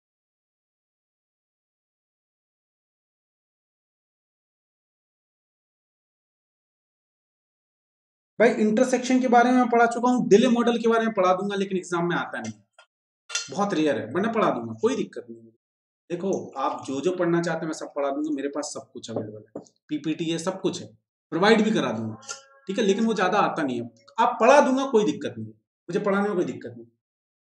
भाई इंटरसेक्शन के बारे में मैं पढ़ा चुका हूँ, डिले मॉडल के बारे में पढ़ा दूंगा, लेकिन एग्जाम में आता नहीं, बहुत रेयर है। मैंने पढ़ा दूंगा, कोई दिक्कत नहीं है। देखो, आप जो जो पढ़ना चाहते हैं मैं सब पढ़ा दूंगा, मेरे पास सब कुछ अवेलेबल है, पीपीटी है, सब कुछ है, प्रोवाइड भी करा दूंगा, ठीक है? लेकिन वो ज्यादा आता नहीं है। आप पढ़ा दूंगा, कोई दिक्कत नहीं, मुझे पढ़ाने में कोई दिक्कत नहीं।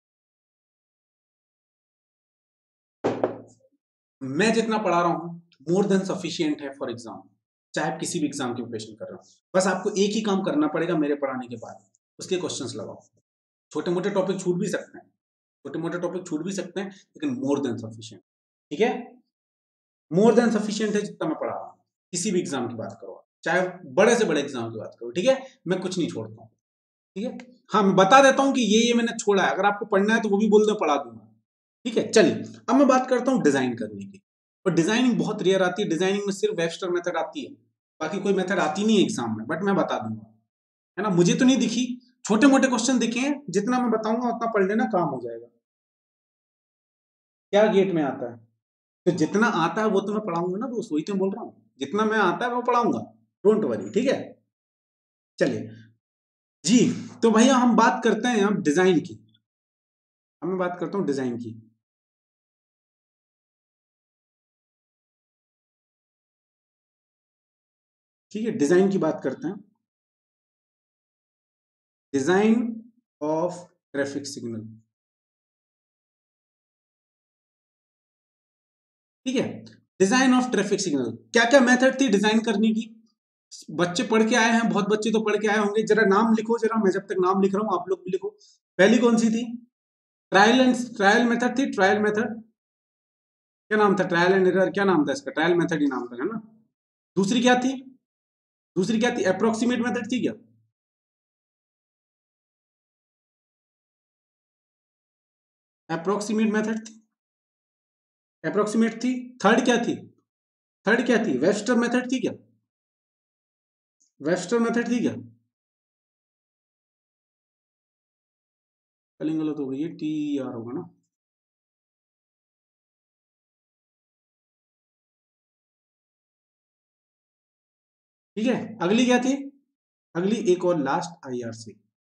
मैं जितना पढ़ा रहा हूँ मोर देन सफिशियंट है फॉर एग्जाम। चाहे आप किसी भी एग्जाम की प्रिपरेशन कर रहे हो, बस आपको एक ही काम करना पड़ेगा मेरे पढ़ाने के बाद, उसके क्वेश्चंस लगाओ। छोटे मोटे टॉपिक छूट भी सकते हैं, छोटे मोटे टॉपिक छूट भी सकते हैं, लेकिन मोर देन सफिशियंट, ठीक है? मोर देन सफिशियंट है जितना मैं पढ़ा रहा हूँ। किसी भी एग्जाम की बात करो, चाहे बड़े से बड़े एग्जाम की बात करो, ठीक है? मैं कुछ नहीं छोड़ता हूँ, ठीक है? हाँ, मैं बता देता हूँ कि ये ये मैंने छोड़ा है, अगर आपको पढ़ना है तो वो भी बोल दो, पढ़ा दूंगा, ठीक है? चलिए, अब मैं बात करता हूँ डिजाइन करने की। और डिजाइनिंग बहुत रेयर आती है, डिजाइनिंग में सिर्फ वेबस्टर मेथड आती है, बाकी कोई मेथड आती नहीं है एग्जाम में, बट मैं बता दूंगा, है ना? मुझे तो नहीं दिखी, छोटे मोटे क्वेश्चन दिखे हैं, जितना मैं बताऊंगा उतना पढ़ लेना, काम हो जाएगा। क्या गेट में आता है? तो जितना आता है वो तो मैं पढ़ाऊंगा ना दोस्त, वही तो मैं बोल रहा हूँ, जितना मैं आता है वो पढ़ाऊंगा, डोंट वरी, ठीक है? चलिए जी, तो भैया हम बात करते हैं अब डिजाइन की। अब मैं बात करता हूँ डिजाइन की। ठीक है, डिजाइन की बात करते हैं। डिजाइन ऑफ ट्रैफिक सिग्नल, ठीक है। डिजाइन ऑफ ट्रैफिक सिग्नल, क्या क्या मेथड थी डिजाइन करने की? बच्चे पढ़ के आए हैं, बहुत बच्चे तो पढ़ के आए होंगे, जरा नाम लिखो जरा, मैं जब तक नाम लिख रहा हूं आप लोग भी लिखो। पहली कौन सी थी? ट्रायल एंड ट्रायल मेथड थी, ट्रायल मेथड, क्या नाम था? ट्रायल एंड एरर, क्या नाम था इसका? ट्रायल मेथड ही नाम था, है ना। दूसरी क्या थी? दूसरी क्या थी? अप्रोक्सीमेट मेथड थी क्या? अप्रोक्सीमेट मेथड थी, अप्रोक्सीमेट थी। थर्ड क्या थी? थर्ड क्या थी? वेबस्टर मेथड थी क्या? वेबस्टर मेथड थी क्या? स्पेलिंग गलत हो गई है, टी आर होगा ना। ठीक है, अगली क्या थी? अगली एक और लास्ट, आईआरसी।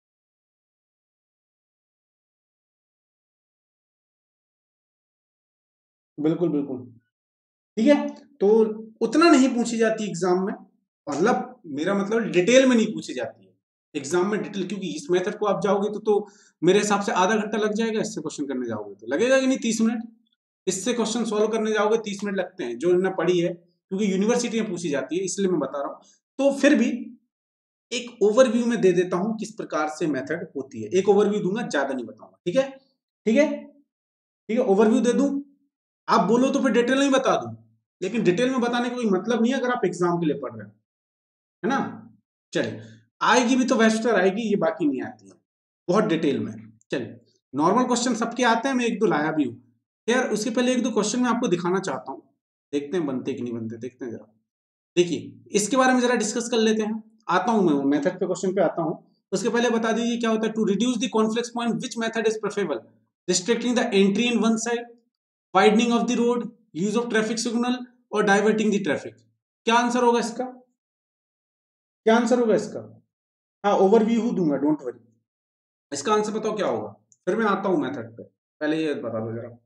बिल्कुल बिल्कुल, ठीक है। तो उतना नहीं पूछी जाती एग्जाम में, मतलब मेरा मतलब डिटेल में नहीं पूछी जाती है एग्जाम में, डिटेल, क्योंकि इस मेथड को आप जाओगे तो तो मेरे हिसाब से आधा घंटा लग जाएगा। इससे क्वेश्चन करने जाओगे तो लगेगा कि नहीं? तीस मिनट। इससे क्वेश्चन सॉल्व करने जाओगे तीस मिनट लगते हैं, जो इन्होंने पढ़ी है, क्योंकि यूनिवर्सिटी में पूछी जाती है, इसलिए मैं बता रहा हूँ। तो फिर भी एक ओवरव्यू में दे देता हूं किस प्रकार से मेथड होती है, एक ओवरव्यू दूंगा, ज्यादा नहीं बताऊंगा, ठीक है। ठीक है, ठीक है, ओवरव्यू दे दूं, आप बोलो तो फिर डिटेल नहीं बता दूं, लेकिन डिटेल में बताने का कोई मतलब नहीं है अगर आप एग्जाम के लिए पढ़ रहे हो, है ना। चलिए, आएगी भी तो वेस्टर आएगी, ये बाकी नहीं आती है बहुत डिटेल में। चलिए, नॉर्मल क्वेश्चन सबके आते हैं, मैं एक दो लाया भी हूं। यार उसके पहले एक दो क्वेश्चन मैं आपको दिखाना चाहता हूं, देखते हैं बनते कि नहीं बनते, देखते हैं जरा। देखिए, इसके बारे में जरा डिस्कस कर लेते हैं। आता हूं मैं मेथड पे, क्वेश्चन पे आता हूं। उसके पहले बता दीजिए क्या होता है। To reduce the conflict point, which method is preferable? Restricting the entry in one side, widening of the road, use of traffic signal, और डाइवर्टिंग द ट्रैफिक। क्या आंसर होगा इसका? क्या आंसर होगा इसका? हाँ, ओवरव्यू दूंगा, डोंट वरी। इसका आंसर बताओ क्या होगा, फिर मैं आता हूं मेथड पे। पहले ये बता दो जरा।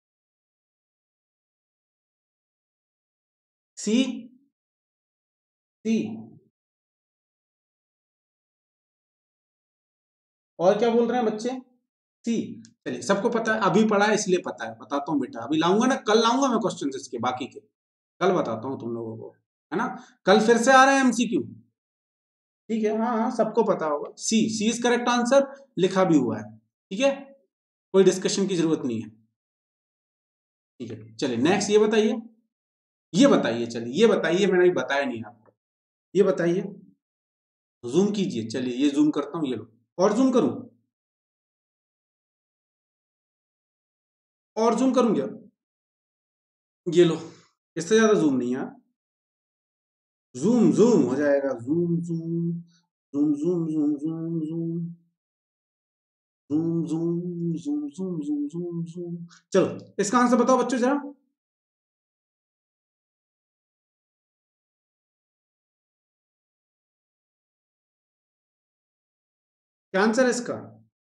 सी, सी, और क्या बोल रहे हैं बच्चे? सी। चलिए, सबको पता है, अभी पढ़ा है इसलिए पता है, बताता हूँ बेटा। अभी लाऊंगा ना, कल लाऊंगा मैं क्वेश्चन इसके बाकी के, कल बताता हूँ तुम लोगों को, है ना। कल फिर से आ रहा है एमसीक्यू, ठीक है। हाँ हाँ, सबको पता होगा। C, C is correct answer, लिखा भी हुआ है, ठीक है, कोई डिस्कशन की जरूरत नहीं है। ठीक है, चलिए नेक्स्ट ये बताइए, ये बताइए, चलिए ये बताइए, मैंने अभी बताया नहीं आपको, ये बताइए। जूम कीजिए, चलिए ये जूम करता हूँ, ये लो। और जूम करूं? और जूम करूं क्या? ये लो, इससे ज्यादा जूम नहीं है। जूम जूम हो जाएगा, zoom zoom zoom zoom zoom zoom zoom zoom zoom zoom zoom zoom zoom zoom. चलो, इसका आंसर बताओ बच्चों जरा। क्या आंसर है इसका?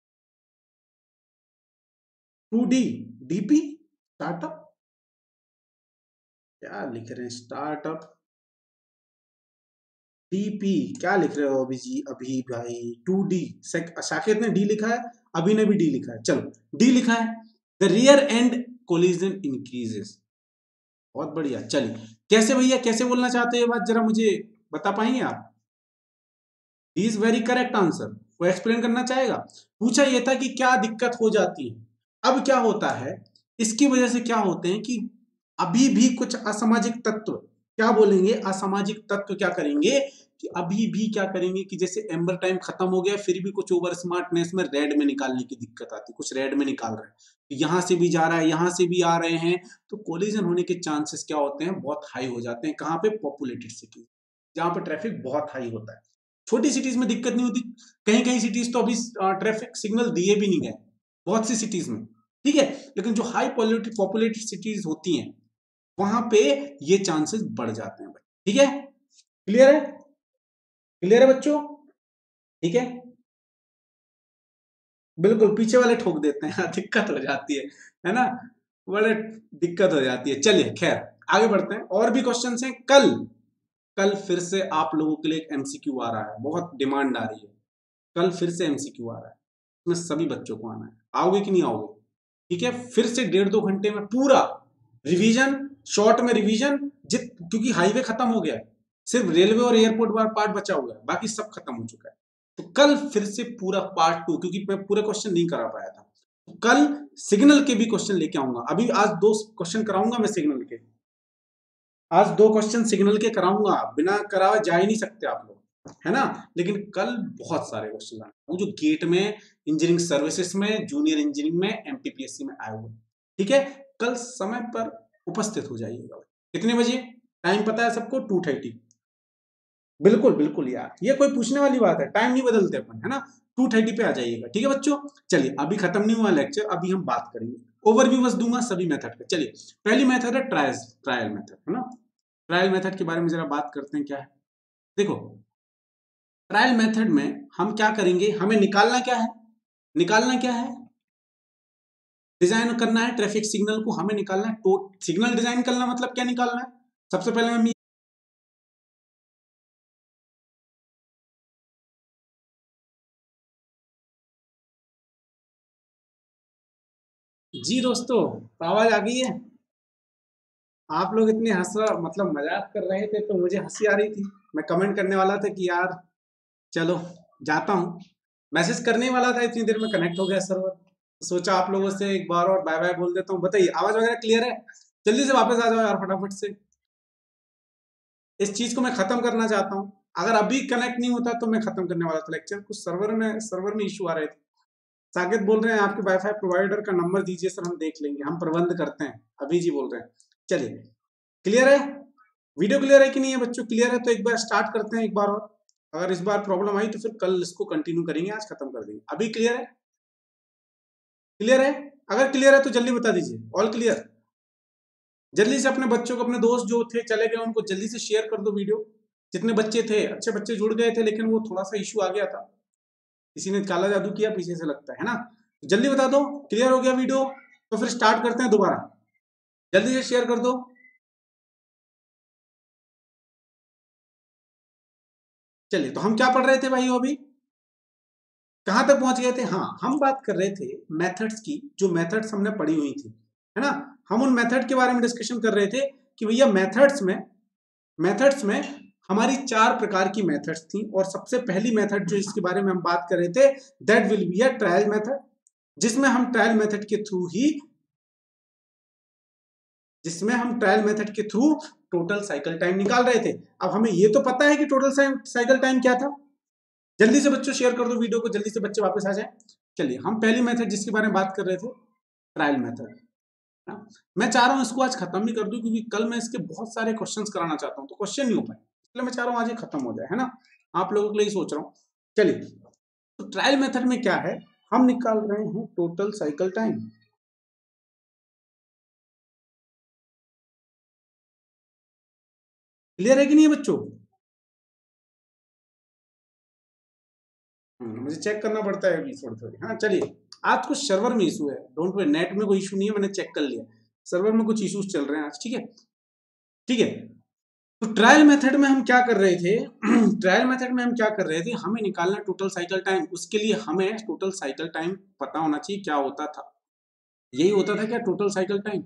Two D, DP, startup. क्या लिख रहे हैं? स्टार्टअप, डीपी, क्या लिख रहे हो अभी जी? अभी भाई टू डी, साकेत ने डी लिखा है, अभी ने भी डी लिखा है। चलो, डी लिखा है, the rear end collision increases. बहुत बढ़िया। चलिए, कैसे भैया, कैसे बोलना चाहते हो ये बात, जरा मुझे बता पाएंगे आप? D is very correct answer. वो एक्सप्लेन करना चाहेगा? पूछा ये था कि क्या दिक्कत हो जाती है। अब क्या होता है, इसकी वजह से क्या होते हैं कि अभी भी कुछ असामाजिक तत्व, क्या बोलेंगे, असामाजिक तत्व क्या करेंगे कि अभी भी क्या करेंगे कि जैसे एम्बर टाइम खत्म हो गया, फिर भी कुछ ओवर स्मार्टनेस में रेड में निकालने की दिक्कत आती है, कुछ रेड में निकाल रहे हैं, यहां से भी जा रहा है, यहां से भी आ रहे हैं, तो कोलिजन होने के चांसेस क्या होते हैं? बहुत हाई हो जाते हैं। कहां पे? पॉपुलेटेड सिटी, जहां पे ट्रैफिक बहुत हाई होता है। छोटी सिटीज में दिक्कत नहीं होती, कहीं कहीं सिटीज तो अभी ट्रैफिक सिग्नल दिए भी नहीं गए, बहुत सी सिटीज में, ठीक है। लेकिन जो हाई पॉपुलेटेड सिटीज होती हैं, वहां पे ये चांसेस बढ़ जाते हैं भाई, ठीक है। क्लियर है? क्लियर है बच्चों? ठीक है, बिल्कुल, पीछे वाले ठोक देते हैं दिक्कत हो जाती है है ना, बड़े दिक्कत हो जाती है। चलिए खैर, आगे बढ़ते हैं, और भी क्वेश्चन हैं कल। कल फिर से आप लोगों के लिए एक एमसीक्यू आ रहा है, बहुत डिमांड आ रही है, कल फिर से एमसीक्यू आ रहा है, इसमें सभी बच्चों को आना है। आओगे कि नहीं आओगे? ठीक है, फिर से डेढ़ दो घंटे में पूरा रिवीजन, शॉर्ट में रिवीजन, जित क्योंकि हाईवे खत्म हो गया है, सिर्फ रेलवे और एयरपोर्ट वाला पार्ट बचा हुआ है, बाकी सब खत्म हो चुका है। तो कल फिर से पूरा पार्ट टू, क्योंकि मैं पूरे क्वेश्चन नहीं करा पाया था, तो कल सिग्नल के भी क्वेश्चन लेके आऊंगा। अभी आज दो क्वेश्चन कराऊंगा मैं सिग्नल के, आज दो क्वेश्चन सिग्नल के कराऊंगा, बिना करावे जा ही नहीं सकते आप लोग, है ना। लेकिन कल बहुत सारे क्वेश्चन आए वो जो गेट में, इंजीनियरिंग सर्विसेज में, जूनियर इंजीनियरिंग में, एमपीपीएससी में आए हुए। ठीक है, कल समय पर उपस्थित हो जाइएगा। कितने बजे? टाइम पता है सबको? Two thirty. बिल्कुल बिल्कुल यार, ये कोई पूछने वाली बात है? टाइम नहीं बदलते अपन, है ना। टू थर्टी पे आ जाइएगा, ठीक है बच्चों। चलिए, अभी खत्म नहीं हुआ लेक्चर, अभी हम बात करेंगे, ओवरव्यू बस दूंगा सभी मेथड पे। चलिए, पहली मेथड है ट्रायल ट्रायल मेथड, है ना। ट्रायल मेथड के बारे में जरा बात करते हैं, क्या है। देखो, ट्रायल मेथड में हम क्या करेंगे, हमें निकालना क्या है, निकालना क्या है, डिजाइन करना है ट्रैफिक सिग्नल को, हमें निकालना है तो सिग्नल डिजाइन करना मतलब क्या निकालना है। सबसे पहले हम जी दोस्तों, तो आवाज आ गई है। आप लोग इतने हंस मतलब मजाक कर रहे थे तो मुझे हंसी आ रही थी। मैं कमेंट करने वाला था कि यार चलो जाता हूँ, मैसेज करने वाला था, इतनी देर में कनेक्ट हो गया सर्वर, सोचा आप लोगों से एक बार और बाय बाय बोल देता हूँ। बताइए, आवाज वगैरह क्लियर है? जल्दी से वापस आ जाओ यार फटाफट से, इस चीज को मैं खत्म करना चाहता हूँ। अगर अभी कनेक्ट नहीं होता तो मैं खत्म करने वाला था लेक्चर, कुछ सर्वर में सर्वर में इशू आ रहे थे। साकेत बोल रहे हैं आपके वाईफाई प्रोवाइडर का नंबर दीजिए सर, हम देख लेंगे, हम प्रबंध करते हैं। अभी जी बोल रहे हैं। चलिए, क्लियर है? वीडियो क्लियर है कि नहीं है बच्चों? क्लियर है तो एक बार स्टार्ट करते हैं एक बार और। अगर इस बार प्रॉब्लम आई तो फिर कल इसको कंटिन्यू करेंगे, आज खत्म कर देंगे। अभी क्लियर है? क्लियर है? अगर क्लियर है तो जल्दी बता दीजिए, ऑल क्लियर। जल्दी से अपने बच्चों को, अपने दोस्त जो थे चले गए उनको जल्दी से शेयर कर दो वीडियो। जितने बच्चे थे, अच्छे बच्चे जुड़ गए थे, लेकिन वो थोड़ा सा इशू आ गया था, किसी ने काला जादू किया पीछे से लगता है ना। जल्दी बता दो क्लियर हो गया वीडियो, तो फिर स्टार्ट करते हैं दोबारा। जल्दी से शेयर कर दो। चलिए, तो हम क्या पढ़ रहे थे भाई अभी, कहां तक पहुंच गए थे? हाँ, हम बात कर रहे थे मेथड्स की, जो मेथड्स हमने पढ़ी हुई थी, है ना। हम उन मेथड के बारे में डिस्कशन कर रहे थे कि भैया मेथड्स में मेथड्स में हमारी चार प्रकार की मेथड्स थी, और सबसे पहली मेथड जो इसके बारे में हम बात कर रहे थे, that will be a trial method, जिसमें हम ट्रायल मेथड के थ्रू ही जिसमें हम ट्रायल मेथड के थ्रू टोटल साइकिल टाइम निकाल रहे थे। अब हमें ये तो पता है कि टोटल साइकिल टाइम क्या था। जल्दी से बच्चों शेयर कर दो वीडियो को, जल्दी से बच्चे वापस आ जाए। चलिए, हम पहली मेथड जिसके बारे में बात कर रहे थे, ट्रायल मेथड। मैं चाह रहा हूं इसको आज खत्म ही कर दूं, क्योंकि कल मैं इसके बहुत सारे क्वेश्चंस कराना चाहता हूं, तो क्वेश्चन नहीं हो पाए, इसलिए मैं चाह रहा हूं आज ये खत्म हो जाए, है ना। आप लोगों के लिए ही सोच रहा हूं। चलिए, तो ट्रायल मेथड में क्या है, हम निकाल रहे हैं टोटल साइकिल टाइम। क्लियर है कि नहीं है बच्चों? मुझे चेक करना पड़ता है अभी थोड़ी थोड़ी। हाँ, चलिए, आज कुछ सर्वर में इशू है, डोंट वरी, नेट में कोई इशू नहीं है, मैंने चेक कर लिया, सर्वर में कुछ इश्यूज चल रहे हैं आज। ठीक है, ठीक है। तो ट्रायल मेथड में हम क्या कर रहे थे ट्रायल मेथड में हम क्या कर रहे थे, हमें निकालना टोटल साइकिल टाइम। उसके लिए हमें टोटल साइकिल टाइम पता होना चाहिए क्या होता था। यही होता था क्या, टोटल साइकिल टाइम।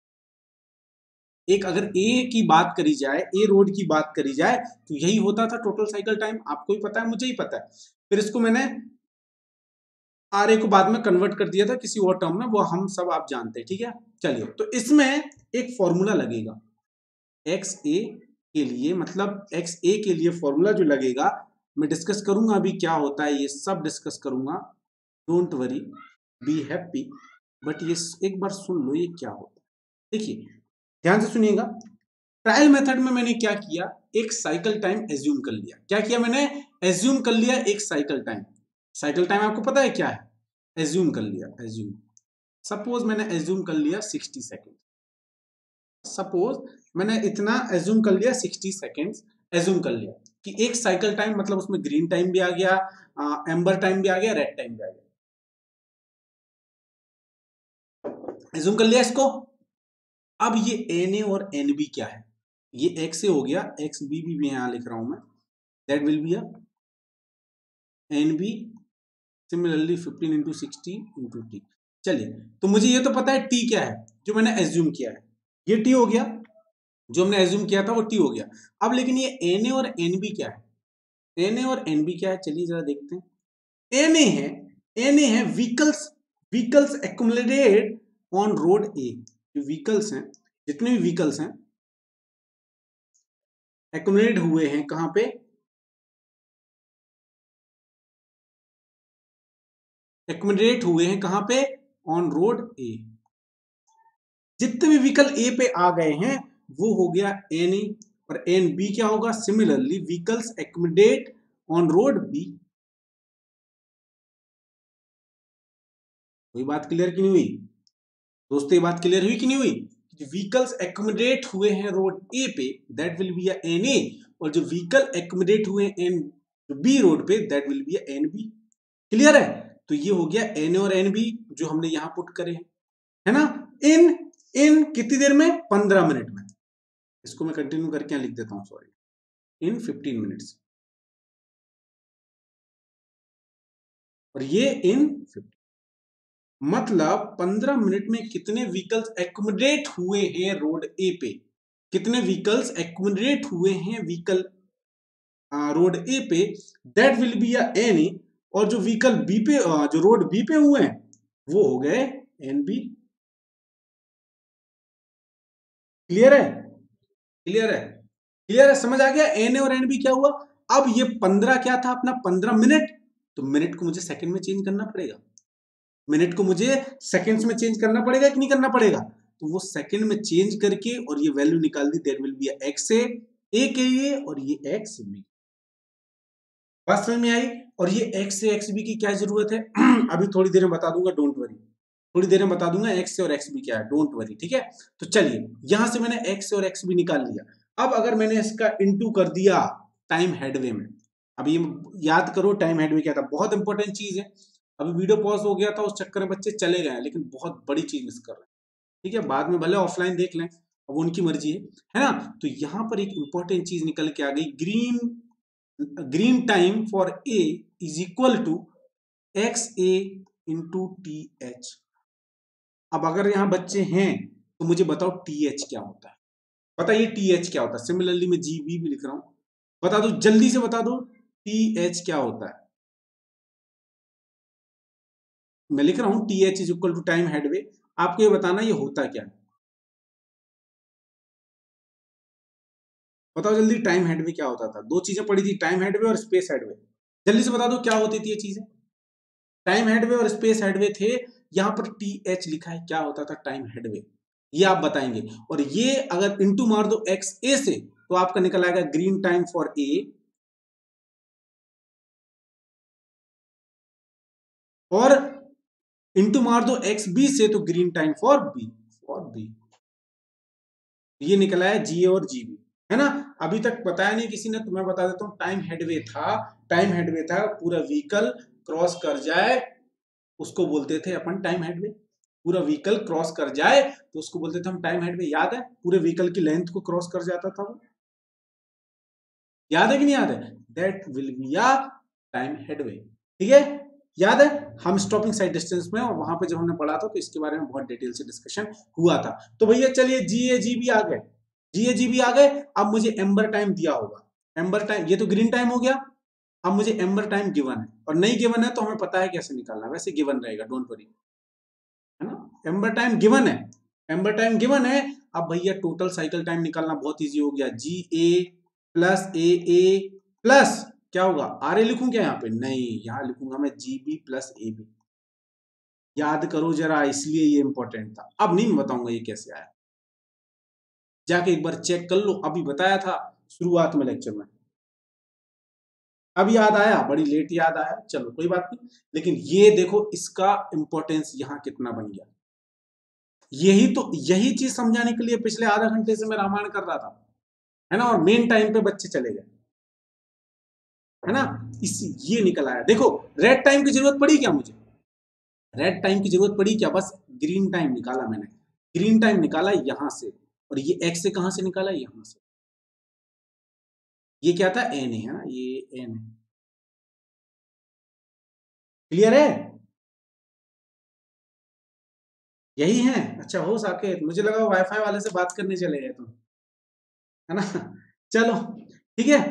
एक अगर ए की बात करी जाए, ए रोड की बात करी जाए, तो यही होता था टोटल साइकिल टाइम। आपको ही पता है, मुझे ही पता है। फिर इसको मैंने आर ए को बाद में कन्वर्ट कर दिया था किसी और टर्म में, वो हम सब आप जानते हैं। ठीक है, चलिए, तो इसमें एक फॉर्मूला लगेगा एक्स ए के लिए, मतलब एक्स ए के लिए फॉर्मूला जो लगेगा, मैं डिस्कस करूंगा अभी क्या होता है, ये सब डिस्कस करूंगा। Don't worry, be happy, but ये एक बार सुन लो ये क्या होता है। देखिए, ध्यान से सुनिएगा। ट्रायल मेथड में मैंने क्या किया, एक साइकिल टाइम एज्यूम कर लिया। क्या किया मैंने? एज्यूम कर लिया एक साइकिल टाइम। साइकिल टाइम आपको पता है क्या है? एज्यूम कर लिया, एज्यूम। सपोज मैंने एज्यूम कर लिया सिक्सटी सेकेंड। सपोज मैंने इतना एज्यूम कर लिया, सिक्सटी सेकेंड्स एज्यूम कर लिया कि एक साइकिल टाइम, मतलब उसमें ग्रीन टाइम भी आ गया, एम्बर टाइम भी आ गया, रेड टाइम भी आ गया। एज्यूम कर लिया इसको। अब ये एन ए और एन बी क्या है, ये एक्स से हो गया, एक्स बी भी यहाँ लिख रहा हूं मैं, that will be a N B similarly fifteen into sixty into T. चलिए, तो मुझे ये तो पता है टी क्या है, जो मैंने एज्यूम किया है, ये टी हो गया, जो हमने एज्यूम किया था वो टी हो गया। अब लेकिन ये एन ए और एन बी क्या है, एन ए और एन बी क्या है, चलिए जरा देखते हैं। एन ए है, एन ए है vehicles, vehicles accumulated on road A. जो व्हीकल्स हैं, जितने भी व्हीकल्स हैं एक्युमुलेट हुए हैं कहां पे, एक्युमुलेट हुए हैं कहां पे, ऑन रोड ए। जितने भी व्हीकल ए पे आ गए हैं वो हो गया एन ए, और एन बी क्या होगा, similarly vehicles accumulate on road B. कोई बात क्लियर की नहीं हुई दोस्तों, ये बात क्लियर हुई कि नहीं हुई? व्हीकल्स एक्युमुलेट हुए हैं रोड ए पे, that will be N A, और जो व्हीकल एक्युमुलेट हुए हैं एन बी रोड पे, that will be N B. Clear है? तो ये हो गया एन ए और एन बी जो हमने यहां पुट करे हैं, है ना। इन इन कितनी देर में, पंद्रह मिनट में। इसको मैं कंटिन्यू करके लिख देता हूं, सॉरी, इन फिफ्टीन मिनट्स, और ये इन फिफ्टीन, मतलब पंद्रह मिनट में कितने व्हीकल्स एक्युमुलेट हुए हैं रोड ए पे, कितने व्हीकल्स एक्युमुलेट हुए हैं व्हीकल रोड ए पे, that will be N A, और जो व्हीकल बी पे, आ, जो रोड बी पे हुए हैं वो हो गए एन बी। क्लियर है? क्लियर है? क्लियर है? समझ आ गया एन ए और एन बी क्या हुआ। अब ये पंद्रह क्या था अपना, पंद्रह मिनट, तो मिनट को मुझे सेकंड में चेंज करना पड़ेगा, मिनट को मुझे सेकंड्स में चेंज करना पड़ेगा कि नहीं करना पड़ेगा, तो वो सेकंड में चेंज करके और ये वैल्यू निकाल दी, that will be X A A के लिए, और ये एक्स बी। बात समझ में आई? और ये एक्स से एक्स बी की क्या जरूरत है अभी थोड़ी देर में बता दूंगा, डोंट वरी, थोड़ी देर में बता दूंगा एक्स से और एक्स बी क्या है, डोंट वरी, ठीक है। तो चलिए, यहां से मैंने एक्स से और एक्स बी निकाल लिया। अब अगर मैंने इसका इनटू कर दिया टाइम हेडवे में, अभी याद करो टाइम हेडवे क्या था, बहुत इंपॉर्टेंट चीज है। अभी वीडियो पॉज हो गया था, उस चक्कर में बच्चे चले गए, लेकिन बहुत बड़ी चीज मिस कर रहे हैं, ठीक है। बाद में भले ऑफलाइन देख लें, अब उनकी मर्जी है है ना। तो यहां पर एक इंपॉर्टेंट चीज निकल के आ गई, green green time for A is equal to X A into T H. अब अगर यहां बच्चे हैं तो मुझे बताओ टी एच क्या होता है, बताइए टी एच क्या होता है। सिमिलरली मैं जी बी भी लिख रहा हूं, बता दो जल्दी से, बता दो टी एच क्या होता है। मैं लिख रहा हूं T H is equal to time headway, आपको ये बताना ये होता क्या है, बताओ जल्दी। टाइम हेडवे क्या होता था, दो चीजें पढ़ी थी, टाइम हेडवे और स्पेस हेडवे, जल्दी से बता दो क्या होती थी ये चीजें। टाइम हेडवे और स्पेस हेडवे थे, यहां पर टी एच लिखा है, क्या होता था टाइम हेडवे, ये आप बताएंगे। और ये अगर इंटू मार दो एक्स ए से, तो आपका निकल आएगा ग्रीन टाइम फॉर ए, और इंटू मार दो एक्स बी से तो green time for B, for B. ये निकला है जी ए और जी बी, है ना। अभी तक बताया नहीं किसी ने, तो मैं बता देता हूं। टाइम हेडवे था, टाइम हेडवे था पूरा व्हीकल क्रॉस कर जाए उसको बोलते थे अपन टाइम हेडवे, पूरा व्हीकल क्रॉस कर जाए तो उसको बोलते थे हम टाइम हेडवे। याद है? पूरे व्हीकल की लेंथ को क्रॉस कर जाता था वो, याद है कि नहीं याद है? That will be a time headway, ठीक है। याद है? हम स्टॉपिंग साइड डिस्टेंस में, और वहां पे जब हमने पढ़ा था तो इसके बारे में बहुत डिटेल से डिस्कशन हुआ था। तो भैया चलिए जी ए जी बी आ गए, जी ए जी बी आ गए। अब मुझे एम्बर टाइम दिया होगा, एम्बर टाइम, ये तो ग्रीन टाइम हो गया। अब मुझे एम्बर टाइम गिवन है, और नहीं गिवन है तो हमें पता है कैसे निकालना, वैसे गिवन रहेगा, डोंट वरी, है ना। एम्बर टाइम गिवन है, एम्बर टाइम गिवन है। अब भैया टोटल साइकिल टाइम निकालना बहुत इजी हो गया, जी A plus A A plus क्या होगा, आर ए लिखूं क्या यहाँ पे, नहीं, यहां लिखूंगा मैं G B plus A B. याद करो जरा, इसलिए ये इंपॉर्टेंट था। अब नहीं बताऊंगा ये कैसे आया, जाके एक बार चेक कर लो, अभी बताया था शुरुआत में लेक्चर में। अब याद आया, बड़ी लेट याद आया, चलो कोई बात नहीं। लेकिन ये देखो इसका इंपॉर्टेंस यहाँ कितना बन गया, यही तो, यही चीज समझाने के लिए पिछले आधा घंटे से मैं रामायण कर रहा था, है ना। और मेन टाइम पे बच्चे चले गए, है ना। इसी ये निकल आया। देखो रेड टाइम की जरूरत पड़ी क्या मुझे, रेड टाइम की जरूरत पड़ी क्या, बस ग्रीन टाइम निकाला मैंने, ग्रीन टाइम निकाला यहां से, और ये एक्स से कहां से निकाला, यहां से। ये क्या था, एन है ना, ये एन है। क्लियर है, यही है। अच्छा हो साकेत, मुझे लगा वाईफाई वाले से बात करने चले गए तुम, है ना। चलो ठीक है,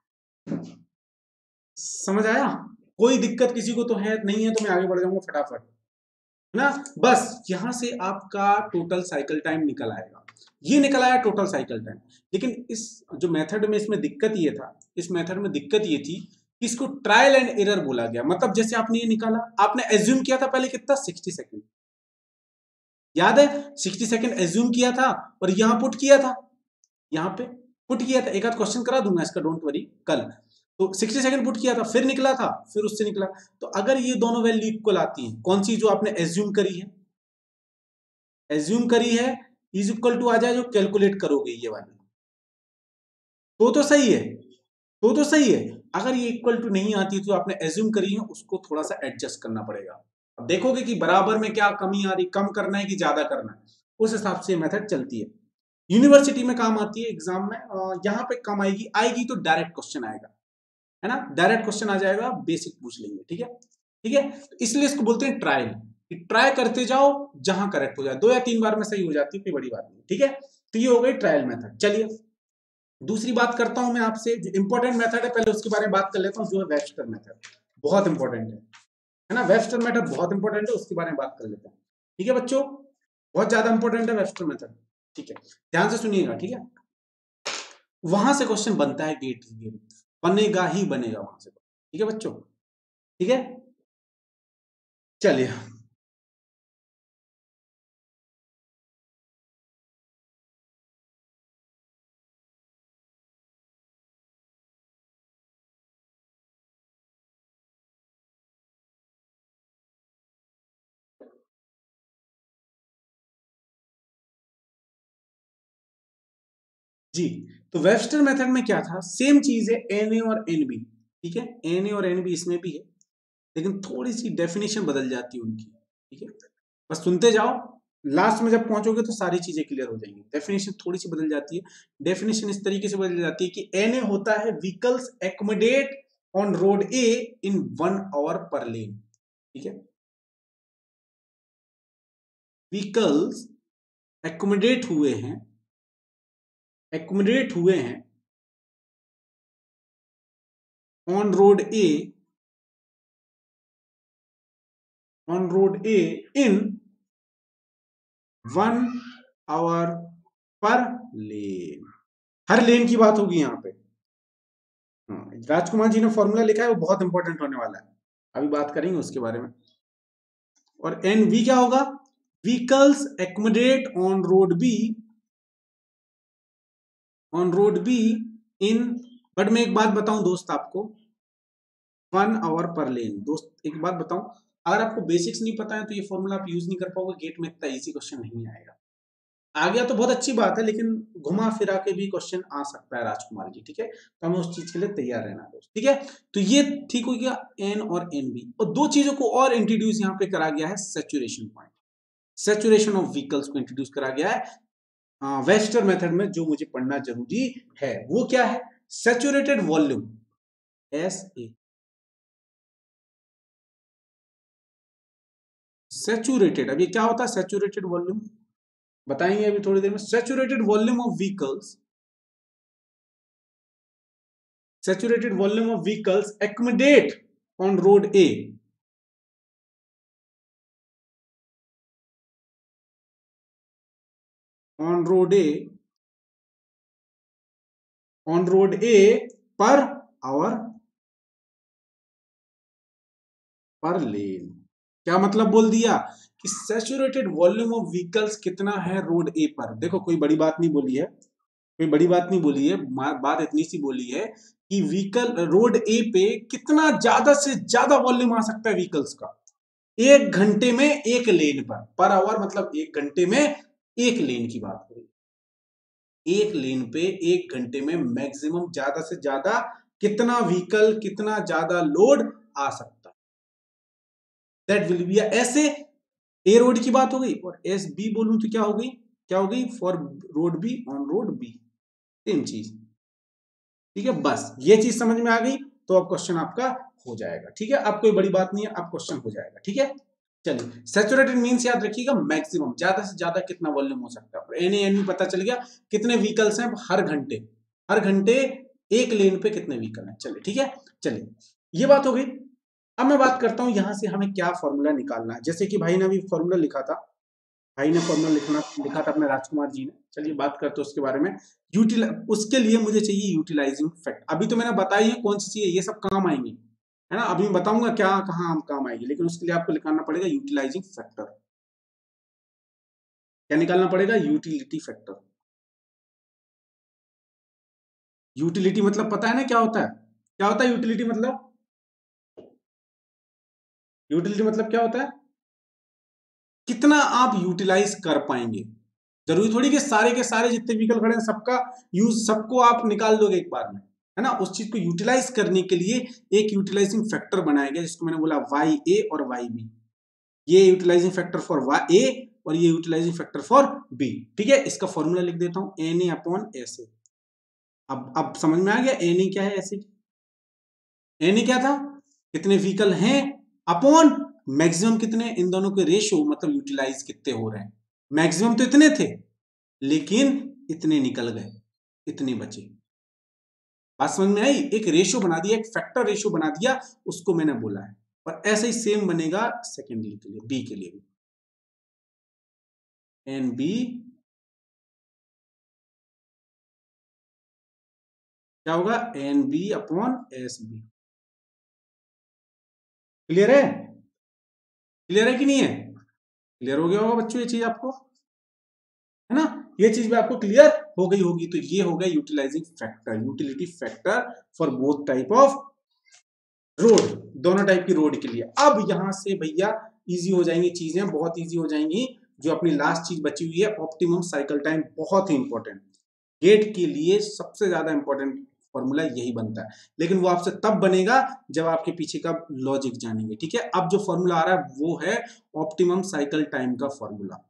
समझ आया। कोई दिक्कत किसी को तो है नहीं है, तो मैं आगे बढ़ जाऊंगा फटाफट, है ना। बस यहां से आपका टोटल साइकिल टाइम निकल आएगा, ये निकल आया टोटल साइकिल टाइम। लेकिन इस जो मेथड में, इसमें दिक्कत ये था, इस मेथड में दिक्कत ये थी कि इसको ट्रायल एंड एरर बोला गया। मतलब जैसे आपने ये निकाला, आपने एज्यूम किया था पहले कितना, सिक्सटी सेकेंड, याद है, सिक्सटी सेकेंड एज्यूम किया था और यहां पुट किया था, यहां पे पुट किया था। एक आध क्वेश्चन करा दूंगा इसका, डोंट वरी, कल। तो सिक्सटी सेकंड पुट किया था, फिर निकला था, फिर उससे निकला। तो अगर ये दोनों वैल्यू इक्वल आती हैं, कौन सी, जो आपने एज्यूम करी है, एज्यूम करी है, इज इक्वल टू आ जाए, जो कैलकुलेट करोगे ये वाली, तो तो सही है, तो तो सही है। अगर ये इक्वल टू नहीं आती तो आपने एज्यूम करी है, उसको थोड़ा सा एडजस्ट करना पड़ेगा। अब देखोगे कि बराबर में क्या कमी आ रही, कम करना है कि ज्यादा करना है, उस हिसाब से मेथड चलती है। यूनिवर्सिटी में काम आती है, एग्जाम में यहाँ पे कम आएगी, आएगी तो डायरेक्ट क्वेश्चन आएगा, है ना, डायरेक्ट क्वेश्चन आ जाएगा, बेसिक पूछ लेंगे, ठीक है। ठीक है, तो इसलिए इसको बोलते हैं ट्रायल, कि ट्राई करते जाओ, जहां करेक्ट हो जाए, दो या तीन बार में सही हो जाती है, कोई बड़ी बात नहीं, ठीक है। तो ये हो गई ट्रायल मेथड। चलिए दूसरी बात करता हूं मैं आपसे, जो इंपॉर्टेंट मेथड है पहले उसके बारे में बात कर लेता हूं, जो है वेबस्टर मेथड, बहुत इंपॉर्टेंट है है ना। वेबस्टर मेथड बहुत इंपॉर्टेंट है, उसके बारे में बात कर लेते हैं, ठीक है बच्चों, बहुत ज्यादा इंपॉर्टेंट है वेबस्टर मेथड, ठीक है, ध्यान से सुनिएगा, ठीक है। वहां से क्वेश्चन बनता है, गेट गेट बनेगा ही बनेगा वहां से, ठीक है बच्चों, ठीक है। चलिए जी, तो वेबस्टर मेथड में क्या था, सेम चीज है, एन ए और एन बी, ठीक है, एन ए और एन बी इसमें भी है, लेकिन थोड़ी सी डेफिनेशन बदल जाती है उनकी, ठीक है। बस सुनते जाओ, लास्ट में जब पहुंचोगे तो सारी चीजें क्लियर हो जाएंगी। डेफिनेशन थोड़ी सी बदल जाती है, डेफिनेशन इस तरीके से बदल जाती है कि एन ए होता है vehicles accommodate on road A in one hour per lane, ठीक है, व्हीकल्स एकोमोडेट हुए हैं, एकोमोडेट हुए हैं on road A, on road A in one hour per lane, हर लेन की बात होगी यहाँ पे। हाँ, राजकुमार जी ने फॉर्मूला लिखा है, वो बहुत इंपॉर्टेंट होने वाला है, अभी बात करेंगे उसके बारे में। और एन वी क्या होगा, vehicles accommodate on road B, on road B in, but मैं एक बात बताऊं दोस्त आपको, वन आवर पर लेन। दोस्त एक बात बताऊं, अगर आपको बेसिक्स नहीं पता है तो ये फॉर्मूला आप यूज नहीं कर पाओगे, गेट में इतना इजी क्वेश्चन नहीं आएगा। आ गया तो बहुत अच्छी बात है, लेकिन घुमा फिरा के भी क्वेश्चन आ सकता है राजकुमार जी, ठीक है, तो हमें उस चीज के लिए तैयार रहना दोस्त, ठीक है। तो ये ठीक हो गया एन और एन बी, और दो चीजों को और इंट्रोड्यूस यहाँ पे करा गया है, saturation point, saturation of vehicles को इंट्रोड्यूस करा गया है वेस्टर मेथड में, जो मुझे पढ़ना जरूरी है। वो क्या है, saturated volume, S A, saturated, अब ये क्या होता है सैचुरेटेड वॉल्यूम, बताएंगे अभी थोड़ी देर में। Saturated volume of vehicles, saturated volume of vehicles accommodate on road A, on road A, on road A per hour पर लेन। क्या मतलब बोल दिया कि सैचुरेटेड वॉल्यूम ऑफ व्हीकल्स कितना है रोड ए पर। देखो कोई बड़ी बात नहीं बोली है, कोई बड़ी बात नहीं बोली है, बात इतनी सी बोली है कि व्हीकल रोड ए पे कितना ज्यादा से ज्यादा वॉल्यूम आ सकता है व्हीकल्स का, एक घंटे में एक लेन पर, पर आवर मतलब एक घंटे में एक लेन की बात हो रही है, एक लेन पे एक घंटे में मैक्सिमम ज्यादा से ज्यादा कितना व्हीकल, कितना ज्यादा लोड आ सकता है, दैट विल बी, ऐसे ए रोड की बात हो गई, और एस बी बोलूं तो क्या हो गई, क्या हो गई, for road B, on road B, same चीज, ठीक है, बस ये चीज समझ में आ गई तो अब क्वेश्चन आपका हो जाएगा। ठीक है, अब कोई बड़ी बात नहीं है, अब क्वेश्चन हो जाएगा। ठीक है, चलिए सैचुरेटेड मींस याद रखिएगा मैक्सिमम, ज्यादा से ज्यादा कितना वॉल्यूम हो सकता है। एन एन पता चल गया कितने व्हीकल्स हैं हर घंटे, हर घंटे एक लेन पे कितने व्हीकल हैं। चलिए ठीक है, चलिए ये बात हो गई। अब मैं बात करता हूं यहां से हमें क्या फॉर्मूला निकालना है। जैसे कि भाई ने अभी फॉर्मूला लिखा था, भाई ने फॉर्मूला लिखना लिखा था अपने राजकुमार जी ने। चलिए बात करते हैं उसके बारे में। यूटिल उसके लिए मुझे चाहिए यूटिलाइजिंग फैक्टर। अभी तो मैंने बताई है कौन सी चीज, ये सब काम आएंगी, है ना। अभी मैं बताऊंगा क्या कहाँ हम काम आएगी, लेकिन उसके लिए आपको निकालना पड़ेगा यूटिलाइजिंग फैक्टर। क्या निकालना पड़ेगा? Utility factor. यूटिलिटी मतलब पता है ना क्या होता है? क्या होता है यूटिलिटी मतलब? यूटिलिटी मतलब क्या होता है? कितना आप यूटिलाइज कर पाएंगे। जरूरी थोड़ी कि सारे के सारे जितने व्हीकल खड़े हैं सबका यूज, सबको आप निकाल दोगे एक बार में, है ना। उस चीज को यूटिलाइज करने के लिए एक यूटिलाइजिंग फैक्टर बनाया गया, जिसको मैंने बोला वाई ए और वाई बी। ये utilizing factor for Y A और ये यूटिलाइजिंग फैक्टर फॉर बी। ठीक है, इसका फॉर्मूला लिख देता हूं, N A upon S A. अब अब समझ में आ गया एन ए क्या है, एस ए एन ए क्या था, कितने व्हीकल हैं अपॉन मैक्सिमम कितने, इन दोनों के रेशियो मतलब यूटिलाइज कितने हो रहे हैं। मैक्सिमम तो इतने थे लेकिन इतने निकल गए, इतने बचे। बात समझ में आई? एक रेशियो बना दिया, एक फैक्टर रेशियो बना दिया, उसको मैंने बोला है। और ऐसे ही सेम बनेगा सेकेंडरी के लिए, बी के लिए भी। एन बी क्या होगा, N B upon S B. Clear है? क्लियर है कि नहीं है? क्लियर हो गया होगा बच्चों ये चीज आपको, है ना। ये चीज भी आपको क्लियर हो गई होगी। तो ये हो गया utilizing factor, utility factor for both type of road, दोनों टाइप की रोड के लिए। अब यहां से भैया इजी हो जाएंगी चीजें, बहुत इजी हो जाएंगी। जो अपनी लास्ट चीज बची हुई है ऑप्टिमम साइकिल टाइम, बहुत ही इंपॉर्टेंट। गेट के लिए सबसे ज्यादा इंपॉर्टेंट फॉर्मूला यही बनता है, लेकिन वो आपसे तब बनेगा जब आपके पीछे का लॉजिक जानेंगे। ठीक है, अब जो फॉर्मूला आ रहा है वो है ऑप्टिमम साइकिल टाइम का फॉर्मूला।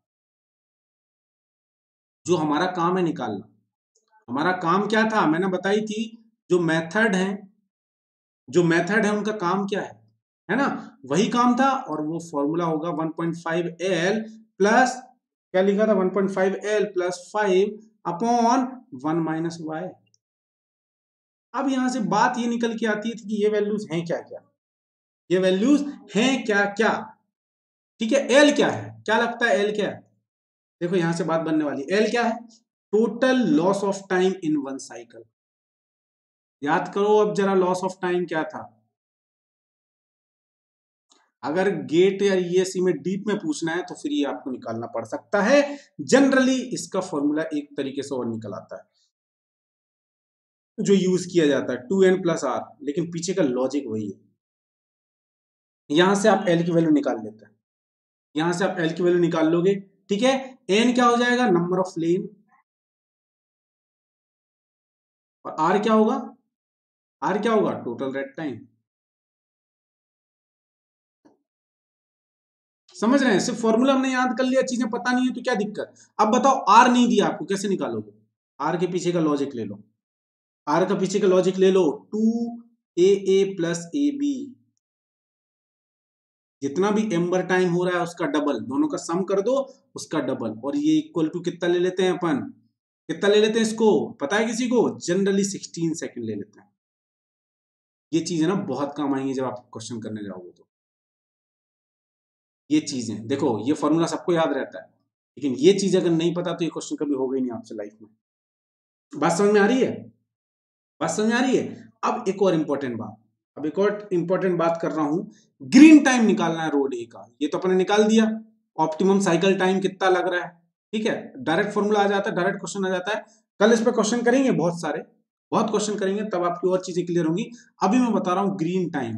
जो हमारा काम है निकालना, हमारा काम क्या था मैंने बताई थी। जो मेथड है, जो मेथड है उनका काम क्या है है ना, वही काम था। और वो फॉर्मूला होगा one point five L plus, क्या लिखा था, one point five L plus five upon one minus Y. अब यहां से बात ये निकल के आती है कि ये वैल्यूज हैं क्या क्या, ये वैल्यूज हैं क्या क्या। ठीक है, एल क्या है, क्या लगता है एल क्या है? देखो यहां से बात बनने वाली, एल क्या है, total loss of time in one cycle. याद करो अब जरा, लॉस ऑफ टाइम क्या था। अगर गेट या ईएससी में डीप में पूछना है तो फिर ये आपको निकालना पड़ सकता है। जनरली इसका फॉर्मूला एक तरीके से और निकल आता है जो यूज किया जाता है, टू एन प्लस आर, लेकिन पीछे का लॉजिक वही है। यहां से आप एल की वैल्यू निकाल लेते हैं, यहां से आप एल की वैल्यू निकाल लोगे। ठीक है, एन क्या हो जाएगा, नंबर ऑफ लेन, और आर क्या होगा, आर क्या होगा, टोटल रेड टाइम। समझ रहे हैं? सिर्फ फॉर्मूला हमने याद कर लिया, चीजें पता नहीं है तो क्या दिक्कत। अब बताओ आर नहीं दिया आपको, कैसे निकालोगे? आर के पीछे का लॉजिक ले लो, आर का पीछे का लॉजिक ले लो, two A A plus A B. जितना भी एम्बर टाइम हो रहा है उसका डबल, दोनों का सम कर दो, उसका डबल। और ये इक्वल टू कितना ले लेते हैं अपन, कितना ले लेते हैं इसको, पता है किसी को? जनरली सिक्सटीन सेकंड ले लेते हैं। ये चीजें ना बहुत काम आएंगी जब आप क्वेश्चन करने जाओगे तो। ये चीजें देखो, ये फॉर्मूला सबको याद रहता है, लेकिन ये चीज अगर नहीं पता तो ये क्वेश्चन कभी होगा ही नहीं आपसे लाइफ में। बात समझ में आ रही है? बात समझ में आ रही है? अब एक और इंपॉर्टेंट बात, अब एक और इंपॉर्टेंट बात कर रहा हूं। ग्रीन टाइम निकालना है रोड ए का, ये तो अपने निकाल दिया। ऑप्टिमम साइकिल टाइम कितना लग रहा है, ठीक है, डायरेक्ट फॉर्मूला आ जाता है, डायरेक्ट क्वेश्चन आ जाता है। कल इस पे क्वेश्चन करेंगे, बहुत सारे, बहुत क्वेश्चन करेंगे, तब आपकी और चीजें क्लियर होंगी। अभी मैं बता रहा हूं ग्रीन टाइम,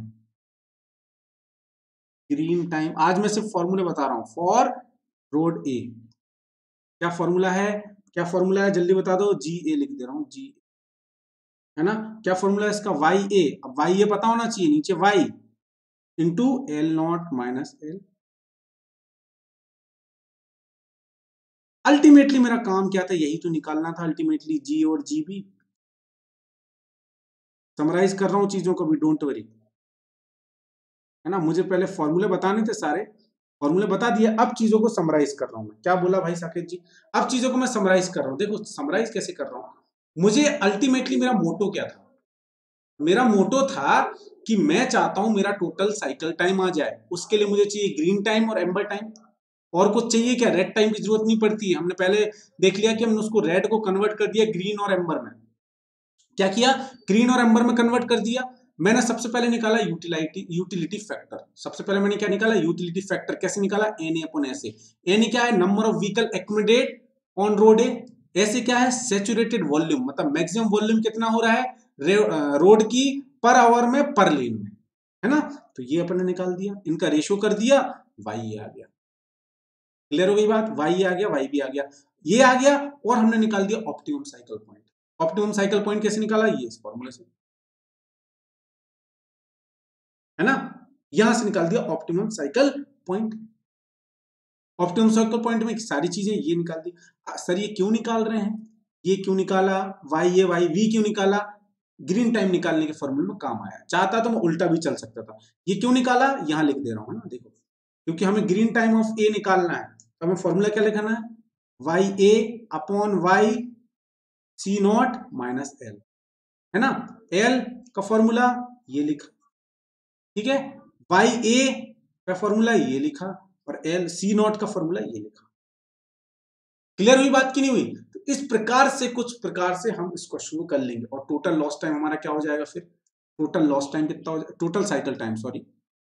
ग्रीन टाइम आज मैं सिर्फ फॉर्मूले बता रहा हूं फॉर रोड ए। क्या फॉर्मूला है, क्या फॉर्मूला है, जल्दी बता दो। जी ए लिख दे रहा हूं, जी, है ना। क्या फॉर्मूला है इसका, वाई ए। अब वाई ए पता होना चाहिए, नीचे Y into L not minus L. Ultimately मेरा काम क्या था, यही तो निकालना था अल्टीमेटली, जी और जी बी। समराइज कर रहा हूँ चीजों को भी, डोंट वरी, है ना। मुझे पहले फॉर्मूले बताने थे सारे, फॉर्मूले बता दिए, अब चीजों को समराइज कर रहा हूं मैं। क्या बोला भाई साकेत जी? अब चीजों को मैं समराइज कर रहा हूं। देखो समराइज कैसे कर रहा हूं। मुझे अल्टीमेटली मेरा मोटो क्या था? मेरा मोटो था कि मैं चाहता हूं मेरा टोटल साइकिल टाइम आ जाए। उसके लिए मुझे चाहिए ग्रीन टाइम और एम्बर टाइम। और कुछ चाहिए क्या? रेड टाइम की जरूरत नहीं पड़ती है। हमने पहले देख लिया कि हमने उसको रेड को कन्वर्ट कर दिया ग्रीन और एम्बर में। क्या किया? ग्रीन और एम्बर में कन्वर्ट कर दिया। मैंने सबसे पहले निकाला यूटिलिटी यूटिलिटी फैक्टर। सबसे पहले मैंने क्या निकाला? Utility factor. कैसे निकाला? N upon S. एन क्या है? Number of vehicle accommodate on road A. S क्या है? सैचुरेटेड वॉल्यूम, मतलब मैक्सिमम वॉल्यूम कितना हो रहा है रोड की पर आवर में, पर लेन में, है ना। तो ये अपन ने निकाल दिया, इनका रेशियो कर दिया, वाई आ गया। क्लियर हो गई बात? वाई आ गया, वाई भी आ गया, ये आ गया। और हमने निकाल दिया optimum cycle point. Optimum cycle point कैसे निकाला? ये इस फॉर्मूले से, है ना। यहां से निकाल दिया optimum cycle point. Optimum cycle point में सारी चीजें ये निकाल दी। सर ये क्यों निकाल रहे हैं? ये क्यों निकाला? वाई ए वाई वी क्यों निकाला? ग्रीन टाइम निकालने के फॉर्मूले में काम आया। चाहता तो मैं उल्टा भी चल सकता था। ये क्यों निकाला? यहां लिख दे रहा हूं, है ना। देखो, क्योंकि हमें ग्रीन टाइम ऑफ ए निकालना है, तो हमें फॉर्मूला क्या लिखना है? Y A upon Y C not minus L, है ना। एल का फॉर्मूला ये लिखा, ठीक है। वाई ए का फॉर्मूला ये लिखा, और एल सी नॉट का फॉर्मूला ये लिखा। क्लियर हुई बात की नहीं हुई? तो इस प्रकार से, कुछ प्रकार से हम इस क्वेश्चन को कर लेंगे। और टोटल लॉस टाइम हमारा क्या हो जाएगा फिर? टोटल लॉस टाइम कितना हो जाएगा? Total cycle time, sorry,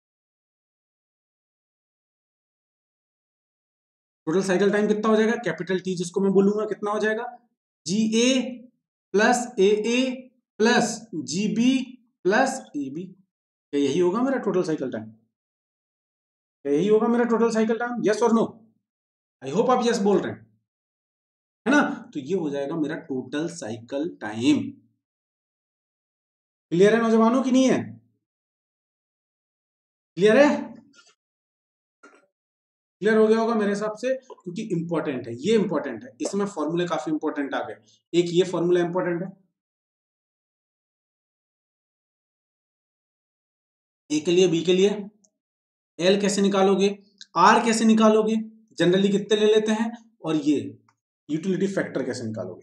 total cycle time कितना हो जाएगा? कैपिटल टी जिसको मैं बोलूंगा, कितना हो जाएगा? G A plus A A plus G B plus A B. क्या यही होगा मेरा टोटल साइकिल टाइम? क्या यही होगा मेरा टोटल साइकिल टाइम? यस और नो? आई होप आप यस बोल रहे हैं, है ना। तो ये हो जाएगा मेरा टोटल साइकिल टाइम। क्लियर है नौजवानों की नहीं है? क्लियर है? क्लियर हो गया होगा मेरे हिसाब से, क्योंकि इंपॉर्टेंट है, ये इंपॉर्टेंट है। इसमें फॉर्मूले काफी इंपॉर्टेंट आ गए। एक ये फॉर्मूला इंपॉर्टेंट है, ए के लिए, बी के लिए। एल कैसे निकालोगे? आर कैसे निकालोगे? जनरली कितने ले लेते हैं? और ये यूटिलिटी फैक्टर कैसे निकालोगे?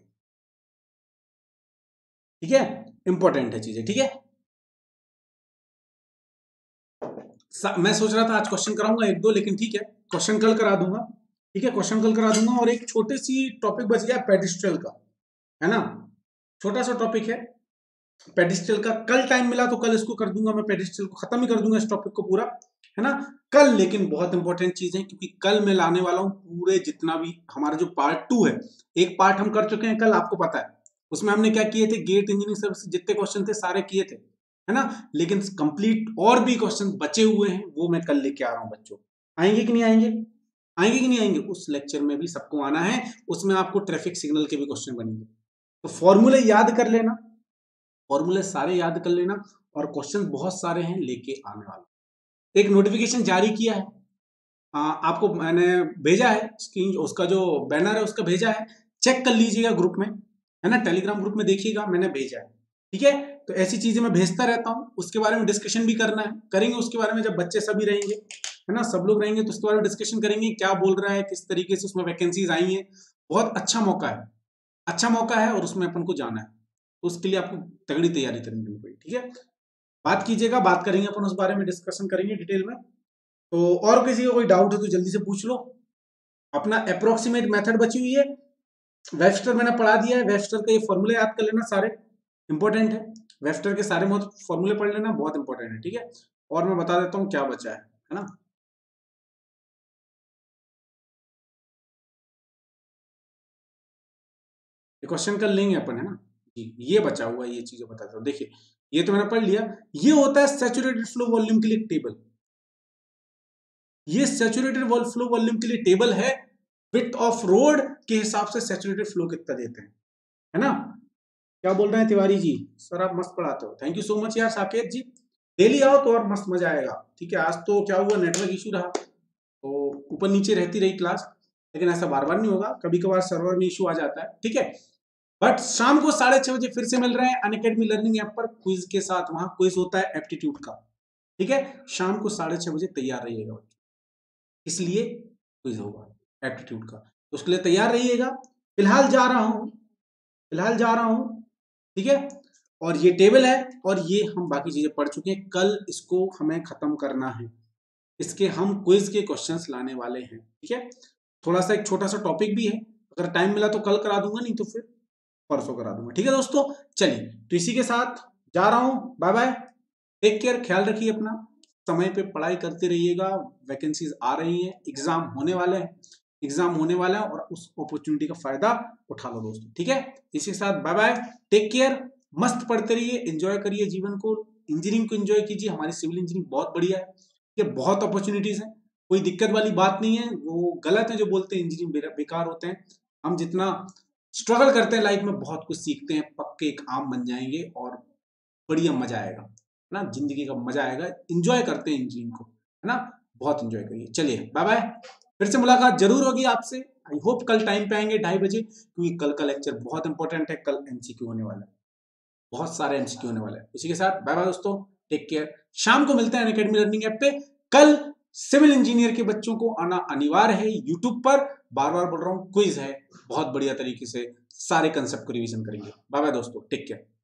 ठीक है, इंपॉर्टेंट है चीजें, ठीक है। मैं सोच रहा था आज क्वेश्चन कराऊंगा एक दो, लेकिन ठीक है, क्वेश्चन कल करा दूंगा। ठीक है, क्वेश्चन कल करा दूंगा। और एक छोटी सी टॉपिक बच गया पेडिस्ट्रियल का, है ना। छोटा सा टॉपिक है पेडिस्ट्रियल का। कल टाइम मिला तो कल इसको कर दूंगा मैं, पेडिस्ट्रियल को खत्म ही कर दूंगा, इस टॉपिक को पूरा, है ना। कल लेकिन बहुत इंपॉर्टेंट चीज है, क्योंकि कल मैं लाने वाला हूं पूरे जितना भी हमारा जो पार्ट टू है। एक पार्ट हम कर चुके हैं कल, आपको पता है। उसमें हमने क्या किए थे? गेट इंजीनियरिंग सर्विस जितने क्वेश्चन थे सारे किए थे, है ना। लेकिन कंप्लीट और भी क्वेश्चन बचे हुए हैं, वो मैं कल लेके आ रहा हूं बच्चों। आएंगे कि नहीं आएंगे? आएंगे कि नहीं आएंगे? उस लेक्चर में भी सबको आना है। उसमें आपको ट्रैफिक सिग्नल के भी क्वेश्चन बनेंगे, तो फॉर्मूले याद कर लेना, फॉर्मूले सारे याद कर लेना। और क्वेश्चन बहुत सारे हैं लेके आने वाले। एक नोटिफिकेशन जारी किया है, आ, आपको मैंने भेजा है स्क्रीन, उसका जो बैनर है उसका भेजा है, चेक कर लीजिएगा ग्रुप में, है ना। टेलीग्राम ग्रुप में देखिएगा, मैंने भेजा है, ठीक है। तो ऐसी चीजें मैं भेजता रहता हूँ, उसके बारे में डिस्कशन भी करना है, करेंगे उसके बारे में जब बच्चे सभी रहेंगे, है ना, सब लोग रहेंगे, तो उसके बारे में डिस्कशन करेंगे, क्या बोल रहा है, किस तरीके से उसमें वैकेंसीज आई हैं। बहुत अच्छा मौका है, अच्छा मौका है, और उसमें अपन को जाना है। तो उसके लिए आपको तगड़ी तैयारी करनी पड़ेगी, ठीक है। बात कीजिएगा, बात करेंगे अपन उस बारे में, डिस्कशन करेंगे डिटेल में। तो और किसी को कोई डाउट है तो जल्दी से पूछ लो। अपना अप्रोक्सीमेट मेथड बची हुई है, वेबस्टर मैंने पढ़ा दिया है। वेबस्टर का ये फॉर्मूले याद कर लेना, सारे इंपॉर्टेंट है। वेबस्टर के सारे फॉर्मूले पढ़ लेना, बहुत इंपॉर्टेंट है, ठीक है। और मैं बता देता हूँ क्या बचा है है ना। ये क्वेश्चन कर लेंगे अपन, है ना जी। ये बचा हुआ है, ये चीजें बताता हूँ। देखिए, ये तो मैंने पढ़ लिया। ये होता है सैचुरेटेड फ्लो वॉल्यूम के लिए टेबल। ये सैचुरेटेड फ्लो वॉल्यूम के लिए टेबल है। विड्थ ऑफ रोड के हिसाब से सैचुरेटेड फ्लो कितना देते हैं, है ना। क्या बोल रहे हैं तिवारी जी? सर आप मस्त पढ़ाते हो, थैंक यू सो मच यार साकेत जी। डेली आओ तो और मस्त मजा आएगा, ठीक है। आज तो क्या हुआ, नेटवर्क इशू रहा, तो ऊपर नीचे रहती रही क्लास, लेकिन ऐसा बार बार नहीं होगा, कभी कभार सर्वर में इशू आ जाता है, ठीक है। बट शाम को साढ़े छह बजे फिर से मिल रहे हैं अनअकैडमी लर्निंग ऐप पर क्विज के साथ। वहां क्विज होता है एप्टीट्यूड का, ठीक है। शाम को साढ़े छह बजे तैयार रहिएगा, इसलिए क्विज होगा एप्टीट्यूड का, तो उसके लिए तैयार रहिएगा। फिलहाल जा रहा हूं फिलहाल जा रहा हूं ठीक है। और ये टेबल है और ये हम बाकी चीजें पढ़ चुके हैं। कल इसको हमें खत्म करना है, इसके हम क्विज के क्वेश्चंस लाने वाले हैं, ठीक है। थोड़ा सा एक छोटा सा टॉपिक भी है, अगर टाइम मिला तो कल करा दूंगा, नहीं तो फिर परसों करा दूंगा, ठीक है दोस्तों। चलिए, तो इसी के साथ जा रहा हूं, बाय बाय, टेक केयर, ख्याल रखिए अपना, समय पे पढ़ाई करते रहिएगा। वैकेंसीज आ रही हैं, एग्जाम होने वाले हैं एग्जाम होने वाला है और उस अपॉर्चुनिटी का फायदा उठा लो दोस्तों, ठीक है। इसी के साथ बाय बाय, टेक केयर, मस्त पढ़ते रहिए, एंजॉय करिए जीवन को, इंजीनियरिंग को एंजॉय कीजिए। हमारी सिविल इंजीनियरिंग बहुत बढ़िया है, ये बहुत अपॉर्चुनिटीज हैं, कोई दिक्कत वाली बात नहीं है। वो गलत है जो बोलते हैं इंजीनियरिंग बेकार होते हैं। हम जितना स्ट्रगल करते हैं लाइफ में, बहुत कुछ सीखते हैं, पक्के एक आम बन जाएंगे और बढ़िया मजा आएगा, है ना, जिंदगी का मजा आएगा। एंजॉय करते हैं इंजीनियरिंग को, है ना, बहुत एंजॉय करिए। चलिए बाय बाय, फिर से मुलाकात जरूर होगी आपसे। आई होप कल टाइम पे आएंगे ढाई बजे, क्योंकि कल का लेक्चर बहुत इंपॉर्टेंट है। कल एमसीक्यू होने वाला है, बहुत सारे एमसीक्यू होने वाले हैं। उसी के साथ बाय बाय दोस्तों, टेक केयर। शाम को मिलते हैं अनअकैडमी लर्निंग ऐप पे। कल सिविल इंजीनियर के बच्चों को आना अनिवार्य है यूट्यूब पर, बार बार बोल रहा हूँ, क्विज है, बहुत बढ़िया तरीके से सारे कंसेप्ट को रिवीजन करेंगे। बाय बाय दोस्तों, टेक केयर।